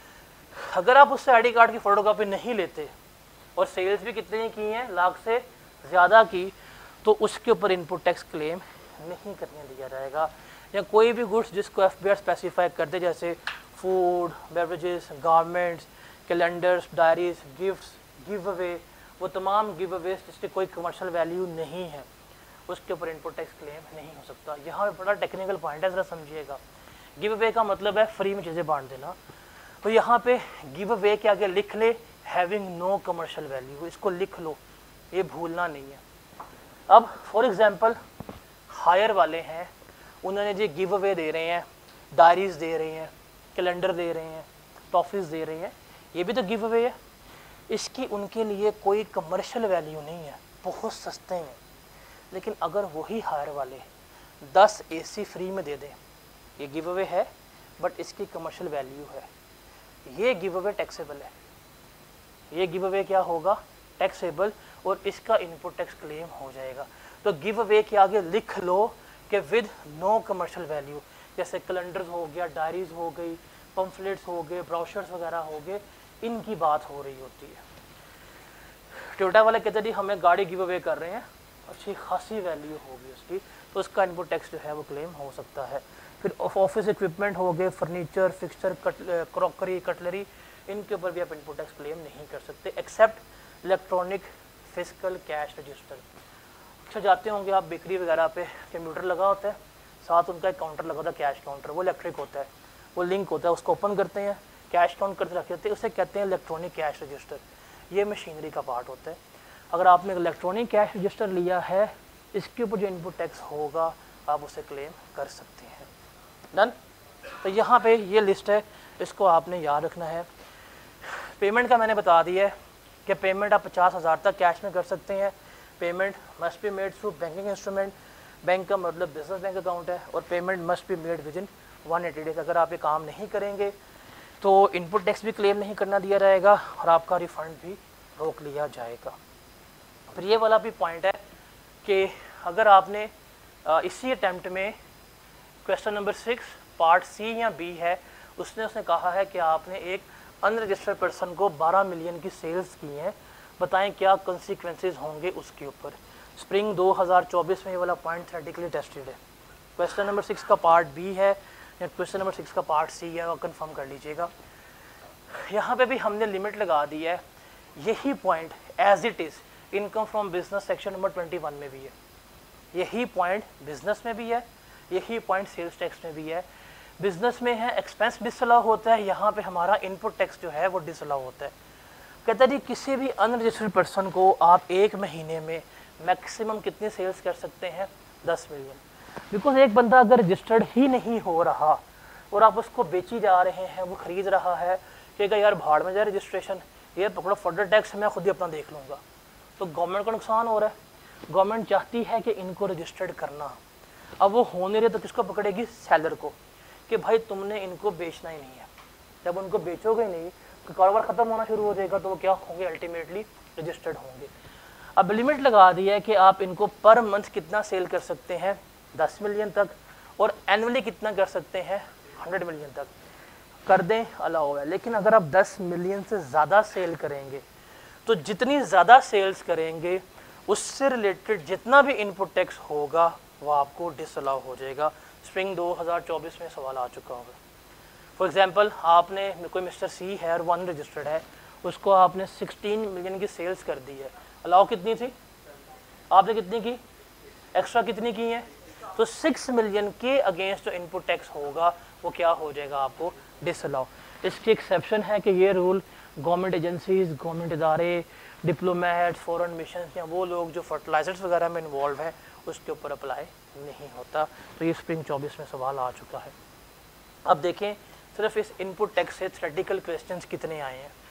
Speaker 1: अगर आप उससे आईडी कार्ड की फ़ोटोकॉपी नहीं लेते और सेल्स भी कितने की हैं, लाख से ज़्यादा की, तो उसके ऊपर इनपुट टैक्स क्लेम नहीं करने दिया जाएगा। या कोई भी गुड्स जिसको एफबीआर स्पेसिफाई कर दे, जैसे food, beverages, garments, calendars, diaries, gifts, give away, वो तमाम गिव अवेज जिसकी कोई कमर्शियल वैल्यू नहीं है, उसके ऊपर इनपुट टैक्स क्लेम नहीं हो सकता। यहाँ पे बड़ा टेक्निकल पॉइंट है, ज़रा समझिएगा। गिव अवे का मतलब है फ्री में चीज़ें बांट देना, तो यहाँ पे गिव अवे के आगे लिख ले हैविंग नो कमर्शियल वैल्यू, इसको लिख लो, ये भूलना नहीं है। अब फॉर एग्जांपल हायर वाले हैं, उन्होंने जी गिव अवे दे रहे हैं, डायरीज दे रहे हैं, कैलेंडर दे रहे हैं, टॉफीज दे रहे हैं, ये भी तो गिव अवे है। इसकी उनके लिए कोई कमर्शियल वैल्यू नहीं है, बहुत सस्ते हैं। लेकिन अगर वही हायर वाले 10 AC फ्री में दे दें, ये गिव अवे है बट इसकी कमर्शियल वैल्यू है, ये गिव अवे टैक्सेबल है। ये गिव अवे क्या होगा, टैक्सेबल, और इसका इनपुट टैक्स क्लेम हो जाएगा। तो गिव अवे के आगे लिख लो कि विद नो कमर्शियल वैल्यू, जैसे कैलेंडर्स हो गया, डायरीज हो गई, पम्फलेट्स हो गए, ब्रोशर्स वगैरह हो गए, इनकी बात हो रही होती है। टोयोटा वाले कहते हैं हमें गाड़ी गिव अवे कर रहे हैं, अच्छी खासी वैल्यू होगी उसकी, तो उसका इनपुट टैक्स जो है वो क्लेम हो सकता है। फिर ऑफिस इक्विपमेंट हो गए, फर्नीचर, फिक्सचर, क्रॉकरी, कटलरी, इनके ऊपर भी आप इनपुट टैक्स क्लेम नहीं कर सकते except electronic physical cash register. अच्छा, जाते होंगे आप बेकरी वगैरह पे, कंप्यूटर लगा होता है, साथ उनका एक काउंटर लगा होता है, कैश काउंटर, वो इलेक्ट्रिक होता है, वो लिंक होता है, उसको ओपन करते हैं, कैश काउंट करते रख देते हैं, उसे कहते हैं इलेक्ट्रॉनिक कैश रजिस्टर। ये मशीनरी का पार्ट होता है। अगर आपने इलेक्ट्रॉनिक कैश रजिस्टर लिया है, इसके ऊपर जो इनपुट टैक्स होगा आप उसे क्लेम कर सकते हैं। डन। तो यहाँ पे ये लिस्ट है, इसको आपने याद रखना है। पेमेंट का मैंने बता दिया है कि पेमेंट आप 50,000 तक कैश में कर सकते हैं। Payment must be made through banking instrument. Bank का मतलब बिजनेस बैंक अकाउंट है, और payment must be made within 180 days. अगर आप ये काम नहीं करेंगे तो इनपुट टैक्स भी क्लेम नहीं करना दिया जाएगा और आपका रिफंड भी रोक लिया जाएगा। फिर ये वाला भी पॉइंट है कि अगर आपने इसी अटैम्प्ट में क्वेश्चन नंबर 6 पार्ट सी या बी है, उसने कहा है कि आपने एक अनरजिस्टर्ड पर्सन को 12 मिलियन की सेल्स की हैं, बताएं क्या कंसिक्वेंसेस होंगे उसके ऊपर। स्प्रिंग 2024 में ये वाला पॉइंट थ्योरेटिकली टेस्टेड है। क्वेश्चन नंबर 6 का पार्ट बी है या क्वेश्चन नंबर 6 का पार्ट सी है, वो कंफर्म कर लीजिएगा। यहाँ पे भी हमने लिमिट लगा दी है। यही point as it is income from business section number 21 में भी है, यही पॉइंट बिजनेस में भी है, यही पॉइंट सेल्स टैक्स में भी है। बिजनेस में है एक्सपेंस डिसअलाउ होता है, यहाँ पे हमारा इनपुट टैक्स जो है वो डिसअलाउ होता है। कहता है जी किसी भी अनरजिस्टर्ड पर्सन को आप एक महीने में मैक्सिमम कितनी सेल्स कर सकते हैं, 10 मिलियन। बिकॉज एक बंदा अगर रजिस्टर्ड ही नहीं हो रहा और आप उसको बेची जा रहे हैं, वो खरीद रहा है, कहेगा यार भाड़ में जाए रजिस्ट्रेशन, ये पकड़ो फर्दर टैक्स मैं खुद ही अपना देख लूँगा, तो गवर्नमेंट को नुकसान हो रहा है। गवर्नमेंट चाहती है कि इनको रजिस्टर्ड करना, अब वो हो नहीं रहे तो किसको पकड़ेगी, सेलर को, कि भाई तुमने इनको बेचना ही नहीं है। जब उनको बेचोगे नहीं तो कारोबार ख़त्म होना शुरू हो जाएगा, तो वो क्या होंगे, अल्टीमेटली रजिस्टर्ड होंगे। अब लिमिट लगा दी है कि आप इनको पर मंथ कितना सेल कर सकते हैं, 10 मिलियन तक, और एनुअली कितना कर सकते हैं, 100 मिलियन तक कर दें, अलाउ है। लेकिन अगर आप 10 मिलियन से ज़्यादा सेल करेंगे तो जितनी ज़्यादा सेल्स करेंगे उससे रिलेटेड जितना भी इनपुट टैक्स होगा वो आपको डिसअलाउ हो जाएगा। स्प्रिंग 2024 में सवाल आ चुका होगा। फॉर एग्जांपल आपने कोई मिस्टर सी है और वन रजिस्टर्ड है, उसको आपने 16 मिलियन की सेल्स कर दी है, अलाउ कितनी थी, आपने कितनी की, एक्स्ट्रा कितनी की है, तो 6 मिलियन के अगेंस्ट जो इनपुट टैक्स होगा वो क्या हो जाएगा, आपको डिसअलाउ। इसकी एक्सेप्शन है कि ये रूल गवर्नमेंट एजेंसीज, गवर्नमेंट इदारे, डिप्लोमेट, फॉरेन मिशन या वो लोग जो फर्टिलाइजर्स वगैरह में इन्वॉल्व है उसके ऊपर अप्लाई नहीं होता। तो ये स्प्रिंग 24 में सवाल आ चुका है। अब देखें सिर्फ इस इनपुट टैक्स से थ्योरेटिकल क्वेश्चंस कितने आए हैं।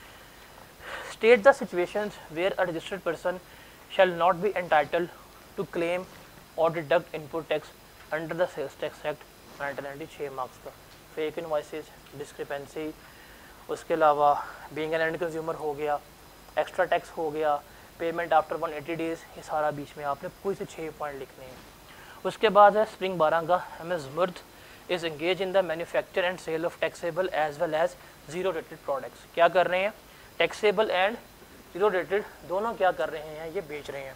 Speaker 1: State the situations where a registered person shall not be entitled to claim और deduct input tax under the sales tax act 1996 marks का। फेक इनवॉइसेस, डिस्क्रिपेंसी, उसके अलावा बीइंग एन एंड कंज्यूमर हो गया, एक्स्ट्रा टैक्स हो गया, पेमेंट आफ्टर 180 डेज, ये सारा बीच में आपने कोई से 6 पॉइंट लिखने हैं। उसके बाद है स्प्रिंग 12 का एमएस मर्द is engage in the manufacture and sale of taxable as well as zero rated products. क्या कर रहे हैं, टैक्सेबल एंड जीरो रेटेड दोनों क्या कर रहे हैं, ये बेच रहे हैं।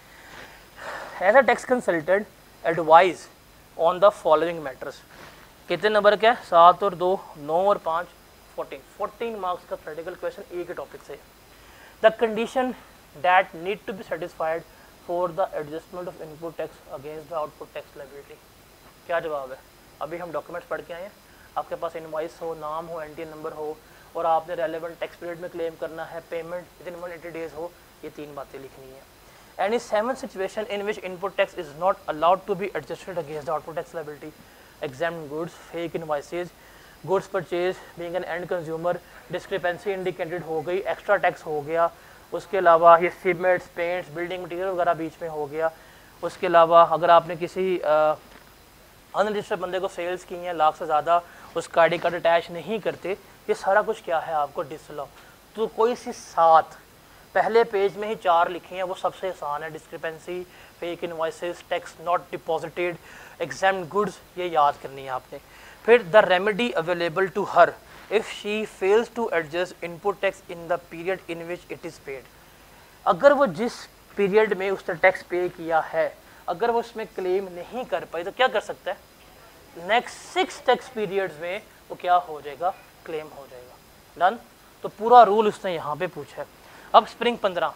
Speaker 1: As a tax consultant advise on the following matters. कितने नंबर का है, 7 और 2, 9 और 5, 14 मार्क्स का थ्योरेटिकल क्वेश्चन एक ही टॉपिक से। The condition that need to be satisfied for the adjustment of input tax against the output tax liability. क्या जवाब है, अभी हम डॉक्यूमेंट्स पढ़ के आए हैं, आपके पास इनवॉइस हो, नाम हो, एनटीएन नंबर हो, और आपने रेलेवेंट टैक्स पीरियड में क्लेम करना है, पेमेंट विद इन 180 डेज हो, ये 3 बातें लिखनी है। Any 7 situation in which input tax is not allowed to be adjusted against the output tax liability. Exempt goods, fake invoices, goods purchase being an end consumer, discrepancy indicated हो गई, एक्स्ट्रा टैक्स हो गया, उसके अलावा ये सीमेंट्स, पेंट्स, बिल्डिंग मटीरियल वगैरह बीच में हो गया। उसके अलावा अगर आपने किसी अनरजिस्टर्ड बंदे को सेल्स की हैं लाख से ज़्यादा, उसका आईडी कार्ड अटैच नहीं करते, ये सारा कुछ क्या है आपको डिसअलाउ। तो कोई सी 7 पहले पेज में ही 4 लिखे हैं, वो सबसे आसान है, discrepancy, fake invoices, tax not deposited, exempt goods, ये याद करनी है आपने। फिर the remedy available to her if she fails to adjust input tax in the period in which it is paid. अगर वो जिस पीरियड में उसने टैक्स पे किया है अगर वो उसमें क्लेम नहीं कर पाई तो क्या कर सकता है, नेक्स्ट 6 टैक्स पीरियड्स में वो क्या हो जाएगा, क्लेम हो जाएगा। डन। तो पूरा रूल उसने यहाँ पे पूछा है। अब spring 15,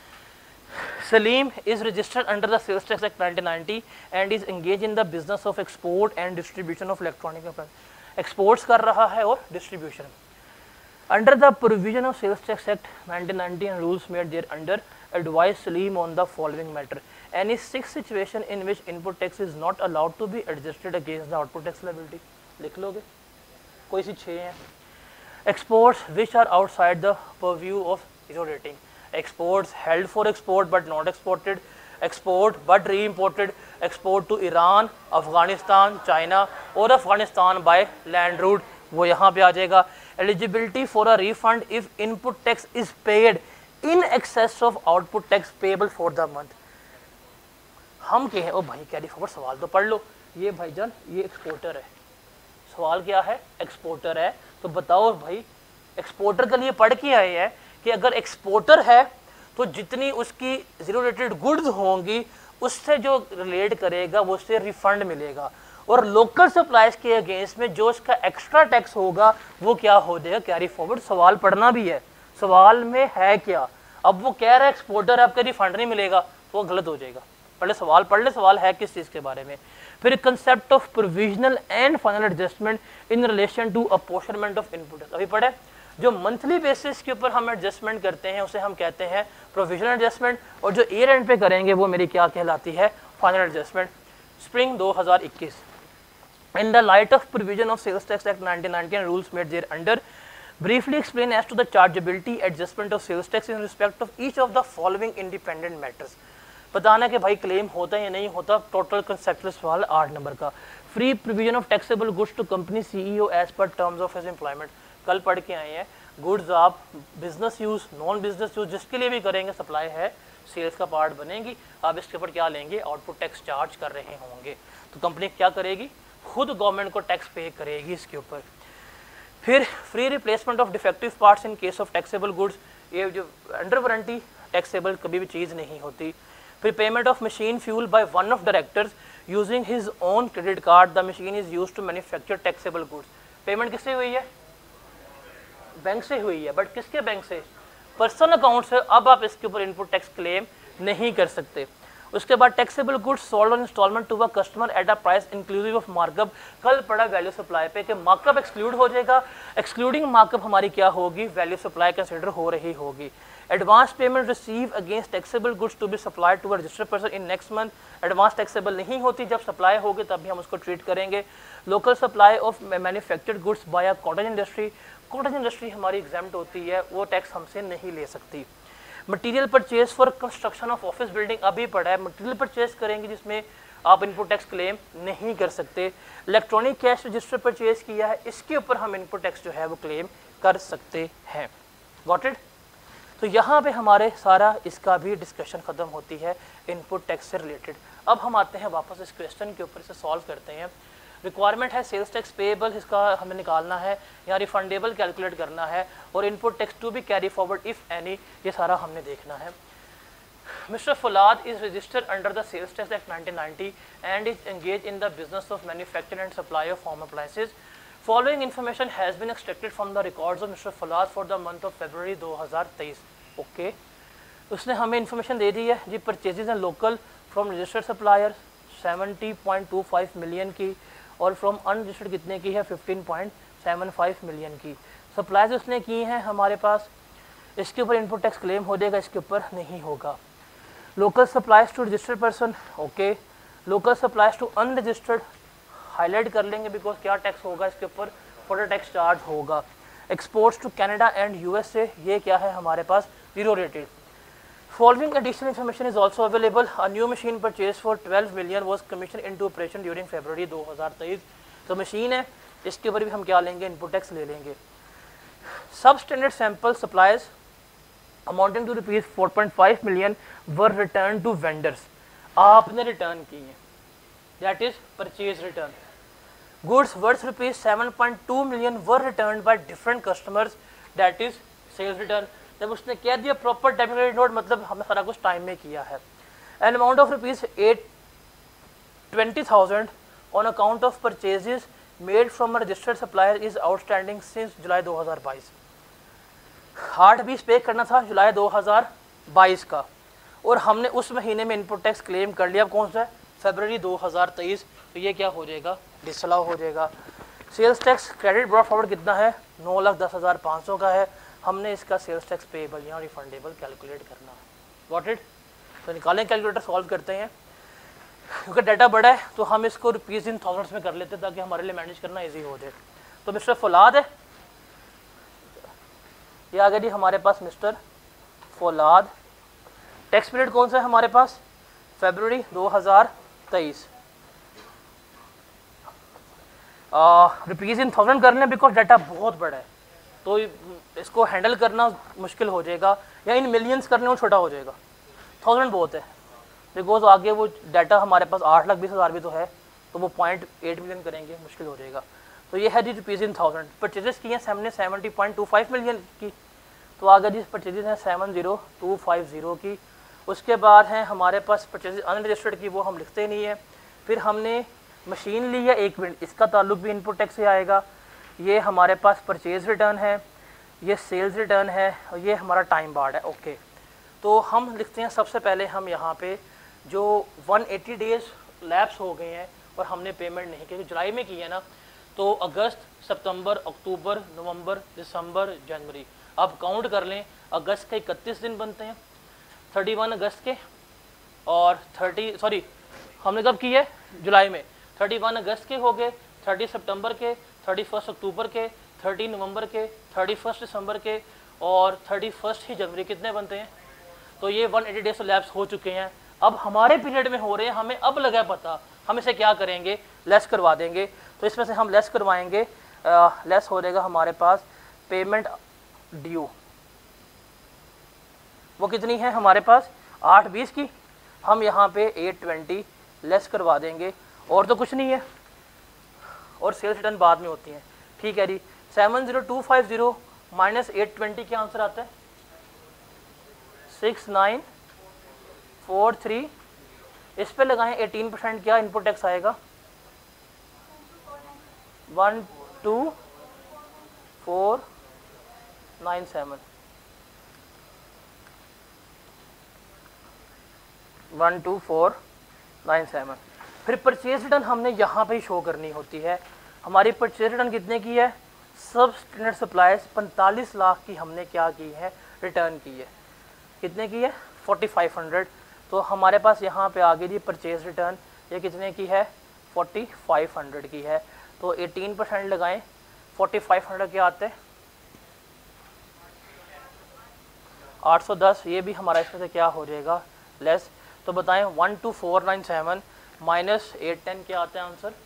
Speaker 1: Salim is registered under the sales tax act 1990 and is engage in the business of export and distribution of electronic. Exports कर रहा है और distribution. Under the provision of sales tax act 1990 and rules made there under advise Salim on the following matter. Any 6 situation in which input tax is not allowed to be adjusted against the output tax liability. लिख लोगे, कोई सी 6 हैं। Exports which are outside the purview of zero rating. Exports held for export but not exported. Export but reimported, export to Iran, Afghanistan, China और अफगानिस्तान बाय लैंड रूट, वो यहाँ पे आ जाएगा। Eligibility for a refund if input tax is paid in excess of output tax payable for the month. हम कहें ओ भाई कैरी फॉरवर्ड सवाल तो पढ़ लो, ये भाईजान ये एक्सपोर्टर है, सवाल क्या है एक्सपोर्टर है, तो बताओ भाई एक्सपोर्टर के लिए पढ़ के आए हैं कि अगर एक्सपोर्टर है तो जितनी उसकी जीरो रेटेड गुड्स होंगी उससे जो रिलेट करेगा वो उससे रिफंड मिलेगा, और लोकल सप्लाईज के अगेंस्ट में जो इसका एक्स्ट्रा टैक्स होगा वो क्या हो जाएगा कैरी फॉरवर्ड। सवाल पढ़ना भी है, सवाल में है क्या, अब वो कह रहा है एक्सपोर्टर आपका रिफंड नहीं मिलेगा तो वो गलत हो जाएगा। पहले सवाल पढ़ ले, सवाल है किस चीज़ के बारे में। फिर concept of provisional and final adjustment in relation to apportionment of input, अभी पढ़े। जो मंथली बेसिस के ऊपर हम एडजस्टमेंट करते हैं उसे हम कहते हैं प्रोविजनल एडजस्टमेंट, और जो ईयर एंड पे करेंगे वो मेरी क्या कहलाती है final adjustment. Spring 2021 in the light of provision of sales tax act 1990 and rules made there under briefly explain as to the chargeability adjustment of sales tax in respect of each of the following independent matters। बताना कि भाई क्लेम होता है या नहीं होता, टोटल कंसेप्चुअल सवाल 8 नंबर का। Free provision of taxable goods to company CEO as per terms of his employment, कल पढ़ के आए हैं। गुड्स आप business use non business use जिसके लिए भी करेंगे सप्लाई है सेल्स का पार्ट बनेगी, आप इसके ऊपर क्या लेंगे आउटपुट टैक्स चार्ज कर रहे होंगे, तो कंपनी क्या करेगी खुद गवर्नमेंट को टैक्स पे करेगी इसके ऊपर। फिर free replacement of defective parts in case of taxable goods, ये जो अंडर वारंटी टैक्सेबल कभी भी चीज़ नहीं होती। फिर payment of machine fuel by one of directors using his own credit card, the machine is used to manufacture taxable goods. Payment किससे हुई है बैंक से हुई है, बट किसके बैंक से पर्सनल अकाउंट से, अब आप इसके ऊपर इनपुट टैक्स क्लेम नहीं कर सकते। उसके बाद taxable goods sold on instalment to a customer at a price inclusive of markup, कल पड़ा वैल्यू सप्लाई पे कि मार्कअप एक्सक्लूड हो जाएगा, एक्सक्लूडिंग मार्कअप हमारी क्या होगी वैल्यू सप्लाई कंसिडर हो रही होगी। Advance payment receive against taxable goods to be supplied to a registered person in next month, advance taxable नहीं होती, जब सप्लाई होगी तभी हम उसको ट्रीट करेंगे। Local supply of manufactured goods by a cottage industry, cottage industry हमारी एग्जाम्प्ट होती है, वो टैक्स हमसे नहीं ले सकती। Material purchase for construction of office building, अभी पड़ा है मटीरियल परचेज करेंगे जिसमें आप इनपुट टैक्स क्लेम नहीं कर सकते। इलेक्ट्रॉनिक कैश रजिस्टर परचेज किया है, इसके ऊपर हम इनपुट टैक्स जो है वो क्लेम कर सकते हैं। Got it. तो यहाँ पे हमारे सारा इसका भी डिस्कशन ख़त्म होती है इनपुट टैक्स से रिलेटेड। अब हम आते हैं वापस इस क्वेश्चन के ऊपर, इसे सॉल्व करते हैं। रिक्वायरमेंट है सेल्स टैक्स पेएबल, इसका हमें निकालना है या रिफंडेबल कैलकुलेट करना है, और input tax to be carry forward if any, ये सारा हमने देखना है। Mister Faulad is registered under the sales tax act 1990 and is engage in the business of manufacture and supply of home appliances. Following information has been extracted from the records of mister Faulad for the month of February 2023। Okay, उसने हमें इन्फॉर्मेशन दे दी है जी। Purchases and local from registered supplier 70.25 million की, और फ्रॉम अनरजिस्टर्ड कितने की है 15.75 मिलियन की। सप्लाईज उसने की हैं हमारे पास, इसके ऊपर इनपुट टैक्स क्लेम हो जाएगा, इसके ऊपर नहीं होगा। Local supplies to registered person, okay. Local supplies to unregistered highlight कर लेंगे बिकॉज क्या टैक्स होगा इसके ऊपर, फॉर टैक्स चार्ज होगा। Exports to Canada and USA, ये क्या है हमारे पास zero rated. Following additional information is also available. A new machine purchased for 12 million was commissioned into operation during February 2023। तो मशीन है, इसके ऊपर भी हम क्या लेंगे इनपुट टैक्स ले लेंगे। Substandard sample supplies amounting to rupees 4.5 million were returned to vendors। आपने रिटर्न की है, that is purchase return। Goods worth rupees 7.2 million were returned by different customers, that is sales return। जब उसने कह दिया प्रॉपर डेबिट नोट, मतलब हमने सारा कुछ टाइम में किया है। An amount of rupees 820,000 on account of purchases made from a registered supplier is outstanding since July 2022। 820 पे करना था जुलाई 2022 का, और हमने उस महीने में इनपुट टैक्स क्लेम कर लिया। कौन सा है फरवरी 2023, तो ये क्या हो जाएगा डिसअलाउ हो जाएगा। Sales tax credit brought forward कितना है 9,10,500 का है, हमने इसका सेल्स टैक्स पेएबल या रिफंडेबल कैलकुलेट करना है। Got it. तो निकालें, कैलकुलेटर सॉल्व करते हैं, क्योंकि डाटा बड़ा है तो हम इसको रुपीज़ इन थाउजेंड्स में कर लेते हैं ताकि हमारे लिए मैनेज करना इजी हो जाए। तो मिस्टर फौलाद है, ये आ गया जी हमारे पास मिस्टर फौलाद। टैक्स पीरियड कौन सा है हमारे पास फरवरी 2023 रुपीज़ इन 1000 कर लें बिकॉज डाटा बहुत बड़ा है तो इसको हैंडल करना मुश्किल हो जाएगा, या इन मिलियंस करने वो छोटा हो जाएगा। 1000 बहुत है बिकॉज आगे वो डाटा हमारे पास 8,20,000 भी तो है, तो वो 0.8 मिलियन करेंगे, मुश्किल हो जाएगा। तो ये है जी रुपीज़ इन 1000। परचेजेस की हैं हमने 70.25 मिलियन की, तो आगे जी परचेजेस हैं 70250 की। उसके बाद हैं हमारे पास परचेजेस अनरजिस्टर्ड की, वो हम लिखते नहीं है। फिर हमने मशीन ली है 1 मिनट, इसका ताल्लुक भी इनपुट टैक्स से आएगा। ये हमारे पास परचेज रिटर्न है, ये सेल्स रिटर्न है, और ये हमारा टाइम बार्ड है। ओके, तो हम लिखते हैं सबसे पहले हम यहाँ पे जो 180 डेज लैप्स हो गए हैं और हमने पेमेंट नहीं की, जुलाई में की है ना, तो अगस्त, सितंबर, अक्टूबर, नवंबर, दिसंबर, जनवरी। अब काउंट कर लें, अगस्त के 31 दिन बनते हैं, 31 अगस्त के, और हमने कब की है, जुलाई में। 31 अगस्त के हो गए, 30 सितंबर के, 31 अक्टूबर के, 30 नवंबर के, 31 दिसंबर के, और 31 ही जनवरी। कितने बनते हैं? तो ये 180 डेज लैप्स हो चुके हैं। अब हमारे पीरियड में हो रहे हैं, हमें अब लगा पता, हम इसे क्या करेंगे, लेस करवा देंगे। तो इसमें से हम लेस करवाएंगे, लेस हो जाएगा हमारे पास पेमेंट ड्यू। वो कितनी है हमारे पास, 820 की, हम यहाँ पे 820 लेस करवा देंगे, और तो कुछ नहीं है, और सेल्स रिटर्न बाद में होती हैं। ठीक है जी, 70250 माइनस 820 क्या आंसर आता है, 6943। इस पे लगाएं 18%, क्या इनपुट टैक्स आएगा, 12497 12497। फिर परचेज रिटर्न हमने यहाँ पे ही शो करनी होती है। हमारी परचेज रिटर्न कितने की है, सब स्टैंडर्ड सप्लाईज 45 लाख की हमने क्या की है, रिटर्न की है। कितने की है, 4500। तो हमारे पास यहाँ पे आ गई परचेज रिटर्न, ये कितने की है, 4500 की है। तो 18% लगाएं, 4500 क्या आते हैं, 810। ये भी हमारा इसमें से क्या हो जाएगा, लेस। तो बताएं 12497 माइनस 810 क्या आता है आंसर,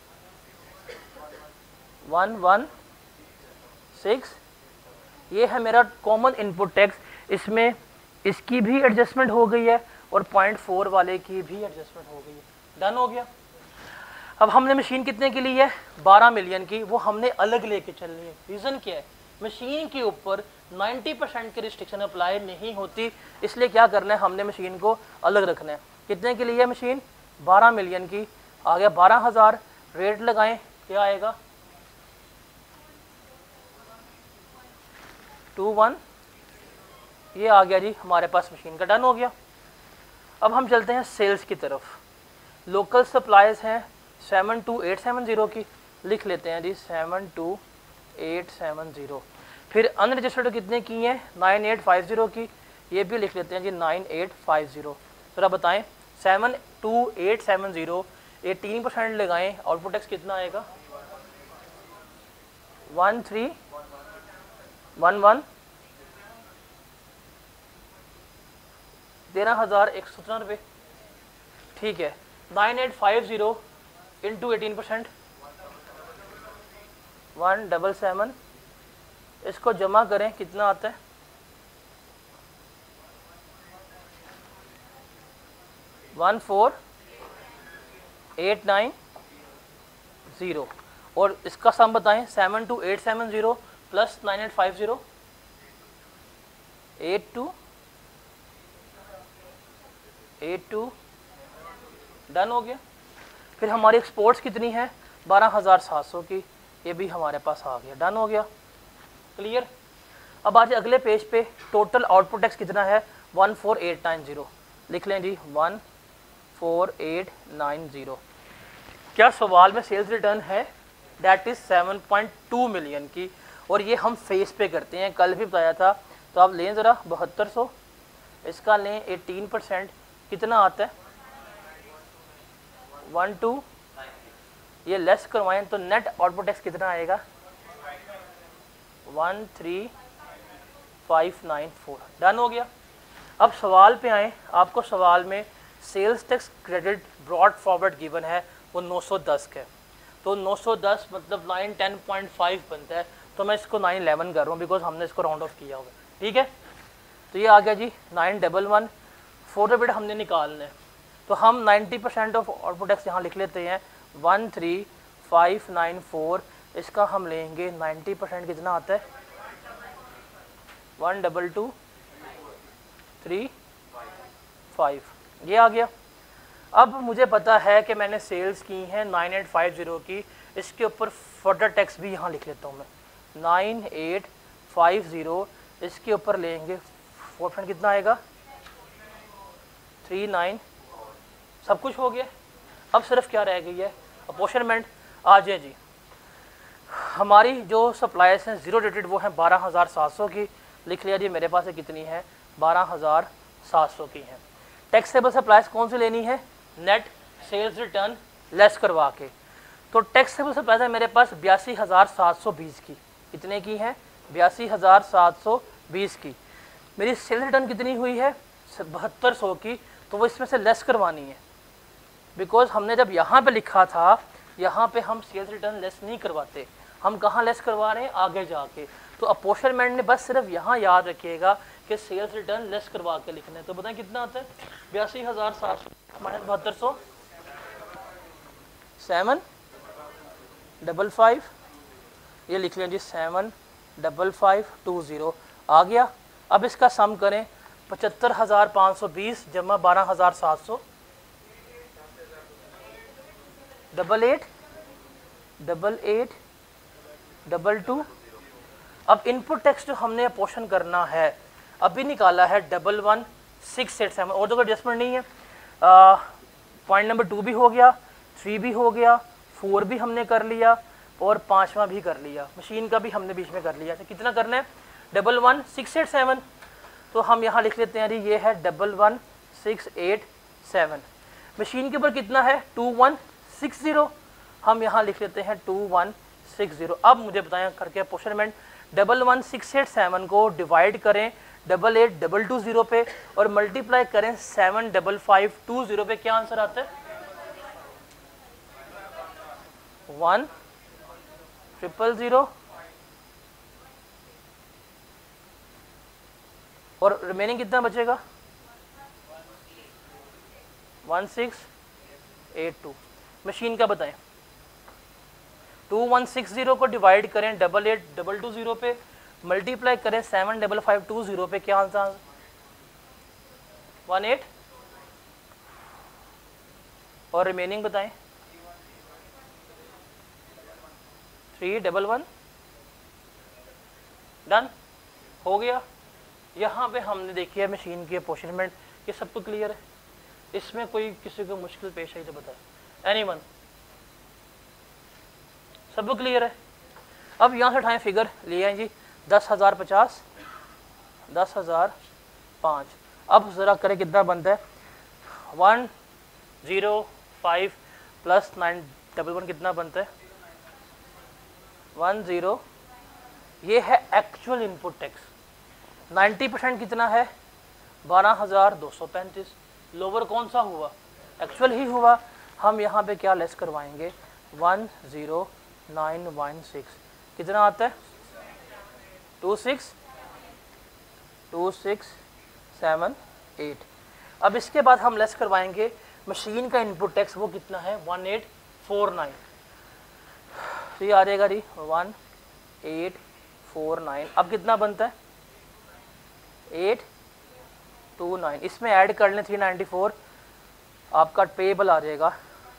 Speaker 1: 116। ये है मेरा कॉमन इनपुट टैक्स। इसमें इसकी भी एडजस्टमेंट हो गई है और 0.4 वाले की भी एडजस्टमेंट हो गई है। डन हो गया। अब हमने मशीन कितने की ली है, 12 मिलियन की, वो हमने अलग लेके चलनी है। रीज़न क्या है, मशीन के ऊपर 90% की रिस्ट्रिक्शन अप्लाई नहीं होती, इसलिए क्या करना है, हमने मशीन को अलग रखना है। कितने की ली है मशीन, 12 मिलियन की, आ गया 12,000। रेट लगाएं, क्या आएगा, 21। ये आ गया जी हमारे पास मशीन का। डन हो गया। अब हम चलते हैं सेल्स की तरफ। लोकल सप्लाईज हैं 72870 की, लिख लेते हैं जी 72870। फिर अनरजिस्टर्ड कितने की हैं, 9850 की, ये भी लिख लेते हैं जी 9850। जरा बताएं 72870, 18% लगाएं, आउटपुट टैक्स कितना आएगा, 1311, 13,117 रुपये। ठीक है, 9850 इंटू 18%, 177। इसको जमा करें, कितना आता है, 14890। और इसका सम बताएं, 72870 प्लस 9850, 8282। डन हो गया। फिर हमारी एक्सपोर्ट्स कितनी है, 12,700 की, ये भी हमारे पास आ गया। डन हो गया, क्लियर। अब आज अगले पेज पे टोटल आउटपुट टैक्स कितना है, 14890। लिख लें जी 14890। क्या सवाल में सेल्स रिटर्न है, दैट इज़ 7.2 मिलियन की, और ये हम फेस पे करते हैं, कल भी बताया था। तो आप लें ज़रा 7200, इसका लें 18%, कितना आता है, 12। ये लेस करवाएं तो नेट आउटपुट टैक्स कितना आएगा, 13594। डन हो गया। अब सवाल पे आए, आपको सवाल में sales tax credit brought forward given है वो 910 का है, तो 910 मतलब 910.5 बनता है, तो मैं इसको 911 कर रहा हूँ बिकॉज हमने इसको राउंड ऑफ किया हुआ है, ठीक है। तो ये आ गया जी 911। फोर बिट हमने निकालना है, तो हम 90% ऑफ आउटपुट टैक्स यहाँ लिख लेते हैं 13594, इसका हम लेंगे 90% कितना आता है 12235, ये आ गया। अब मुझे पता है कि मैंने सेल्स की हैं 9850 की, इसके ऊपर फर्दर टैक्स भी यहाँ लिख लेता हूँ मैं 9850, इसके ऊपर लेंगे 4% कितना आएगा 39, सब कुछ हो गया। अब सिर्फ क्या रह गई है अपॉर्चनमेंट। आ जाए जी, हमारी जो सप्लायर्स हैं जीरो रेटेड वो हैं 12700 की, लिख लिया जी मेरे पास है कितनी है 12700 की हैं। टैक्सेबल सप्लायर्स कौन सी लेनी है नेट सेल्स रिटर्न लेस करवा के, तो टैक्सेबल सप्लायर्स है मेरे पास 82720 की, कितने की हैं 82720 की। मेरी सेल्स रिटर्न कितनी हुई है 7200 की, तो वो इसमें से लेस करवानी है बिकॉज हमने जब यहाँ पे लिखा था यहाँ पे हम सेल्स रिटर्न लेस नहीं करवाते, हम कहाँ लेस करवा रहे हैं आगे जाके। तो अपॉर्चनमेंट ने बस सिर्फ यहाँ याद रखिएगा कि सेल्स रिटर्न लेस करवा के लिखना है। तो बताएं कितना आता है 82700 माइनस 7200 755, ये लिख लें जी 75520 आ गया। अब इसका सम करें 75520 जमा 12700 888822। अब इनपुट टैक्स जो हमने अपोर्शन करना है अभी निकाला है 11687, और तो एडजस्टमेंट नहीं है। पॉइंट नंबर 2 भी हो गया, 3 भी हो गया, 4 भी हमने कर लिया और 5वां भी कर लिया, मशीन का भी हमने बीच में कर लिया। तो कितना करना है 11687, तो हम यहाँ लिख लेते हैं ये है 11687। मशीन के ऊपर कितना है 2160, हम यहाँ लिख लेते हैं 2160। अब मुझे बताएं करके अपॉर्चनमेंट 11687 को डिवाइड करें 88220 पे और मल्टीप्लाई करें 75520 पे, क्या आंसर आता है 1000 और रिमेनिंग कितना बचेगा 1682। मशीन का बताएं 2160 को डिवाइड करें 88220 पे, मल्टीप्लाई करें 75520 पे, क्या आंसर 18 और रिमेनिंग बताएं 311। डन हो गया। यहाँ पे हमने देखी है मशीन की अपॉर्चनमेंट, ये सबको क्लियर है, इसमें कोई किसी को मुश्किल पेश आई तो बताए एनीवन, सबको क्लियर है। अब यहाँ से उठाएं फिगर लिए हैं जी 10,050 10,005। अब ज़रा करें कितना बनता है 105 प्लस 911 कितना बनता है 10। ये है एक्चुअल इनपुट टैक्स। 90% कितना है 12,235। लोअर कौन सा हुआ एक्चुअल ही हुआ। हम यहाँ पे क्या लेस करवाएंगे 10916, कितना आता है 2678। अब इसके बाद हम लेस करवाएंगे मशीन का इनपुट टैक्स, वो कितना है 1849। तो ये आ जाएगा जी 1849। अब कितना बनता है 829, इसमें ऐड कर लें 394, आपका पेबल आ जाएगा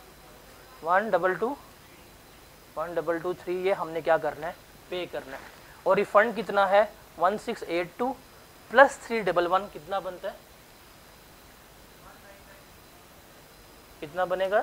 Speaker 1: 12223। ये हमने क्या करना है पे करना है। और रिफंड कितना है 1682 प्लस 311 कितना बनता है, कितना बनेगा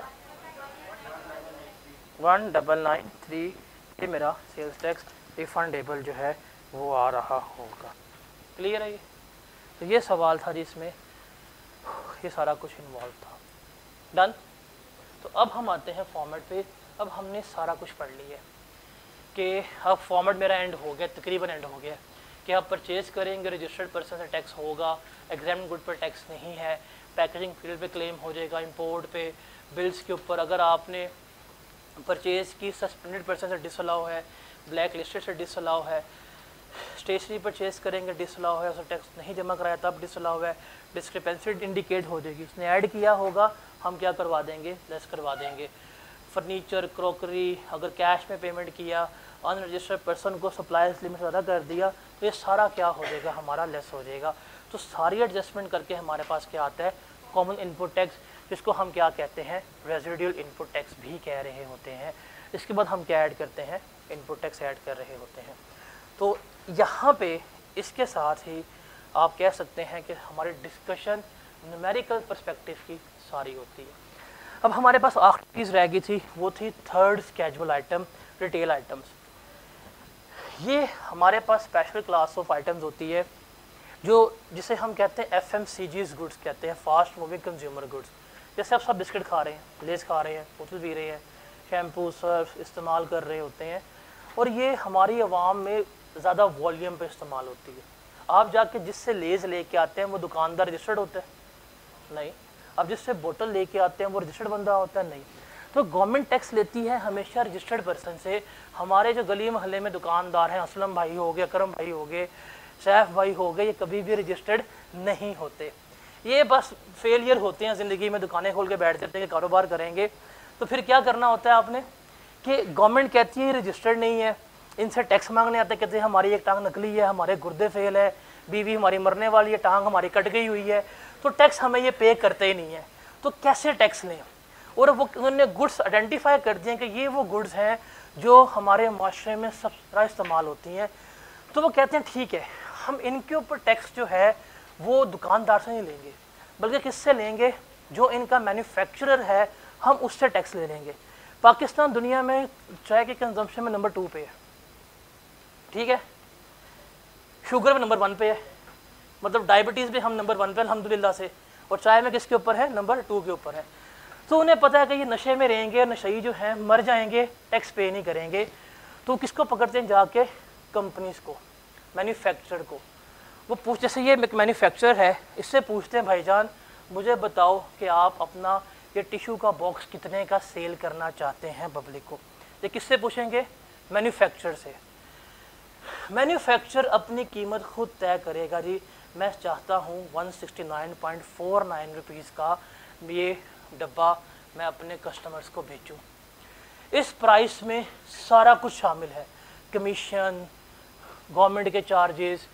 Speaker 1: 1993। ये मेरा सेल्स टैक्स रिफंडेबल जो है वो आ रहा होगा। क्लियर है ये। तो ये सवाल था जिसमें ये सारा कुछ इन्वॉल्व था। डन। तो अब हम आते हैं फॉर्मेट पे। अब हमने सारा कुछ पढ़ लिया कि अब फॉर्मेट मेरा एंड हो गया, तकरीबन एंड हो गया कि आप परचेज़ करेंगे रजिस्टर्ड पर्सन से टैक्स होगा, एग्जाम्ड गुड पर टैक्स नहीं है, पैकेजिंग फील्ड पे क्लेम हो जाएगा, इंपोर्ट पे, बिल्स के ऊपर। अगर आपने परचेज़ की सस्पेंडेड पर्सन से डिसअलाउ है, ब्लैक लिस्टेड से डिसअलाउ है, स्टेशनरी परचेज़ करेंगे डिसअलाउ है, उसने टैक्स नहीं जमा कराया तब डिसअलाउ है, डिस्क्रिपेंसी इंडिकेट हो जाएगी, उसने ऐड किया होगा, हम क्या करवा देंगे, लेस करवा देंगे। फर्नीचर, क्रॉकरी, अगर कैश में पेमेंट किया, अनरजिस्टर्ड पर्सन को सप्लायर्स लिमिट ज़्यादा कर दिया, तो ये सारा क्या हो जाएगा, हमारा लेस हो जाएगा। तो सारी एडजस्टमेंट करके हमारे पास क्या आता है, कॉमन इनपुट टैक्स, जिसको हम क्या कहते हैं, रेजिडुअल इनपुट टैक्स भी कह रहे होते हैं। इसके बाद हम क्या ऐड करते हैं, इनपुट टैक्स ऐड कर रहे होते हैं। तो यहाँ पे इसके साथ ही आप कह सकते हैं कि हमारी डिस्कशन न्यूमेरिकल पर्सपेक्टिव की सारी होती है। अब हमारे पास आखिरी चीज़ रह गई थी, वो थी third schedule item, retail items. ये हमारे पास स्पेशल क्लास ऑफ आइटम्स होती है जिसे हम कहते हैं FMCGs गुड्स कहते हैं, फास्ट मूविंग कंज्यूमर गुड्स। जैसे आप सब बिस्किट खा रहे हैं, लेस खा रहे हैं, बोतल पी रहे हैं, शैम्पू सर्फ इस्तेमाल कर रहे होते हैं, और ये हमारी आवाम में ज़्यादा वॉल्यूम पे इस्तेमाल होती है। आप जाके जिससे लेस लेके आते हैं वो दुकानदार रजिस्टर्ड होता है? नहीं। अब जिससे बोतल लेके आते हैं वो रजिस्टर्ड बंदा होता है? नहीं। तो गवर्नमेंट टैक्स लेती है हमेशा रजिस्टर्ड पर्सन से। हमारे जो गली मोहल्ले में दुकानदार हैं, असलम भाई हो गए, अकरम भाई हो गए, सैफ भाई हो गए, ये कभी भी रजिस्टर्ड नहीं होते। ये बस फेलियर होते हैं ज़िंदगी में, दुकानें खोल के बैठ जाते हैं कि कारोबार करेंगे। तो फिर क्या करना होता है आपने कि गवर्नमेंट कहती है रजिस्टर्ड नहीं है, इनसे टैक्स मांगने आते, कहते हैं हमारी एक टांग नकली है, हमारे गुर्दे फेल है, बीवी हमारी मरने वाली है, टांग हमारी कट गई हुई है, तो टैक्स हमें ये पे करते ही नहीं है। तो कैसे टैक्स लें? और वो उन्होंने गुड्स आइडेंटिफाई कर दिए कि ये वो गुड्स हैं जो हमारे माशरे में सब तरह इस्तेमाल होती हैं। तो वो कहते हैं ठीक है, हम इनके ऊपर टैक्स जो है वो दुकानदार से नहीं लेंगे, बल्कि किससे लेंगे, जो इनका मैन्युफैक्चरर है, हम उससे टैक्स ले लेंगे। पाकिस्तान दुनिया में चाय के कंजम्पशन में नंबर 2 पे है, ठीक है, शुगर में नंबर 1 पे है, मतलब डायबिटीज़ में हम नंबर 1 पे अल्हम्दुलिल्लाह से, और चाय में किसके ऊपर है, नंबर 2 के ऊपर है। तो उन्हें पता है कि ये नशे में रहेंगे, नशई जो हैं मर जाएंगे, टैक्स पे नहीं करेंगे। तो किसको पकड़ते हैं जाके, कंपनीज़ को, मैन्युफैक्चरर को। वो पूछ, जैसे ये मैन्युफैक्चरर है, इससे पूछते हैं भाईजान मुझे बताओ कि आप अपना ये टिशू का बॉक्स कितने का सेल करना चाहते हैं पब्लिक को। ये किससे पूछेंगे, मैन्युफैक्चरर से। मैन्युफैक्चरर अपनी कीमत खुद तय करेगा, जी मैं चाहता हूँ 169.49 रुपीज़ का ये डब्बा मैं अपने कस्टमर्स को बेचूं। इस प्राइस में सारा कुछ शामिल है, कमीशन, गवर्नमेंट के चार्जेस,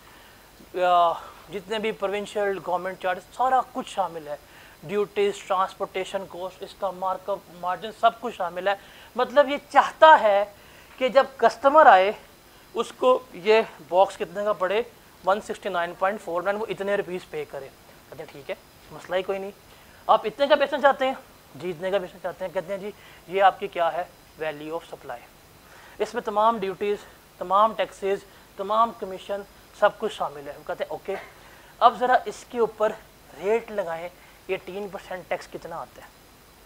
Speaker 1: जितने भी प्रोविंशियल गवर्नमेंट चार्जेस, सारा कुछ शामिल है, ड्यूटीज़, ट्रांसपोर्टेशन कॉस्ट, इसका मार्कअप मार्जिन, सब कुछ शामिल है। मतलब ये चाहता है कि जब कस्टमर आए उसको ये बॉक्स कितने का पड़े, 169.49, वो इतने रुपीज़ पे करे। कहते हैं ठीक है, मसला ही कोई नहीं, आप इतने का बेचना चाहते हैं जी, इतने का बेचना चाहते हैं। कहते हैं जी ये आपकी क्या है, वैल्यू ऑफ सप्लाई, इसमें तमाम ड्यूटीज़, तमाम टैक्सेस, तमाम कमीशन, सब कुछ शामिल है। वो कहते हैं ओके, अब ज़रा इसके ऊपर रेट लगाएं, 18% टैक्स कितना आता है।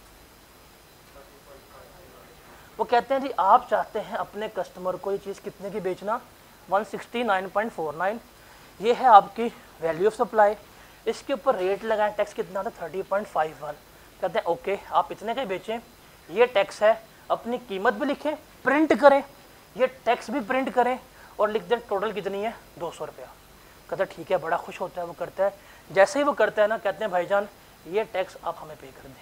Speaker 1: वो कहते हैं जी आप चाहते हैं अपने कस्टमर को ये चीज़ कितने की बेचना, 169.49, ये है आपकी वैल्यू ऑफ सप्लाई, इसके ऊपर रेट लगाएं, टैक्स कितना आता है, 30.51। कहते हैं ओके, आप इतने का बेचें, ये टैक्स है, अपनी कीमत भी लिखें, प्रिंट करें, ये टैक्स भी प्रिंट करें, और लिख दें टोटल कितनी है, 200 रुपया। कहता है ठीक है, बड़ा खुश होता है, वो करता है। जैसे ही वो करता है ना, कहते हैं भाईजान ये टैक्स आप हमें पे कर दें।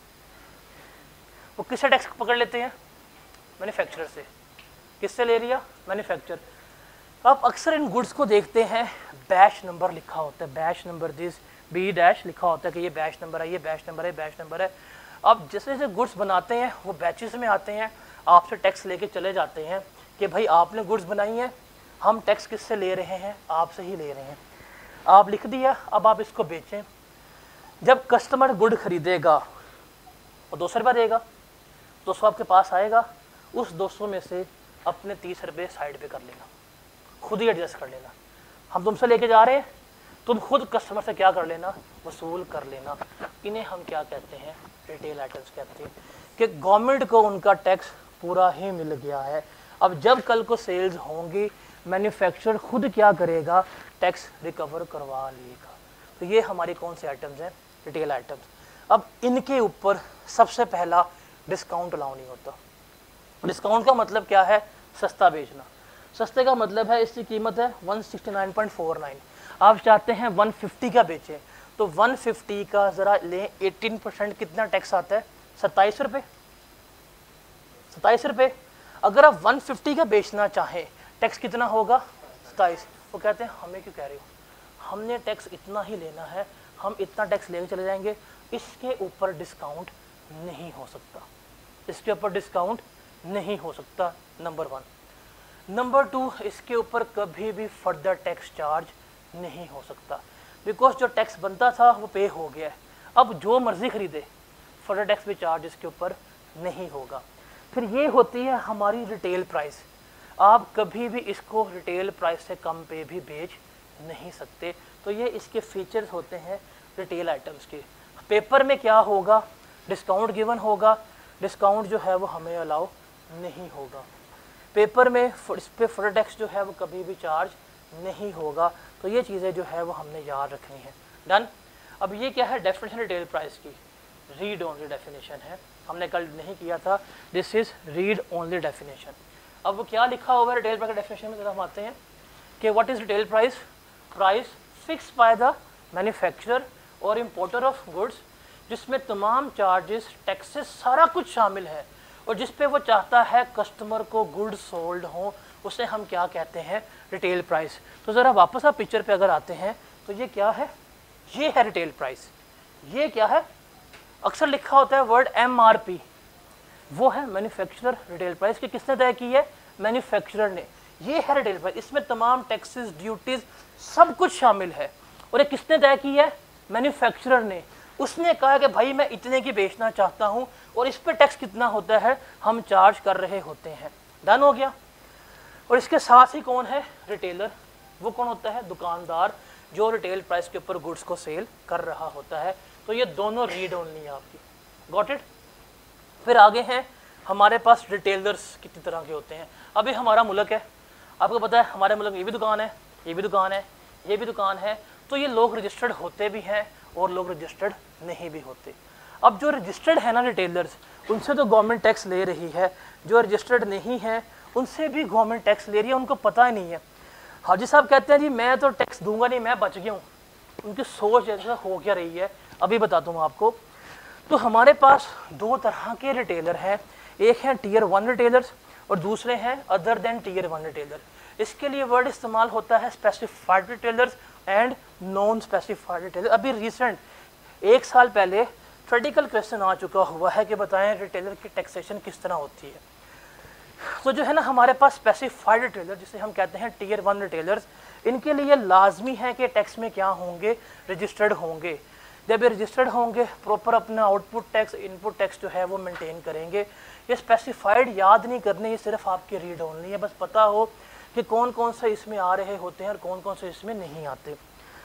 Speaker 1: वो किससे टैक्स पकड़ लेते हैं, मैन्युफैक्चरर से। किससे ले लिया, मैन्युफैक्चरर। आप अक्सर इन गुड्स को देखते हैं, बैच नंबर लिखा होता है, batch number this B dash लिखा होता है कि ये बैच नंबर है, ये बैच नंबर है, बैच नंबर है। आप जैसे जैसे गुड्स बनाते हैं वो बैचेस में आते हैं, आपसे टैक्स लेके चले जाते हैं कि भाई आपने गुड्स बनाई हैं, हम टैक्स किससे ले रहे हैं, आपसे ही ले रहे हैं। आप लिख दिया, अब आप इसको बेचें। जब कस्टमर गुड खरीदेगा वो 200 रुपये देगा, 200 आपके पास आएगा, उस 200 में से अपने 30 रुपये साइड पे कर लेना, खुद ही एडजस्ट कर लेना। हम तुमसे लेके जा रहे हैं, तुम खुद कस्टमर से क्या कर लेना, वसूल कर लेना। इन्हें हम क्या कहते हैं, रिटेल आइटम्स कहते हैं, कि गवर्नमेंट को उनका टैक्स पूरा ही मिल गया है। अब जब कल को सेल्स होंगी, मैन्युफैक्चरर खुद क्या करेगा, टैक्स रिकवर करवा लेगा। तो ये हमारी कौन से आइटम्स हैं, रिटेल आइटम्स। अब इनके ऊपर सबसे पहला डिस्काउंट अलाउ नहीं होता। डिस्काउंट का मतलब क्या है? सस्ता बेचना। सस्ते का मतलब है इसकी कीमत है 169.49, आप चाहते हैं 150 का बेचें, तो 150 का ज़रा लें 18% कितना टैक्स आता है? 27 रुपये। 27 रुपये। अगर आप 150 का बेचना चाहें टैक्स कितना होगा? 27। वो कहते हैं हमें क्यों कह रहे हो, हमने टैक्स इतना ही लेना है, हम इतना टैक्स लेके चले जाएंगे, इसके ऊपर डिस्काउंट नहीं हो सकता, इसके ऊपर डिस्काउंट नहीं हो सकता, नंबर 1। नंबर 2, इसके ऊपर कभी भी फर्दर टैक्स चार्ज नहीं हो सकता, बिकॉज जो टैक्स बनता था वो पे हो गया है, अब जो मर्जी खरीदे फर्दर टैक्स भी चार्ज इसके ऊपर नहीं होगा। फिर ये होती है हमारी रिटेल प्राइस, आप कभी भी इसको रिटेल प्राइस से कम पे भी बेच नहीं सकते। तो ये इसके फीचर्स होते हैं रिटेल आइटम्स के। पेपर में क्या होगा? डिस्काउंट गिवन होगा, डिस्काउंट जो है वो हमें अलाउ नहीं होगा। पेपर में इस पे फर्दर टैक्स जो है वो कभी भी चार्ज नहीं होगा। तो ये चीज़ें जो है वो हमने याद रखनी है। डन। अब ये क्या है? डेफिनेशन रिटेल प्राइस की, रीड ओनली डेफिनेशन है, हमने कल नहीं किया था। This is read only definition. अब वो क्या लिखा हुआ है रिटेल प्राइस डेफिनेशन में, जरा हम आते हैं कि what is retail price? Price fix by the manufacturer और इम्पोर्टर ऑफ गुड्स, जिसमें तमाम चार्जेस, टैक्सेस, सारा कुछ शामिल है, और जिस पे वो चाहता है कस्टमर को गुड्स सोल्ड हो, उसे हम क्या कहते हैं? Retail price. तो ज़रा वापस आप पिक्चर पे अगर आते हैं तो ये क्या है? ये है रिटेल प्राइस। ये क्या है? अक्सर लिखा होता है वर्ड MRP, वो है मैन्युफैक्चरर रिटेल प्राइस कि किसने तय की है? मैन्युफैक्चरर ने। ये है रिटेल प्राइस, इसमें तमाम टैक्सेस, ड्यूटीज, सब कुछ शामिल है, और ये किसने तय की है? मैन्युफैक्चरर ने। उसने कहा कि भाई मैं इतने की बेचना चाहता हूँ और इस पर टैक्स कितना होता है, हम चार्ज कर रहे होते हैं। डन हो गया। और इसके साथ ही कौन है? रिटेलर। वो कौन होता है? दुकानदार, जो रिटेल प्राइस के ऊपर गुड्स को सेल कर रहा होता है। तो ये दोनों रीड ओनली है आपकी। Got it. फिर आगे हैं हमारे पास रिटेलर्स कितनी तरह के होते हैं। अभी हमारा मुल्क है, आपको पता है हमारे मुल्क में ये भी दुकान है, ये भी दुकान है, ये भी दुकान है। तो ये लोग रजिस्टर्ड होते भी हैं और लोग रजिस्टर्ड नहीं भी होते। अब जो रजिस्टर्ड है ना रिटेलर्स, उनसे तो गवर्नमेंट टैक्स ले रही है, जो रजिस्टर्ड नहीं है उनसे भी गवर्नमेंट टैक्स ले रही है, उनको पता ही नहीं है। हाजी साहब कहते हैं जी मैं तो टैक्स दूंगा नहीं, मैं बच गया हूँ। उनकी सोच ऐसा हो क्या रही है, अभी बताता हूँ आपको। तो हमारे पास दो तरह के रिटेलर हैं, एक है टीयर 1 रिटेलर्स और दूसरे हैं अदर देन टीयर 1 रिटेलर। इसके लिए वर्ड इस्तेमाल होता है specified retailers and non specified retailer. अभी रिसेंट 1 साल पहले क्रिटिकल क्वेश्चन आ चुका हुआ है कि बताएं रिटेलर की टैक्सेशन किस तरह होती है। तो जो है ना हमारे पास स्पेसिफाइड रिटेलर, जिसे हम कहते हैं टीयर 1 रिटेलर्स, इनके लिए लाजमी है कि टैक्स में क्या होंगे? रजिस्टर्ड होंगे। जब ये रजिस्टर्ड होंगे प्रॉपर अपना आउटपुट टैक्स, इनपुट टैक्स जो है वो मेंटेन करेंगे। ये स्पेसिफाइड याद नहीं करने, ये सिर्फ आपके रीड ओनली है, बस पता हो कि कौन कौन से इसमें आ रहे होते हैं और कौन कौन से इसमें नहीं आते।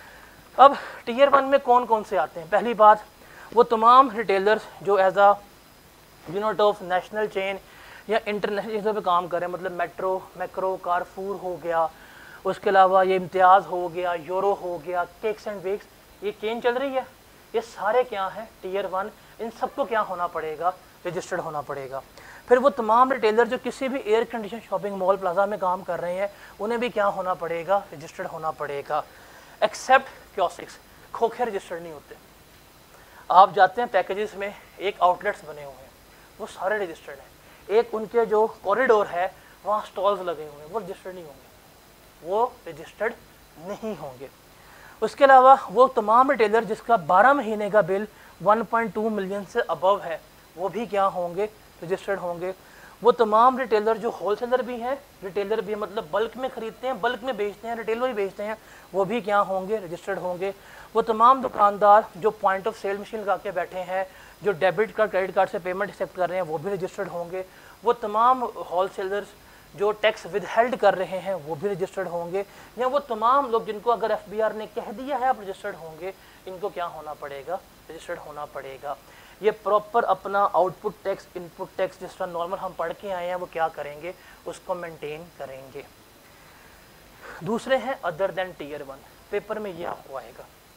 Speaker 1: अब टीयर 1 में कौन कौन से आते हैं? पहली बात, वो तमाम रिटेलर्स जो as a unit of national chain या इंटरनेशनल चीज़ों पे काम करें, मतलब मेट्रो, मैक्रो, कारफूर हो गया, उसके अलावा ये इम्तियाज़ हो गया, यूरो हो गया, केक्स एंड बेक्स, ये चेन चल रही है, ये सारे क्या हैं? टीयर 1। इन सबको क्या होना पड़ेगा? रजिस्टर्ड होना पड़ेगा। फिर वो तमाम रिटेलर जो किसी भी air condition shopping mall plaza में काम कर रहे हैं, उन्हें भी क्या होना पड़ेगा? रजिस्टर्ड होना पड़ेगा। एक्सेप्ट क्योसिक्स, खोखे रजिस्टर्ड नहीं होते। आप जाते हैं पैकेजेस में, एक आउटलेट्स बने हुए हैं, वो सारे रजिस्टर्ड हैं। एक उनके जो कॉरिडोर है वहाँ स्टॉल्स लगे हुए हैं, वो रजिस्टर्ड नहीं होंगे, वो रजिस्टर्ड नहीं होंगे। उसके अलावा वो तमाम रिटेलर जिसका 12 महीने का बिल 1.2 मिलियन से अबव है, वो भी क्या होंगे? रजिस्टर्ड होंगे। वो तमाम रिटेलर जो होलसेलर भी हैं, रिटेलर भी मतलब बल्क में खरीदते हैं, बल्क में बेचते हैं, रिटेलर भी बेचते हैं, वो भी क्या होंगे? रजिस्टर्ड होंगे। वो तमाम दुकानदार जो पॉइंट ऑफ सेल मशीन लगा के बैठे हैं, जो डेबिट कार्ड, क्रेडिट कार्ड से पेमेंट एक्सेप्ट कर रहे हैं, वो भी रजिस्टर्ड होंगे। वो तमाम होलसेलर्स जो टैक्स विदहेल्ड कर रहे हैं, वो भी रजिस्टर्ड होंगे। या वो तमाम लोग जिनको अगर FBR ने कह दिया है आप रजिस्टर्ड होंगे, इनको क्या होना पड़ेगा? रजिस्टर्ड होना पड़ेगा। ये प्रॉपर अपना आउटपुट टैक्स, इनपुट टैक्स जिस तरह नॉर्मल हम पढ़ के आए हैं, वो क्या करेंगे? उसको मेंटेन करेंगे। दूसरे हैं अदर देन टीयर 1, पेपर में ये आपको आएगा।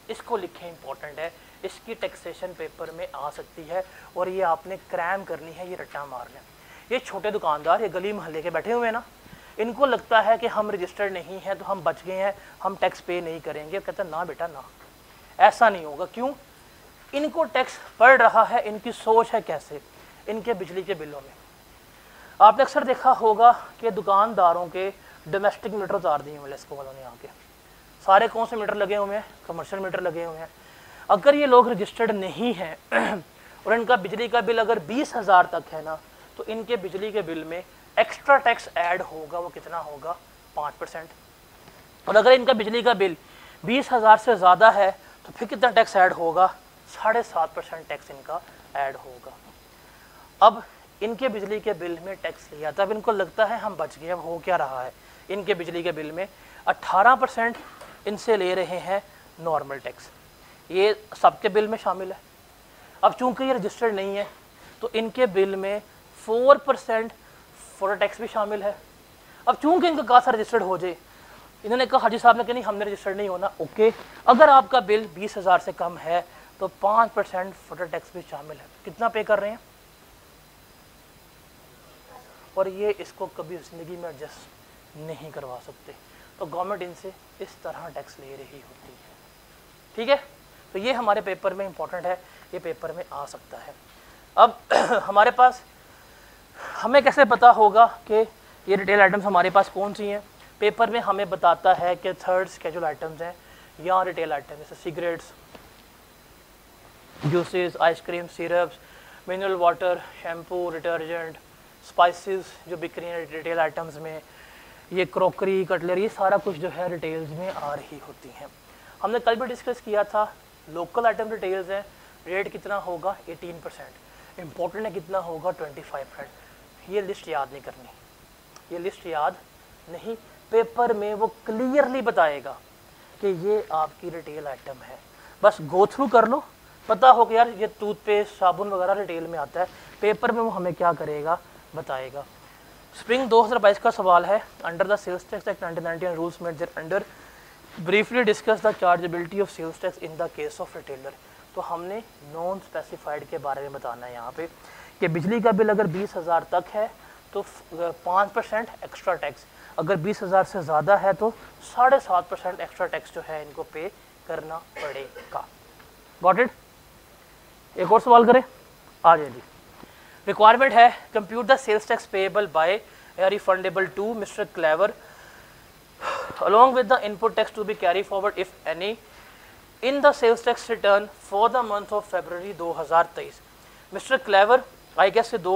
Speaker 1: इसको लिखें, इंपॉर्टेंट है, इसकी टैक्सेशन पेपर में आ सकती है और ये आपने क्रैम करनी है, ये रट्टा मारना है। ये छोटे दुकानदार, ये गली मोहल्ले के बैठे हुए हैं ना, इनको लगता है कि हम रजिस्टर्ड नहीं हैं तो हम बच गए हैं, हम टैक्स पे नहीं करेंगे। कहते हैं ना बेटा ना, ऐसा नहीं होगा। क्यों? इनको टैक्स पड़ रहा है, इनकी सोच है कैसे, इनके बिजली के बिलों में। आपने अक्सर देखा होगा कि दुकानदारों के डोमेस्टिक मीटर उतार दिए हुए लेस्को वालों ने यहाँ के। सारे कौन से मीटर लगे हुए हैं? कमर्शियल मीटर लगे हुए हैं। अगर ये लोग रजिस्टर्ड नहीं हैं और इनका बिजली का बिल अगर 20,000 तक है ना, तो इनके बिजली के बिल में एक्स्ट्रा टैक्स ऐड होगा। वो कितना होगा? 5%। और अगर इनका बिजली का बिल 20,000 से ज़्यादा है तो फिर कितना टैक्स ऐड होगा? 7.5% टैक्स इनका ऐड होगा। अब इनके बिजली के बिल में टैक्स लिया, तब इनको लगता है हम बच गए। अब हो क्या रहा है? इनके बिजली के बिल में 18% इनसे ले रहे हैं नॉर्मल टैक्स। ये सबके बिल में शामिल है। अब चूंकि ये रजिस्टर्ड नहीं है तो इनके बिल में 4% फॉर टैक्स भी शामिल है। अब चूंकि इनका कासा रजिस्टर्ड हो जाए, इन्होंने कहा हाजी साहब ने कहा नहीं हमने रजिस्टर्ड नहीं होना। ओके, अगर आपका बिल 20,000 से कम है तो 5% फॉर टैक्स भी शामिल है। कितना पे कर रहे हैं? और ये इसको कभी ज़िंदगी में एडजस्ट नहीं करवा सकते, तो गवर्नमेंट इनसे इस तरह टैक्स ले रही होती है। ठीक है, तो ये हमारे पेपर में इंपॉर्टेंट है, ये पेपर में आ सकता है। अब हमारे पास, हमें कैसे पता होगा कि ये रिटेल आइटम्स हमारे पास कौन सी हैं? पेपर में हमें बताता है कि थर्ड स्केड्यूल आइटम्स हैं या रिटेल आइटम, जैसे cigarettes, juices, ice cream, syrups, mineral water, shampoo, detergent, spices जो बिक रही हैं रिटेल आइटम्स में, ये क्रॉकरी, कटलरी, ये सारा कुछ जो है रिटेल्स में आ रही होती हैं। हमने कल भी डिस्कस किया था, लोकल आइटम रिटेल्स हैं, रेट कितना होगा? 18%। इम्पोर्टेंट है कितना होगा? 25%। ये लिस्ट याद नहीं करनी, ये लिस्ट याद नहीं, पेपर में वो क्लियरली बताएगा कि ये आपकी रिटेल आइटम है। बस गो थ्रू कर लो, पता हो कि यार ये टूथपेस्ट, साबुन वगैरह रिटेल में आता है। पेपर में वो हमें क्या करेगा? बताएगा। स्प्रिंग 2022 का सवाल है, under the sales tax act 1990 rules made there under briefly discuss the chargeability of sales tax in the case of retailer. तो हमने नॉन स्पेसिफाइड के बारे में बताना है यहाँ पे कि बिजली का बिल अगर 20,000 तक है तो 5% एक्स्ट्रा टैक्स, अगर 20,000 से ज़्यादा है तो 7.5% एक्स्ट्रा टैक्स जो है इनको पे करना पड़ेगा। Got it? एक और सवाल करें, आ जाए जी। रिक्वायरमेंट है, compute the sales tax payable by या refundable to mister clever along with the input tax to be carried forward if any in the sales tax return for the month of February 2023। Mister clever I guess से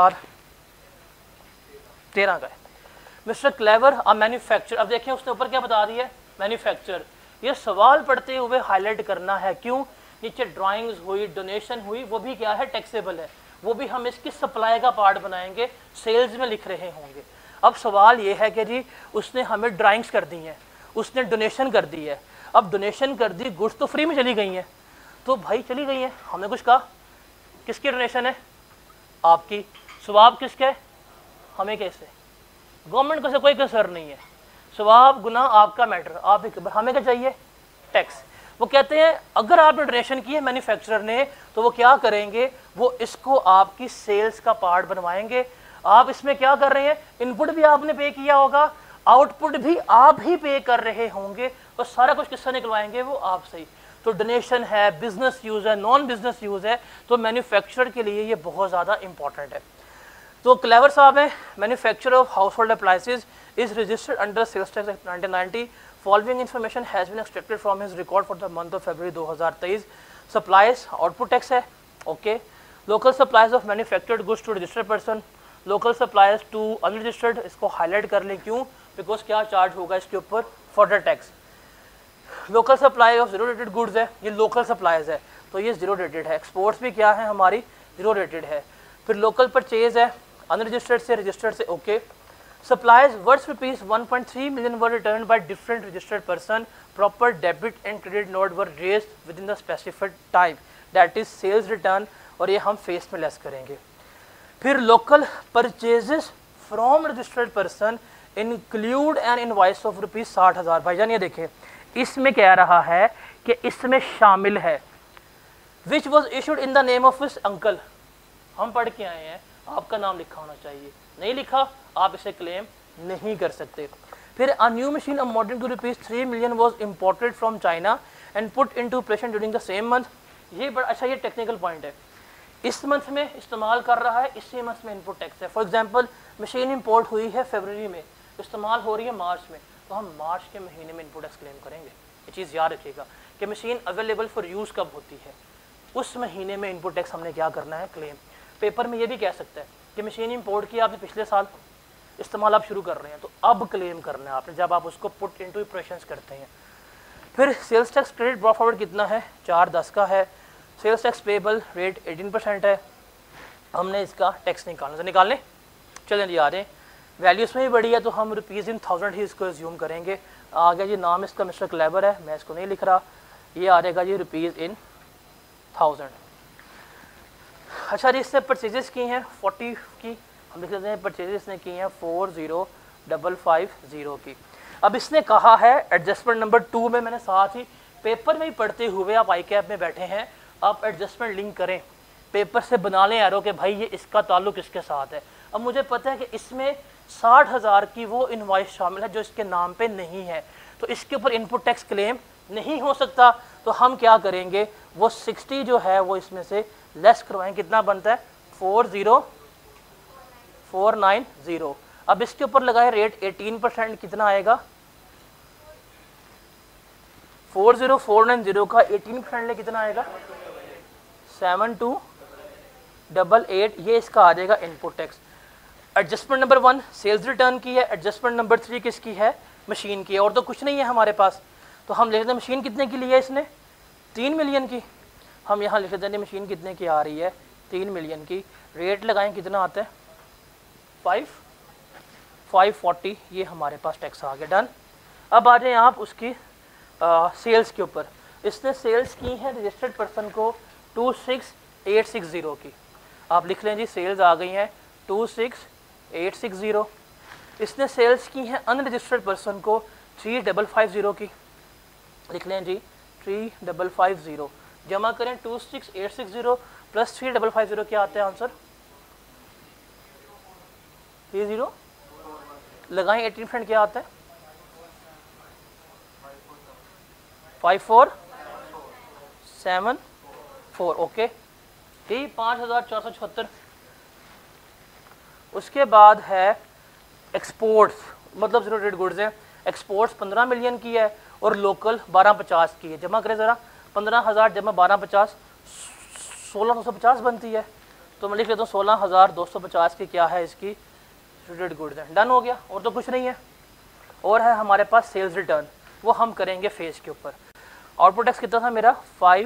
Speaker 1: 2013 का है। मिस्टर क्लेवर अ मैन्युफैक्चर, अब देखिए उसने ऊपर क्या बता दिया है? मैन्युफैक्चर। ये सवाल पढ़ते हुए हाईलाइट करना है, क्यों? नीचे ड्राइंग्स हुई, डोनेशन हुई, वो भी क्या है? टैक्सेबल है, वो भी हम इसकी सप्लाई का पार्ट बनाएंगे, सेल्स में लिख रहे होंगे। अब सवाल ये है कि जी उसने हमें ड्राइंग्स कर दी हैं, उसने डोनेशन कर दी है। अब डोनेशन कर दी, गुड्स तो फ्री में चली गई हैं, तो भाई चली गई हैं, हमने कुछ कहा, किसकी डोनेशन है? आपकी। सवाब किसका है? हमें कैसे? गवर्नमेंट को से कोई कसर नहीं है, सवाब गुनाह आपका मैटर, आप ही, हमें क्या चाहिए? टैक्स। वो कहते हैं अगर आपने डोनेशन की है मैन्युफैक्चरर ने, तो वो क्या करेंगे? वो इसको आपकी सेल्स का पार्ट बनवाएंगे। आप इसमें क्या कर रहे हैं? इनपुट भी आपने पे किया होगा, आउटपुट भी आप ही पे कर रहे होंगे, और सारा कुछ किससे निकलवाएंगे? वो आप सही। तो डोनेशन है, बिजनेस यूज है, नॉन बिजनेस यूज है, तो मैन्युफैक्चरर के लिए ये बहुत ज़्यादा इंपॉर्टेंट है। तो क्लेवर साहब है, manufacturer of household appliances is registered under sales tax act 1990। Following information has been extracted from his record for the month of February 2023। Supplies output tax है, okay. Local supplies of manufactured goods to registered person, local suppliers to unregistered, इसको हाईलाइट कर लें, क्यों? बिकॉज क्या चार्ज होगा इसके ऊपर? Further tax. Local supply of zero rated goods है, ये लोकल सप्लाईज है, तो ये जीरो रेटेड है। एक्सपोर्ट्स भी क्या है हमारी? जीरो रेटेड है। फिर लोकल परचेज है, अनरजिस्टर्ड से रजिस्टर्ड से, ओके। Supplies worth ₹1.3 million were returned by different registered person, proper debit and credit note were raised within the specified time, that is sales return, और ये हम फेस में लेस करेंगे। फिर local purchases from registered person include an invoice of ₹60,000। भाईजान ये देखें, इसमें कह रहा है कि इसमें शामिल है। Which was issued in the name of his uncle, हम पढ़ के आए हैं, आपका नाम लिखा होना चाहिए, नहीं लिखा आप इसे क्लेम नहीं कर सकते। फिर a new machine amounting to ₹3 million was imported from China and put into operation during the same month. ये बड़ा अच्छा, ये टेक्निकल पॉइंट है, इस मंथ में इस्तेमाल कर रहा है, इसी मंथ में इनपुट टैक्स है। फॉर एग्जांपल मशीन इंपोर्ट हुई है फरवरी में, इस्तेमाल हो रही है मार्च में, तो हम मार्च के महीने में इनपुट टैक्स क्लेम करेंगे। ये चीज़ याद रखिएगा कि मशीन अवेलेबल फॉर यूज़ कब होती है, उस महीने में इनपुट टैक्स हमने क्या करना है, क्लेम। पेपर में ये भी कह सकता है कि मशीन इंपोर्ट की आपने पिछले साल, इस्तेमाल आप शुरू कर रहे हैं, तो अब क्लेम करना है आपने जब आप उसको पुट इनटू ऑपरेशंस करते हैं। फिर sales tax credit brought forward कितना है, 410 का है। सेल्स टैक्स पेबल रेट 18% है, हमने इसका टैक्स निकालना, तो निकालने चलें जी। आ रहे हैं वैल्यू इसमें भी बड़ी है तो हम रुपीज़ इन 1000 ही इसको एज्यूम करेंगे। आ गया जी, नाम इसका मिस्टर क्लेबर है, मैं इसको नहीं लिख रहा, ये आ जाएगा जी रुपीज़ इन 1000। अच्छा जी, इससे परचेजेस की हैं 40 की, हम लिख लेते हैं परचेजेस ने की हैं 40550 की। अब इसने कहा है एडजस्टमेंट नंबर 2 में, मैंने साथ ही पेपर में ही पढ़ते हुए, आप आई कैप में बैठे हैं, आप एडजस्टमेंट लिंक करें, पेपर से बना लें एरो कि भाई ये इसका ताल्लुक इसके साथ है। अब मुझे पता है कि इसमें 60,000 की वो इनवॉइस शामिल है जो इसके नाम पे नहीं है, तो इसके ऊपर इनपुट टैक्स क्लेम नहीं हो सकता। तो हम क्या करेंगे, वो 60 जो है वो इसमें से लेस करवाएं, कितना बनता है 40490। अब इसके ऊपर लगाए रेट 18%, कितना आएगा 40490 का 18% ले कितना आएगा 7288, ये इसका आ जाएगा input tax. Adjustment number 1 sales return की है, एडजस्टमेंट नंबर 3 किसकी है, मशीन की है, और तो कुछ नहीं है हमारे पास। तो हम लिख दें मशीन कितने की ली है इसने, 3 मिलियन की। हम यहाँ लिख देते हैं मशीन कितने की आ रही है, 3 मिलियन की। रेट लगाएं, कितना आता है 540, ये हमारे पास टैक्स आ गया, डन। अब आ जाए आप उसकी सेल्स के ऊपर। इसने सेल्स की है रजिस्टर्ड पर्सन को 26860 की, आप लिख लें जी, सेल्स आ गई हैं 26860। इसने सेल्स की हैं अनरजिस्टर्ड पर्सन को 3550 की, लिख लें जी 3550। जमा करें 26860 प्लस 3550, क्या आता है आंसर 30। लगाएं 18%, क्या आता है 5474, ओके ठीक, 5476। उसके बाद है एक्सपोर्ट्स, मतलब जीरो रेट गुड्स हैं। एक्सपोर्ट्स 15 मिलियन की है और लोकल 1250 की है। जमा करें ज़रा, 15,000 जमा 1250, 16,250 बनती है, तो मैं लिख लेता हूँ 16,250 की क्या है इसकी रेट गुड्स है। डन हो गया, और तो कुछ नहीं है। और है हमारे पास सेल्स रिटर्न, वो हम करेंगे फेस के ऊपर। आउटपुट टैक्स कितना था मेरा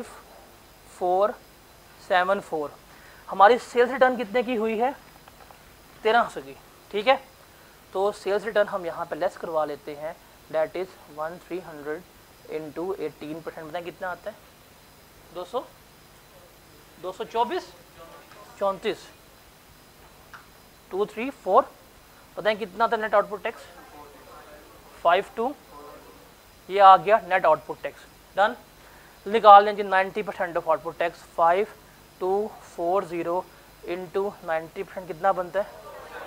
Speaker 1: 5474। हमारी सेल्स रिटर्न कितने की हुई है 1300 की, ठीक है। तो सेल्स रिटर्न हम यहाँ पे लेस करवा लेते हैं, डैट इज़ 1300 इंटू 18%, बताएं कितना आता है 200 224 34 234, बताएं कितना था नेट आउटपुट टैक्स 52, ये आ गया नेट आउटपुट टैक्स। डन, निकाल लें जी 90% ऑफ आउटपुट टैक्स, 5240 इंटू 90% कितना बनता है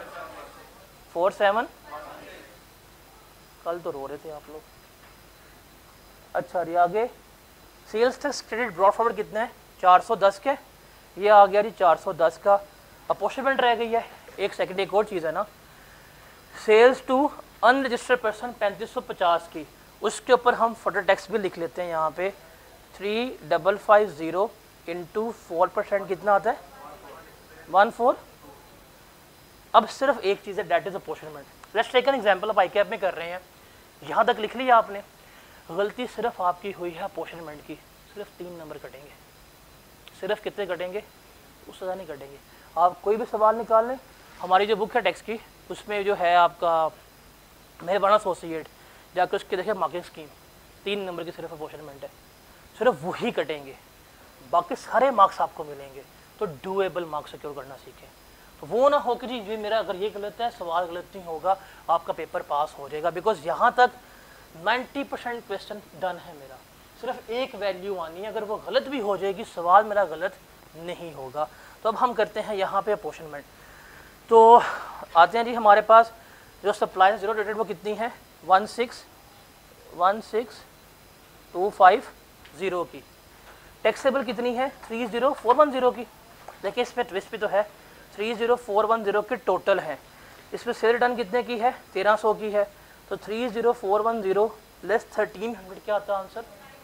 Speaker 1: 47। कल तो रो रहे थे आप लोग। अच्छा जी, आगे sales tax credit brought forward कितना है 410 के, ये आ गया जी 410 का। अपोर्शनमेंट रह गई है, एक सेकंड, एक और चीज़ है ना, सेल्स टू अनरजिस्टर्ड पर्सन 3550 की, उसके ऊपर हम फर्दर टैक्स भी लिख लेते हैं यहाँ पे 3550 इंटू 4% कितना आता है 14। अब सिर्फ एक चीज़ है, that is apportionment. Let's take an example, आप आई कैप में कर रहे हैं, यहाँ तक लिख लिया आपने, गलती सिर्फ आपकी हुई है अपोर्शनमेंट की, सिर्फ 3 नंबर कटेंगे। सिर्फ कितने कटेंगे, उससे ज़्यादा नहीं कटेंगे। आप कोई भी सवाल निकाल लें, हमारी जो बुक है टैक्स की, उसमें जो है आपका मेहरबान एसोसिएट, जाकर उसकी देखिए मार्किंग स्कीम, 3 नंबर की सिर्फ अपोर्शनमेंट है, सिर्फ वही कटेंगे, बाकी सारे मार्क्स आपको मिलेंगे। तो डूएबल मार्क्स सिक्योर करना सीखें, तो वो ना हो कि जी मेरा अगर ये गलत है, सवाल गलत नहीं होगा, आपका पेपर पास हो जाएगा। बिकॉज यहाँ तक 90% क्वेश्चन डन है मेरा, सिर्फ एक वैल्यू आनी है, अगर वो गलत भी हो जाएगी सवाल मेरा गलत नहीं होगा। तो अब हम करते हैं यहाँ पे अपोर्शनमेंट। तो आते हैं जी, हमारे पास जो सप्लाई है जीरो रेटेड वो कितनी है 1616250 की। टैक्सेबल कितनी है 30410 की। देखिए इसमें ट्विस्ट भी तो है, 30410 की टोटल है। इसमें सेल रिटर्न कितने की है 1300 की है। तो 30410 लेस 1300 क्या आता है आंसर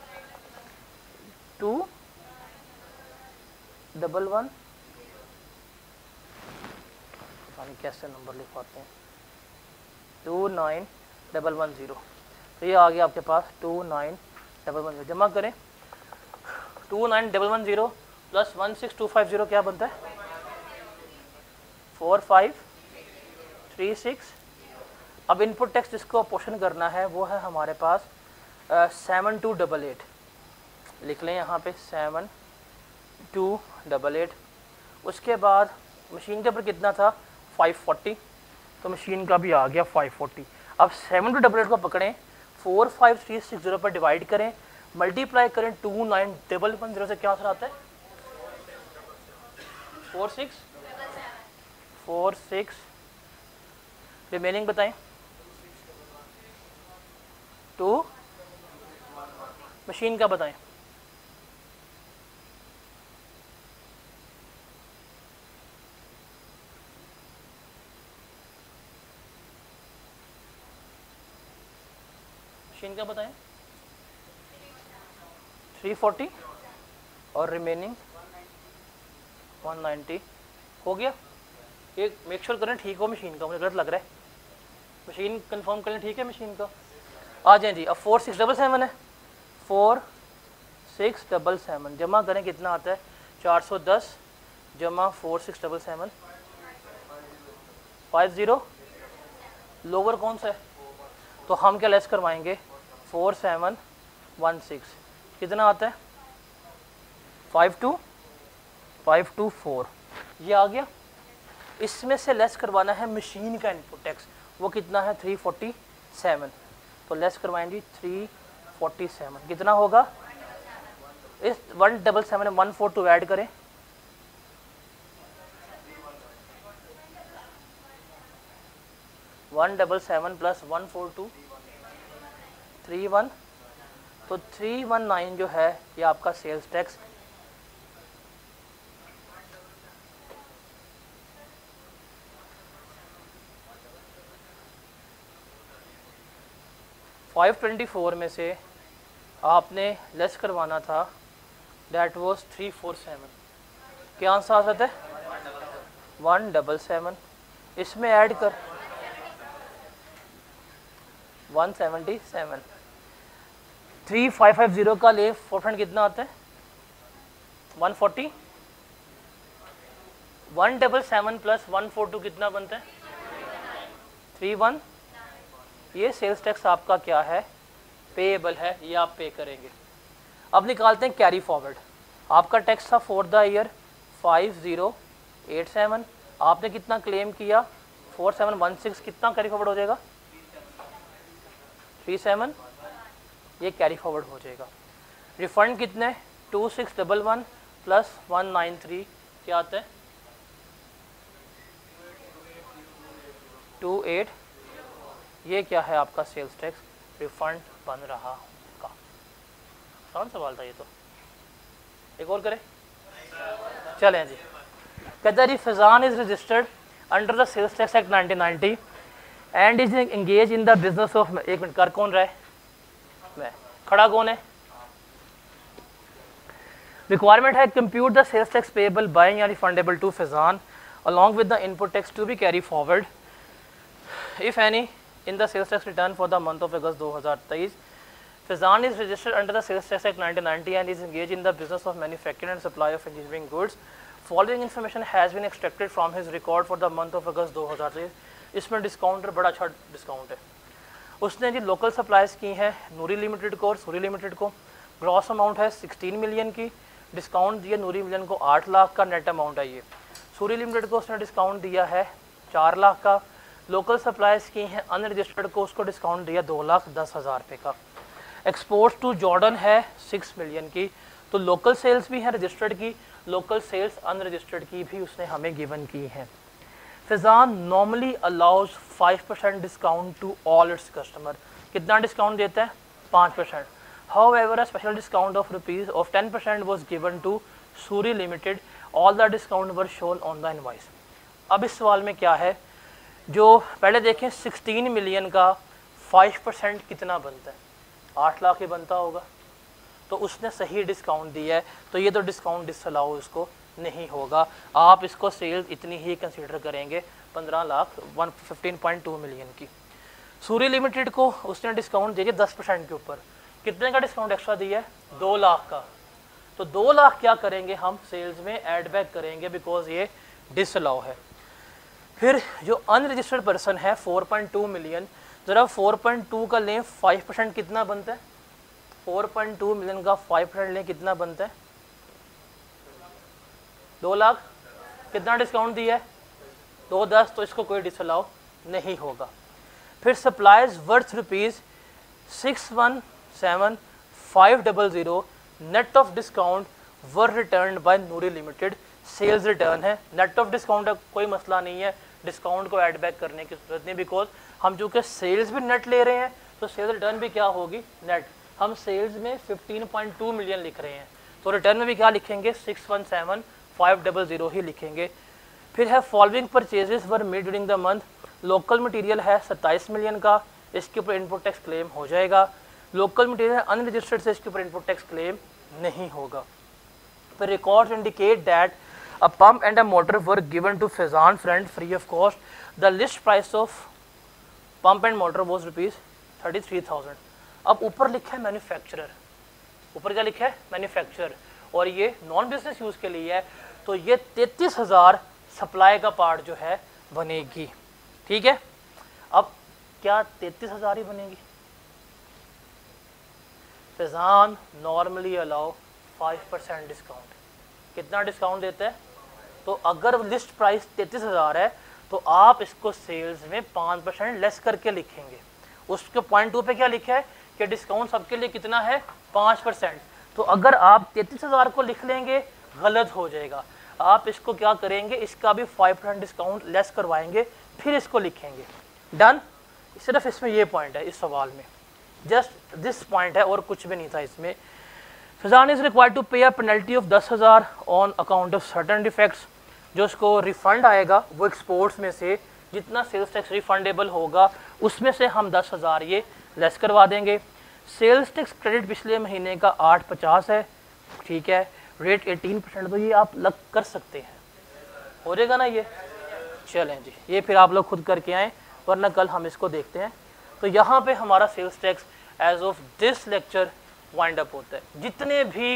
Speaker 1: 211। पता नहीं कैसे नंबर लिखवाते हैं 29110। तो ये आ गया आपके पास 29110। जमा करें 29110 प्लस 16250 क्या बनता है 4536। अब इनपुट टैक्स जिसको अपोर्शन करना है वो है हमारे पास 7288। लिख लें यहाँ पे 7288। उसके बाद मशीन के ऊपर कितना था 540, तो मशीन का भी आ गया 540। अब 7288 को पकड़ें 45360 पर डिवाइड करें, मल्टीप्लाई करें 29110 से क्या आंसर आता है 46। रिमेनिंग बताएं 2 मशीन का बताएं मशीन का बताएं 340 और रिमेनिंग 190 हो गया। एक मेक श्योर करें ठीक हो मशीन का, मुझे गलत लग रहा है। मशीन कंफर्म करें ठीक है मशीन का। आ जाएं जी। अब 4677 है 4677 जमा करें कितना आता है 410 जमा 4677 50। लोअर कौन सा है तो हम क्या लेस करवाएंगे 4716 कितना आता है 52524। ये आ गया। इसमें से लेस करवाना है मशीन का इनपुट टैक्स, वो कितना है 347। तो लेस करवाएंगे 347 कितना होगा इस 177 में 142 ऐड करें 177 प्लस 142 31। तो 319 जो है ये आपका सेल्स टैक्स। $524 में से आपने लेस करवाना था डेट वॉज 347। क्या आंसर आ सकता है 177। इसमें ऐड कर 177। 3550 का ले 4% कितना आता है 140। 177 प्लस 142 कितना बनता है 31। ये सेल्स टैक्स आपका क्या है पेएबल है, ये आप पे करेंगे। अब निकालते हैं कैरी फॉरवर्ड। आपका टैक्स था फॉर द ईयर 5087। आपने कितना क्लेम किया 4716 कितना कैरी फॉरवर्ड हो जाएगा 37। ये कैरी फॉरवर्ड हो जाएगा। रिफंड कितने 2611 प्लस 193 क्या आता है 28। ये क्या है आपका सेल्स टैक्स रिफंड बन रहा का। आसान सवाल था ये तो। एक और करें चलें जी। कहता है जी Faizan is registered under the sales tax act 1990 and is engage in the business of. एक मिनट कर कौन रहा है मैं, खड़ा कौन है। रिक्वायरमेंट है compute the sales tax payable by या refundable to Faizan along with the input tax to be carry forward if any in the sales tax return for the month of August 2023. Fazan is registered under the Sales Tax Act 1990 and is engaged in the business of manufacturing and supply of engineering goods. Following information has been extracted from his record for the month of August 2023. इसमें डिस्काउंट बड़ा अच्छा डिस्काउंट है। उसने जी लोकल सप्लाईज की हैं नूरी लिमिटेड को और सूरी लिमिटेड को। ग्रॉस अमाउंट है 16 मिलियन की, डिस्काउंट दिया नूरी मिलियन को 8 लाख का नेट अमाउंट है ये। सूरी लिमिटेड को उसने डिस्काउंट दिया है 4 लाख का। लोकल सप्लाईज की हैं अनरजिस्टर्ड को उसको डिस्काउंट दिया 2,10,000 रुपये का। एक्सपोर्ट्स टू जॉर्डन है 6 मिलियन की, तो लोकल सेल्स भी है रजिस्टर्ड की, लोकल सेल्स अनरजिस्टर्ड की भी उसने हमें गिवन की है। Faizan normally allows 5% discount to all its customer, कितना डिस्काउंट देता है 5%। However a special discount of rupees of 10% was given to Suri limited, all the discount were shown on the invoice. अब इस सवाल में क्या है, जो पहले देखें 16 मिलियन का 5% कितना बनता है, 8 लाख ही बनता होगा, तो उसने सही डिस्काउंट दिया है, तो ये तो डिस्काउंट डिसअलाउ इसको नहीं होगा। आप इसको सेल्स इतनी ही कंसीडर करेंगे 15 लाख 15.2 मिलियन की। सूरी लिमिटेड को उसने डिस्काउंट दिया 10% के ऊपर, कितने का डिस्काउंट एक्स्ट्रा दिया है 2 लाख का, तो 2 लाख क्या करेंगे हम सेल्स में ऐड बैक करेंगे बिकॉज ये डिसअलाउ है। फिर जो अनरजिस्टर्ड पर्सन है 4.2 मिलियन, ज़रा 4.2 का लें 5% कितना बनता है, 4.2 मिलियन का 5% लें कितना बनता है 2 लाख, कितना डिस्काउंट दिया है 210, तो इसको कोई डिसअलाउ नहीं होगा। फिर supplies worth rupees 617,500 net of discount were returned by Noori limited, sales return है, नेट ऑफ डिस्काउंट का कोई मसला नहीं है, डिस्काउंट को ऐड बैक करने की जरूरत नहीं, बिकॉज हम चूँकि सेल्स भी नेट ले रहे हैं तो सेल्स रिटर्न भी क्या होगी नेट। हम सेल्स में 15.2 मिलियन लिख रहे हैं, तो रिटर्न में भी क्या लिखेंगे 617,500 ही लिखेंगे। फिर है following purchases were made during the month, local material है 27 मिलियन का, इसके ऊपर इनपुट टैक्स क्लेम हो जाएगा। लोकल मटेरियल अनरजिस्टर्ड से इसके ऊपर इनपुट टैक्स क्लेम नहीं होगा। फिर records indicate that a pump and a motor were given to Faizan friend free of cost, the list price of pump and motor was ₹33,000। अब ऊपर लिखा है मैन्युफैक्चरर, ऊपर क्या लिखा है मैन्युफैक्चरर, और ये नॉन बिजनेस यूज़ के लिए है, तो ये 33,000 सप्लाई का पार्ट जो है बनेगी। ठीक है, अब क्या 33,000 ही बनेगी। फैज़ान नॉर्मली अलाउ 5% डिस्काउंट, कितना डिस्काउंट देता है, तो अगर लिस्ट प्राइस 33,000 है तो आप इसको सेल्स में 5% लेस करके लिखेंगे। उसके पॉइंट 2 पे क्या लिखा है कि डिस्काउंट सबके लिए कितना है 5%, तो अगर आप 33,000 को लिख लेंगे गलत हो जाएगा, आप इसको क्या करेंगे इसका भी 5% डिस्काउंट लेस करवाएंगे फिर इसको लिखेंगे। डन, सिर्फ इसमें ये पॉइंट है इस सवाल में, जस्ट दिस पॉइंट है और कुछ भी नहीं था इसमें। Faizan is required to pay a penalty of 10,000 on account of certain defects, जो उसको रिफंड आएगा वो एक्सपोर्ट्स में से जितना सेल्स टैक्स रिफंडेबल होगा उसमें से हम 10,000 ये लेस करवा देंगे। सेल्स टैक्स क्रेडिट पिछले महीने का 850 है, ठीक है, रेट 18%, तो ये आप लग कर सकते हैं, हो जाएगा ना ये। चलें जी, ये फिर आप लोग खुद करके आएँ वरना कल हम इसको देखते हैं। तो यहाँ पे हमारा sales tax as of this lecture wind up होता है। जितने भी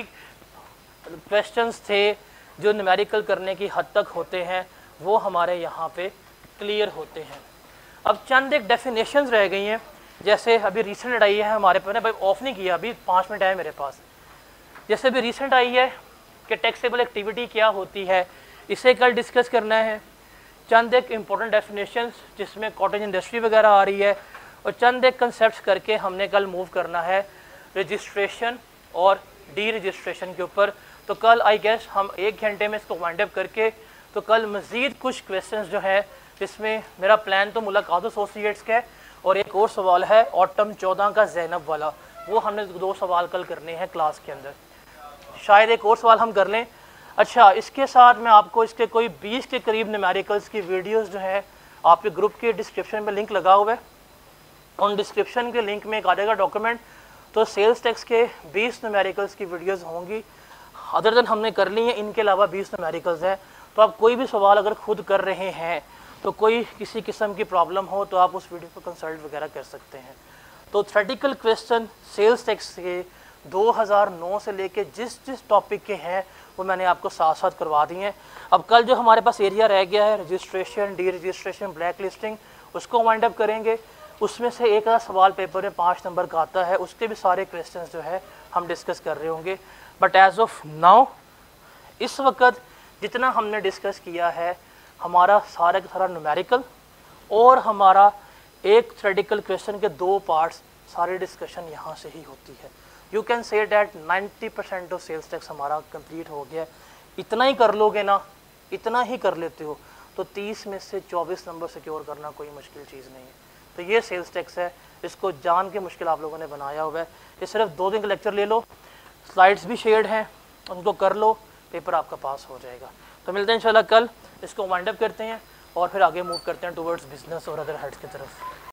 Speaker 1: क्वेश्चंस थे जो न्यूमेरिकल करने की हद तक होते हैं वो हमारे यहाँ पे क्लियर होते हैं। अब चंद एक डेफिनेशंस रह गई हैं, जैसे अभी रिसेंट आई है हमारे पास, भाई ऑफ नहीं किया अभी 5 मिनट है मेरे पास, जैसे अभी रिसेंट आई है कि टैक्सेबल एक्टिविटी क्या होती है, इसे कल डिस्कस करना है। चंद एक इम्पोर्टेंट डेफिनेशंस जिसमें कॉटेज इंडस्ट्री वगैरह आ रही है, और चंद एक कंसेप्ट करके हमने कल मूव करना है रजिस्ट्रेशन और डी रजिस्ट्रेशन के ऊपर। तो कल आई गेस हम 1 घंटे में इसको वाइंड अप करके, तो कल मज़ीद कुछ क्वेश्चंस जो है जिसमें मेरा प्लान तो मुलाकात एसोसिएट्स का है और एक और सवाल है ऑटम 14 का ज़ैनब वाला, वो हमने 2 सवाल कल करने हैं क्लास के अंदर, शायद एक और सवाल हम कर लें। अच्छा, इसके साथ मैं आपको इसके कोई 20 के करीब न्यूमेरिकल्स की वीडियोस जो है आपके ग्रुप के डिस्क्रिप्शन में लिंक लगा हुआ है, उन डिस्क्रिप्शन के लिंक में एक आ जाएगा डॉक्यूमेंट, तो सेल्स टैक्स के 20 न्यूमेरिकल्स की वीडियोस होंगी। अदर देन हमने कर ली हैं, इनके अलावा 20 न्यूमेरिकल्स हैं। तो आप कोई भी सवाल अगर खुद कर रहे हैं तो कोई किसी किस्म की प्रॉब्लम हो तो आप उस वीडियो को कंसल्ट वगैरह कर सकते हैं। तो थ्योरेटिकल क्वेश्चन सेल्स टैक्स के 2009 से लेके जिस जिस टॉपिक के हैं वो मैंने आपको साथ साथ करवा दिए हैं। अब कल जो हमारे पास एरिया रह गया है registration, deregistration, blacklisting, उसको वाइंड अप करेंगे। उसमें से एक आधा सवाल पेपर में 5 नंबर का आता है, उसके भी सारे क्वेश्चंस जो है हम डिस्कस कर रहे होंगे। बट एज ऑफ नाउ इस वक्त जितना हमने डिस्कस किया है हमारा सारा का सारा न्यूमेरिकल और हमारा एक थ्योरेटिकल क्वेश्चन के 2 पार्ट्स सारी डिस्कशन यहाँ से ही होती है। You can say that 90% of sales tax हमारा कंप्लीट हो गया। इतना ही कर लोगे ना, इतना ही कर लेते हो तो 30 में से 24 नंबर सिक्योर करना कोई मुश्किल चीज़ नहीं है। तो ये सेल्स टैक्स है, इसको जान के मुश्किल आप लोगों ने बनाया हुआ है। ये सिर्फ 2 दिन का लेक्चर ले लो, स्लाइड्स भी शेयर्ड हैं, उनको कर लो, पेपर आपका पास हो जाएगा। तो मिलते हैं इंशाल्लाह कल, इसको वाइंड अप करते हैं और फिर आगे मूव करते हैं टुवर्ड्स बिजनेस और अदर हेड्स की तरफ।